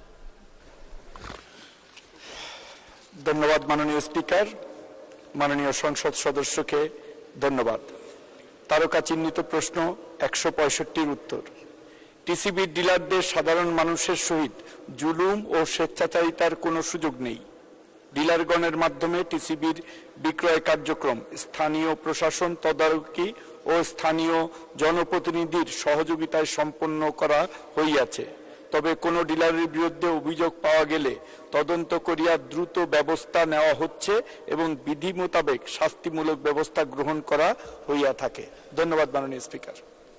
ধন্যবাদ মাননীয় স্পিকার। মাননীয় সংসদ সদস্যকে ধন্যবাদ। তারকা চিহ্নিত প্রশ্ন 165 উত্তর। টিসিবি ডিলারদের সাধারণ মানুষের সহিত জুলুম ও স্বেচ্ছাচারিতার কোনো সুযোগ নেই। ডিলারগণের মাধ্যমে টিসিবির বিক্রয় কার্যক্রম স্থানীয় প্রশাসন তদারকি ও স্থানীয় জনপ্রতিনিধির সহযোগিতায় সম্পন্ন করা হইয়াছে। তবে কোনো ডিলারের বিরুদ্ধে অভিযোগ পাওয়া গেলে তদন্ত করিয়া দ্রুত ব্যবস্থা নেওয়া হচ্ছে এবং বিধি মোতাবেক শাস্তিমূলক ব্যবস্থা গ্রহণ করা হইয়া থাকে। ধন্যবাদ মাননীয় স্পিকার।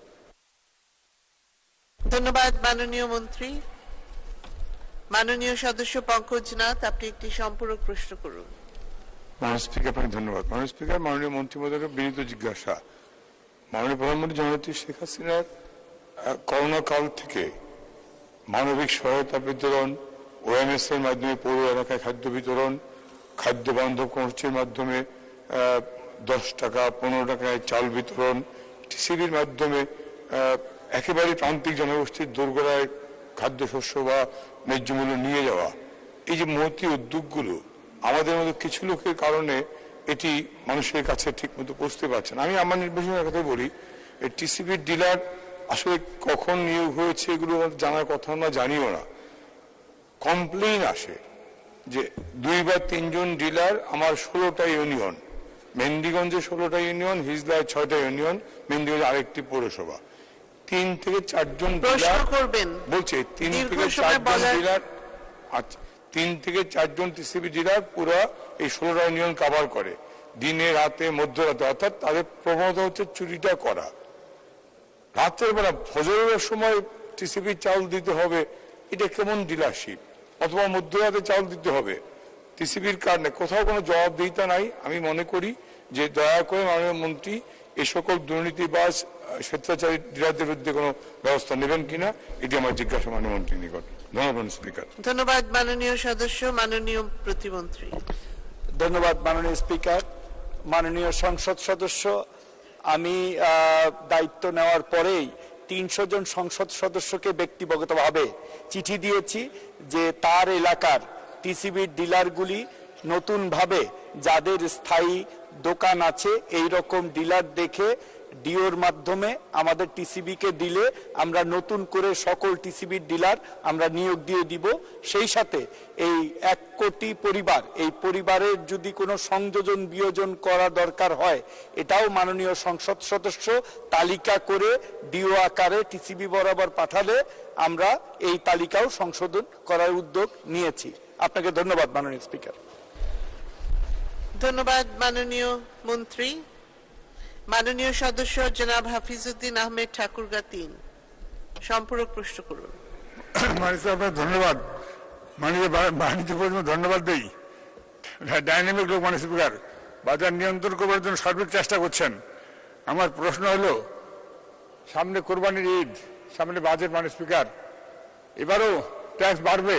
ধন্যবাদ মাননীয় মন্ত্রী। মাননীয় সদস্য পঙ্কজ নাথ, আপনি একটি সম্পূরক প্রশ্ন করুন। মাননীয় স্পিকার, আপনাকে ধন্যবাদ। মাননীয় স্পিকার, মাননীয় মন্ত্রী মহোদয়কে বিনীত জিজ্ঞাসা। মাননীয় প্রধানমন্ত্রী জননেত্রী শেখ হাসিনার করোনা কাল থেকে মানবিক সহায়তা বিতরণ, ওএমএস এর মাধ্যমে পৌর এলাকায় খাদ্য বিতরণ, খাদ্য বান্ধব কর্মসূচির মাধ্যমে 10 টাকা 15 টাকায় চাল বিতরণ, টিসিবির মাধ্যমে একেবারে প্রান্তিক জনগোষ্ঠীর দোরগোড়ায় খাদ্যশস্য বা ন্যায্য মূল্য নিয়ে যাওয়া, এই যে মহতী উদ্যোগগুলো আমাদের মধ্যে কিছু লোকের কারণে এটি মানুষের কাছে ঠিক মতো পৌঁছতে পারছে না। আমি আমার নির্বাচনের কথা বলি, এই টিসিবির ডিলার আসলে কখন নিয়োগ হয়েছে এগুলো জানার কথা আমরা জানিও না। কমপ্লেইন আসে যে 2 বা 3 জন ডিলার, আমার 16টা ইউনিয়ন, মেহেন্দিগঞ্জে 16টা ইউনিয়ন, হিজলায় 6টা ইউনিয়ন, মেহেন্দিগঞ্জ আরেকটি পৌরসভা, 3 থেকে 4 জন ডিলার বলছে 3 থেকে 4 জন ডিলার, আচ্ছা 3 থেকে 4 জন টিসিবি ডিলার পুরো এই 16টা ইউনিয়ন কভার করে দিনে রাতে মধ্যরাতে। অর্থাৎ তাদের প্রবণতা হচ্ছে চুরিটা করা। রাতের বেলা ফজরের সময় টিসিবি চাউল দিতে হবে, এটা কেমন ডিলারশিপ? অথবা মধ্যরাতে চাউল দিতে হবে, টিসিবির কার্ড নেই, কোথাও কোনো জবাবদিহিতা নাই। আমি মনে করি যে দয়া করে মাননীয় মন্ত্রী এই সকল দুর্নীতিবাজ স্বেচ্ছাচারী ডিলারদের বিরুদ্ধে কোনো ব্যবস্থা নেবেন কিনা, এটি আমার জিজ্ঞাসা মাননীয় মন্ত্রীর নিকট। ধন্যবাদ স্পিকার। ধন্যবাদ মাননীয় সদস্য। মাননীয় প্রতিমন্ত্রী। ধন্যবাদ মাননীয় স্পিকার। মাননীয় সংসদ সদস্য, আমি দায়িত্ব নেওয়ার পরেই 300 জন সংসদ সদস্যকে ব্যক্তিগতভাবে চিঠি দিয়েছি যে তার এলাকার টিসিবির ডিলারগুলি নতুনভাবে যাদের স্থায়ী দোকান আছে এই রকম ডিলার দেখে ডিওর মাধ্যমে আমাদের টিসিবি কে দিলে আমরা নতুন করে সকল টিসিবির ডিলার আমরা নিয়োগ দিয়ে দিব। সেই সাথে এই 1 কোটি পরিবার, এই পরিবারের যদি কোনো সংযোজন বিয়োজন করা দরকার হয় এটাও মাননীয় সংসদ সদস্য তালিকা করে ডিও আকারে টিসিবি বরাবর পাঠালে আমরা এই তালিকাও সংশোধন করার উদ্যোগ নিয়েছি। আপনাকে ধন্যবাদ মাননীয় স্পিকার। ধন্যবাদ মাননীয় মন্ত্রী। মাননীয় সদস্য জনাব হাফিজউদ্দিন আহমেদ ঠাকুরগা 3 সম্পূরক প্রশ্ন করুন। ধন্যবাদ মাননীয় বাণিজ্য প্রতিমন্ত্রী, ধন্যবাদ দেই। ডাইনামিক লোক মাননীয় স্পিকার, বাজার নিয়ন্ত্রণ করবার জন্য সার্বিক চেষ্টা করছেন। আমার প্রশ্ন হলো, সামনে কোরবানির ঈদ, সামনে বাজেট মাননীয় স্পিকার, এবারও ট্যাক্স বাড়বে,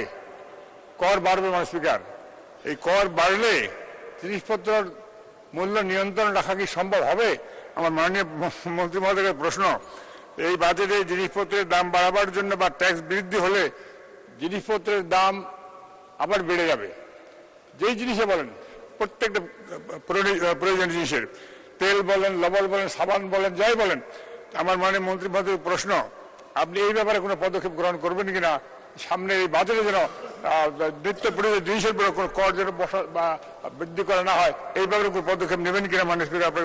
কর বাড়বে মাননীয় স্পিকার। এই কর বাড়লে জিনিসপত্রের মূল্য নিয়ন্ত্রণ রাখা কি সম্ভব হবে? আমার মাননীয় মন্ত্রী মহোদয়ের প্রশ্ন, এই বাজেটে জিনিসপত্রের দাম বাড়াবার জন্য বা ট্যাক্স বৃদ্ধি হলে জিনিসপত্রের দাম আবার বেড়ে যাবে। যেই জিনিসে বলেন, প্রত্যেকটা প্রয়োজনীয় জিনিসের, তেল বলেন, লবণ বলেন, সাবান বলেন, যাই বলেন। আমার মাননীয় মন্ত্রী মহোদয়ের প্রশ্ন, আপনি এই ব্যাপারে কোনো পদক্ষেপ গ্রহণ করবেন কিনা? সামনে এই বাজেটে যেন নিত্য প্রয়োজনীয় জিনিসের উপরে কোনো কর যেন বসা বা বৃদ্ধি করা না হয়, এই ব্যাপারে কোনো পদক্ষেপ নেবেন কিনা মাননীয় স্পিকার? আপনার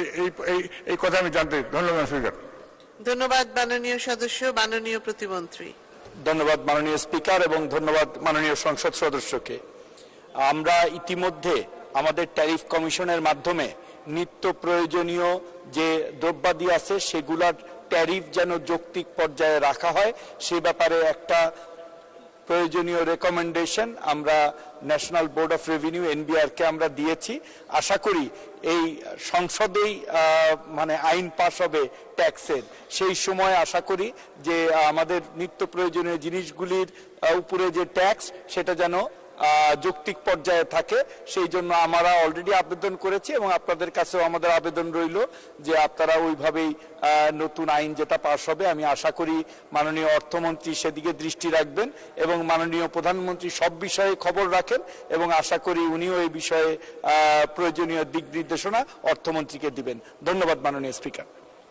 এই কথা আমি জানতে। ধন্যবাদ স্পিকার। ধন্যবাদ মাননীয় সদস্য। মাননীয় প্রতিমন্ত্রী। ধন্যবাদ মাননীয় স্পিকার এবং ধন্যবাদ মাননীয় সংসদ সদস্যকে। আমরা ইতিমধ্যে আমাদের ট্যারিফ কমিশনের মাধ্যমে নিত্য প্রয়োজনীয় যে দ্রব্যাদি আছে সেগুলার ট্যারিফ যেন যৌক্তিক পর্যায়ে রাখা হয় সে ব্যাপারে একটা প্রয়োজনীয় রেকমেন্ডেশন আমরা national board of revenue NBR কে আমরা দিয়েছি। আশা করি এই সংসদেই মানে আইন পাস হবে ট্যাক্সের, সেই সময় আশা করি যে আমাদের নিত্য প্রয়োজনীয় জিনিসগুলির উপরে যে ট্যাক্স সেটা যেন যৌক্তিক পর্যায়ে থাকে। সেই জন্য আমরা অলরেডি আবেদন করেছি এবং আপনাদের কাছেও আমাদের আবেদন রইল যে আপনারা ওইভাবেই নতুন আইন যেটা পাস হবে, আমি আশা করি মাননীয় অর্থমন্ত্রী সেদিকে দৃষ্টি রাখবেন এবং মাননীয় প্রধানমন্ত্রী সব বিষয়ে খবর রাখেন এবং আশা করি উনিও এই বিষয়ে প্রয়োজনীয় দিক নির্দেশনা অর্থমন্ত্রীকে দিবেন। ধন্যবাদ মাননীয় স্পিকার।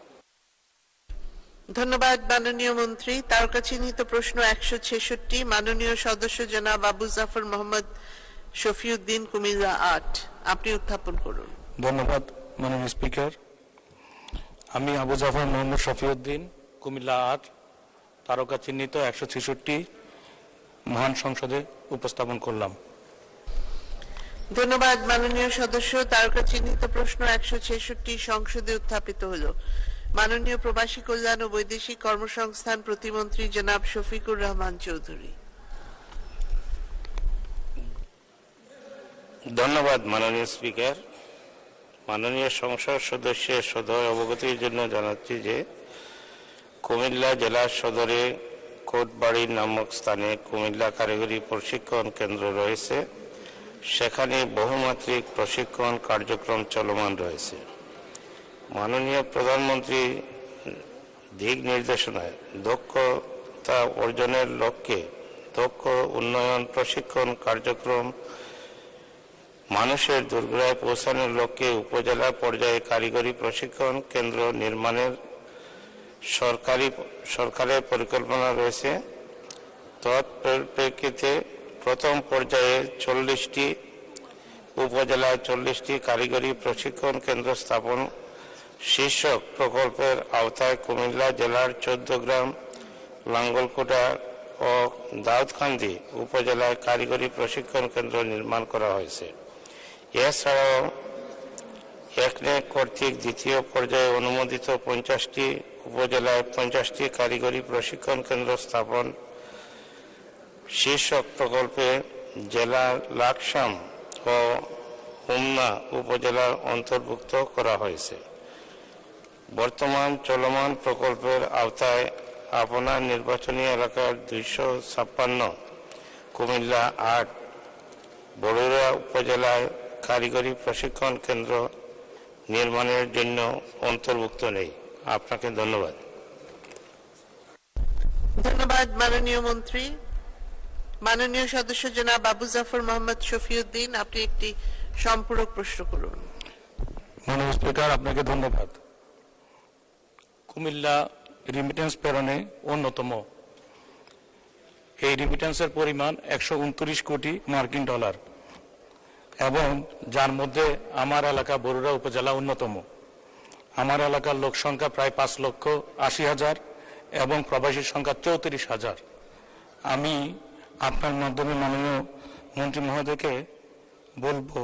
ধন্যবাদ মাননীয় মন্ত্রী। তারকা চিহ্নিত প্রশ্ন 166, মাননীয় সদস্য জনাব আবু জাফর মোহাম্মদ শফিউদ্দিন, কুমিল্লা 8, আপনি উত্থাপন করুন। ধন্যবাদ মাননীয় স্পিকার। আমি আবু জাফর মোহাম্মদ শফিউদ্দিন, কুমিল্লা 8, তারকা চিহ্নিত 166 মহান সংসদে উপস্থাপন করলাম। ধন্যবাদ মাননীয় সদস্য। তারকা চিহ্নিত প্রশ্ন 166 সংসদে উত্থাপিত হলো। মাননীয় প্রবাসী কল্যাণ ও বৈদেশিক কর্মসংস্থান প্রতিমন্ত্রী জনাব শফিকুর রহমান চৌধুরী। ধন্যবাদ মাননীয় স্পিকার। মাননীয় সংসদ সদস্যের সদয় অবগতির জন্য জানাচ্ছি যে কুমিল্লা জেলা সদরে কোটবাড়ি নামক স্থানে কুমিল্লা কারিগরি প্রশিক্ষণ কেন্দ্র রয়েছে। সেখানে বহুমাত্রিক প্রশিক্ষণ কার্যক্রম চলমান রয়েছে। মাননীয় প্রধানমন্ত্রী দিক নির্দেশনায় দক্ষতা অর্জনের লক্ষ্যে দক্ষ উন্নয়ন প্রশিক্ষণ কার্যক্রম মানুষের দোরগোড়ায় পৌঁছানোর লক্ষ্যে উপজেলা পর্যায়ে কারিগরি প্রশিক্ষণ কেন্দ্র নির্মাণের সরকারের পরিকল্পনা রয়েছে। তৎপরিপ্রেক্ষিতে প্রথম পর্যায়ে 40টি উপজেলায় 40টি কারিগরি প্রশিক্ষণ কেন্দ্র স্থাপন শীর্ষক প্রকল্পের আওতায় কুমিল্লা জেলার 14 গ্রাম, লাঙ্গলকোটা ও দাউদকান্দি উপজেলায় কারিগরি প্রশিক্ষণ কেন্দ্র নির্মাণ করা হয়েছে। এছাড়াও একনেক কর্তৃক দ্বিতীয় পর্যায়ে অনুমোদিত 50টি উপজেলায় 50টি কারিগরি প্রশিক্ষণ কেন্দ্র স্থাপন শীর্ষক প্রকল্পে জেলার লাকসাম ও হোমনা উপজেলার অন্তর্ভুক্ত করা হয়েছে। বর্তমান চলমান প্রকল্পের আওতায় আপনার নির্বাচনী এলাকার 256 কুমিল্লা 8 বড়ুয়া উপজেলায় কারিগরি প্রশিক্ষণ কেন্দ্র নির্মাণের জন্য অন্তর্ভুক্ত নেই। আপনাকে ধন্যবাদ। ধন্যবাদ মাননীয় মন্ত্রী। মাননীয় সদস্য জনাব আবু জাফর মোহাম্মদ শফিউদ্দিন, আপনি একটি সম্পূরক প্রশ্ন করুন। মাননীয় স্পিকার, আপনাকে ধন্যবাদ। কুমিল্লা রিমিটেন্স প্রেরণে অন্যতম। এই রিমিটেন্সের পরিমাণ 129 কোটি মার্কিন ডলার এবং যার মধ্যে আমার এলাকা বরুড়া উপজেলা অন্যতম। আমার এলাকার লোক সংখ্যা প্রায় 5,80,000 এবং প্রবাসীর সংখ্যা 34,000। আমি আপনার মাধ্যমে মাননীয় মন্ত্রী মহোদয়কে বলবো,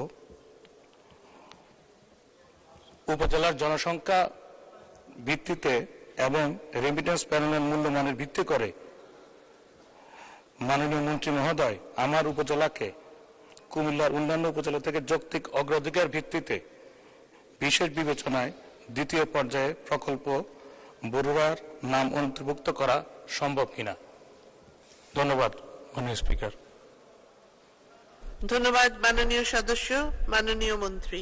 উপজেলার জনসংখ্যা ভিত্তিতে এবং রেমিটেন্স প্রেরণের মূল্যমানের ভিত্তি করে মাননীয় মন্ত্রী মহোদয় আমার উপজেলাকে কুমিল্লার অন্যান্য উপজেলা থেকে যৌক্তিক অগ্রাধিকার ভিত্তিতে বিশেষ বিবেচনায় দ্বিতীয় পর্যায়ে প্রকল্প বরুড়ার নাম অন্তর্ভুক্ত করা সম্ভব কিনা। ধন্যবাদ মাননীয় স্পিকার। ধন্যবাদ মাননীয় সদস্য। মাননীয় মন্ত্রী।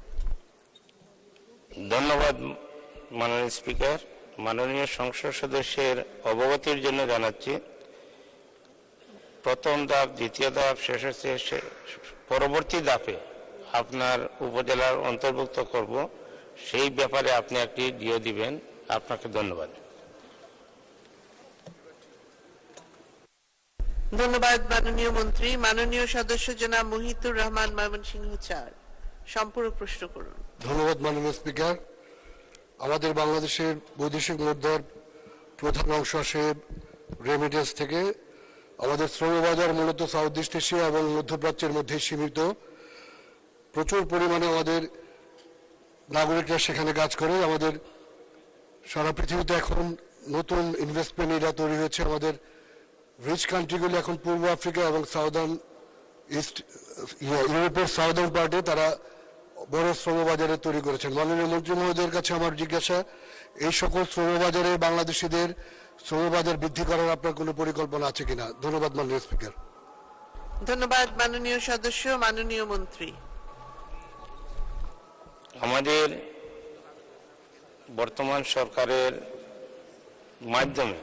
ধন্যবাদ মাননীয় স্পিকার। মাননীয় সংসদ সদস্যের অবগতির জন্য জানাচ্ছি, প্রথম ধাপ, দ্বিতীয় ধাপ শেষ হচ্ছে, পরবর্তী ধাপে আপনার উপজেলার অন্তর্ভুক্ত করব, সেই ব্যাপারে আপনি একটি ডিও দিবেন। আপনাকে ধন্যবাদ। ধন্যবাদ মাননীয় মন্ত্রী। মাননীয় সদস্য জনাব মুহিতুর রহমান ময়মনসিংহ 4 সম্পূরক প্রশ্ন করুন। ধন্যবাদ মাননীয় স্পিকার। আমাদের বাংলাদেশের বৈদেশিক মুদ্রার প্রধান অংশ আসে রেমিটেন্স থেকে। আমাদের শ্রমবাজার মূলত সাউথ ইস্ট এশিয়া এবং মধ্যপ্রাচ্যের মধ্যে সীমিত। প্রচুর পরিমাণে আমাদের নাগরিকরা সেখানে কাজ করে। আমাদের সারা পৃথিবীতে এখন নতুন ইনভেস্টমেন্ট এরিয়া তৈরি হয়েছে। আমাদের রিচ কান্ট্রিগুলি এখন পূর্ব আফ্রিকা এবং সাউদার্ন ইস্ট ইউরোপের সাউদার্ন পার্টে তারা বড় শ্রমবাজারে তৈরি করেছেন। মাননীয় মন্ত্রী মহোদয়ের কাছে আমার জিজ্ঞাসা, এই সকল শ্রমবাজারে বাংলাদেশিদের শ্রমবাজার বৃদ্ধি করার আপনার কোনো পরিকল্পনা আছে কিনা। ধন্যবাদ মাননীয় স্পিকার। ধন্যবাদ মাননীয় সদস্য। মাননীয় মন্ত্রী। আমাদের বর্তমান সরকারের মাধ্যমে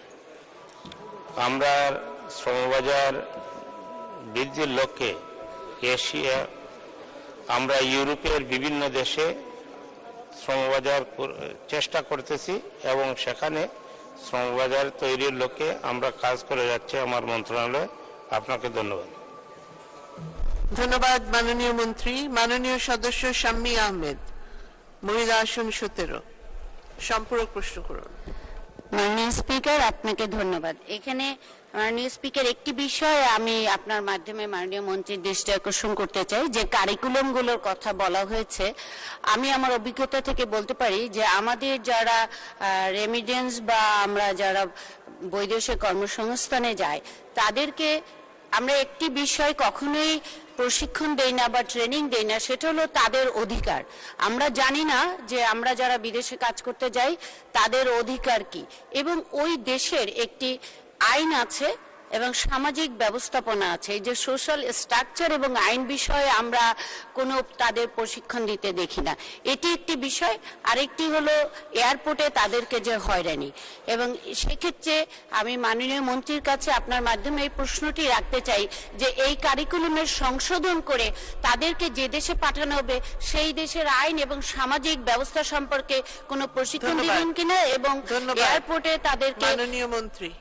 আমরা শ্রমবাজার বৃদ্ধির লক্ষ্যে এশিয়া, আমরা ইউরোপের বিভিন্ন দেশে শ্রমবাজার চেষ্টা করতেছি এবং সেখানে শ্রমবাজার তৈরির লক্ষ্যে আমরা কাজ করে যাচ্ছি আমার মন্ত্রণালয়। আপনাকে ধন্যবাদ। ধন্যবাদ মাননীয় মন্ত্রী। মাননীয় সদস্য শাম্মী আহমেদ, মহিলা আসন 17 সম্পূরক প্রশ্ন করুন। মাননীয় স্পিকার, আপনাকে ধন্যবাদ। এখানে মাননীয় স্পিকার, একটি বিষয় আমি আপনার মাধ্যমে মাননীয় মন্ত্রীর দৃষ্টি আকর্ষণ করতে চাই, যে কারিকুলামগুলোর কথা বলা হয়েছে। আমি আমার অভিজ্ঞতা থেকে বলতে পারি যে আমাদের যারা রেমিটেন্স বা আমরা যারা বৈদেশিক কর্মসংস্থানে যাই, তাদেরকে আমরা একটি বিষয় কখনোই প্রশিক্ষণ দেই না বা ট্রেনিং দেই না, সেটা হলো তাদের অধিকার। আমরা জানি না যে আমরা যারা বিদেশে কাজ করতে যাই তাদের অধিকার কি, এবং ওই দেশের একটি আইন আছে এবং সামাজিক ব্যবস্থাপনা আছে। এই যে সোশ্যাল স্ট্রাকচার এবং আইন বিষয়ে আমরা কোনো তাদের প্রশিক্ষণ দিতে দেখি না, এটি একটি বিষয়। আরেকটি হলো এয়ারপোর্টে তাদেরকে যে হয়রানি, এবং সেক্ষেত্রে আমি মাননীয় মন্ত্রীর কাছে আপনার মাধ্যমে এই প্রশ্নটি রাখতে চাই যে এই কারিকুলামের সংশোধন করে তাদেরকে যে দেশে পাঠানো হবে সেই দেশের আইন এবং সামাজিক ব্যবস্থা সম্পর্কে কোনো প্রশিক্ষণ দিবেন কিনা, এবং এয়ারপোর্টে তাদেরকে। মাননীয় মন্ত্রী।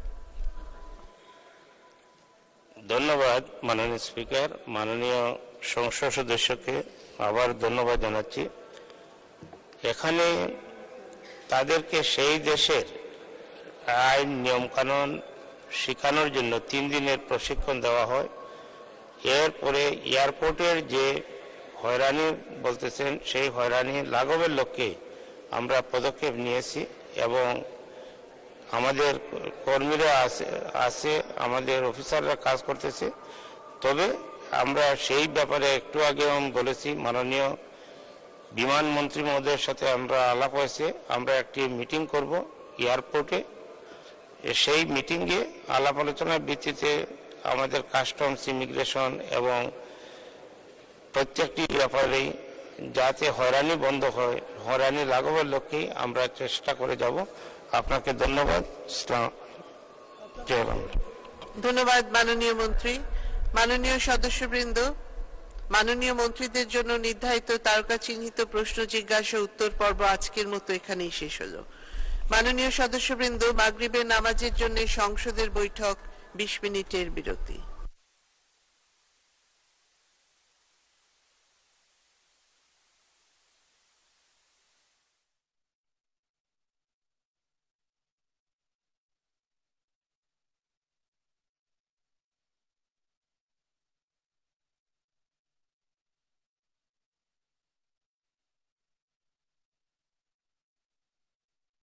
ধন্যবাদ মাননীয় স্পিকার। মাননীয় সংসদ সদস্যকে আবার ধন্যবাদ জানাচ্ছি। এখানে তাদেরকে সেই দেশের আইন নিয়মকানুন শেখানোর জন্য 3 দিনের প্রশিক্ষণ দেওয়া হয়। এরপরে এয়ারপোর্টের যে হয়রানি বলতেছেন, সেই হয়রানি লাঘবের লক্ষ্যে আমরা পদক্ষেপ নিয়েছি এবং আমাদের কর্মীরা আছে, আমাদের অফিসাররা কাজ করতেছে। তবে আমরা সেই ব্যাপারে একটু আগে বলেছি, মাননীয় বিমান মন্ত্রী মহোদয়ের সাথে আমরা আলাপ হয়েছে, আমরা একটি মিটিং করব এয়ারপোর্টে। সেই মিটিংয়ে আলাপ আলোচনার ভিত্তিতে আমাদের কাস্টমস, ইমিগ্রেশন এবং প্রত্যেকটি ব্যাপারেই যাতে হয়রানি বন্ধ হয়, হয়রানি লাঘবের লক্ষ্যেই আমরা চেষ্টা করে যাব। আপনাকে ধন্যবাদ। ধন্যবাদ মাননীয় মন্ত্রী। মাননীয় সদস্যবৃন্দ, মাননীয় মন্ত্রীদের জন্য নির্ধারিত তারকা চিহ্নিত প্রশ্ন জিজ্ঞাসা উত্তর পর্ব আজকের মতো এখানেই শেষ হলো। মাননীয় সদস্যবৃন্দ, মাগরিবের নামাজের জন্য সংসদের বৈঠক 20 মিনিটের বিরতি।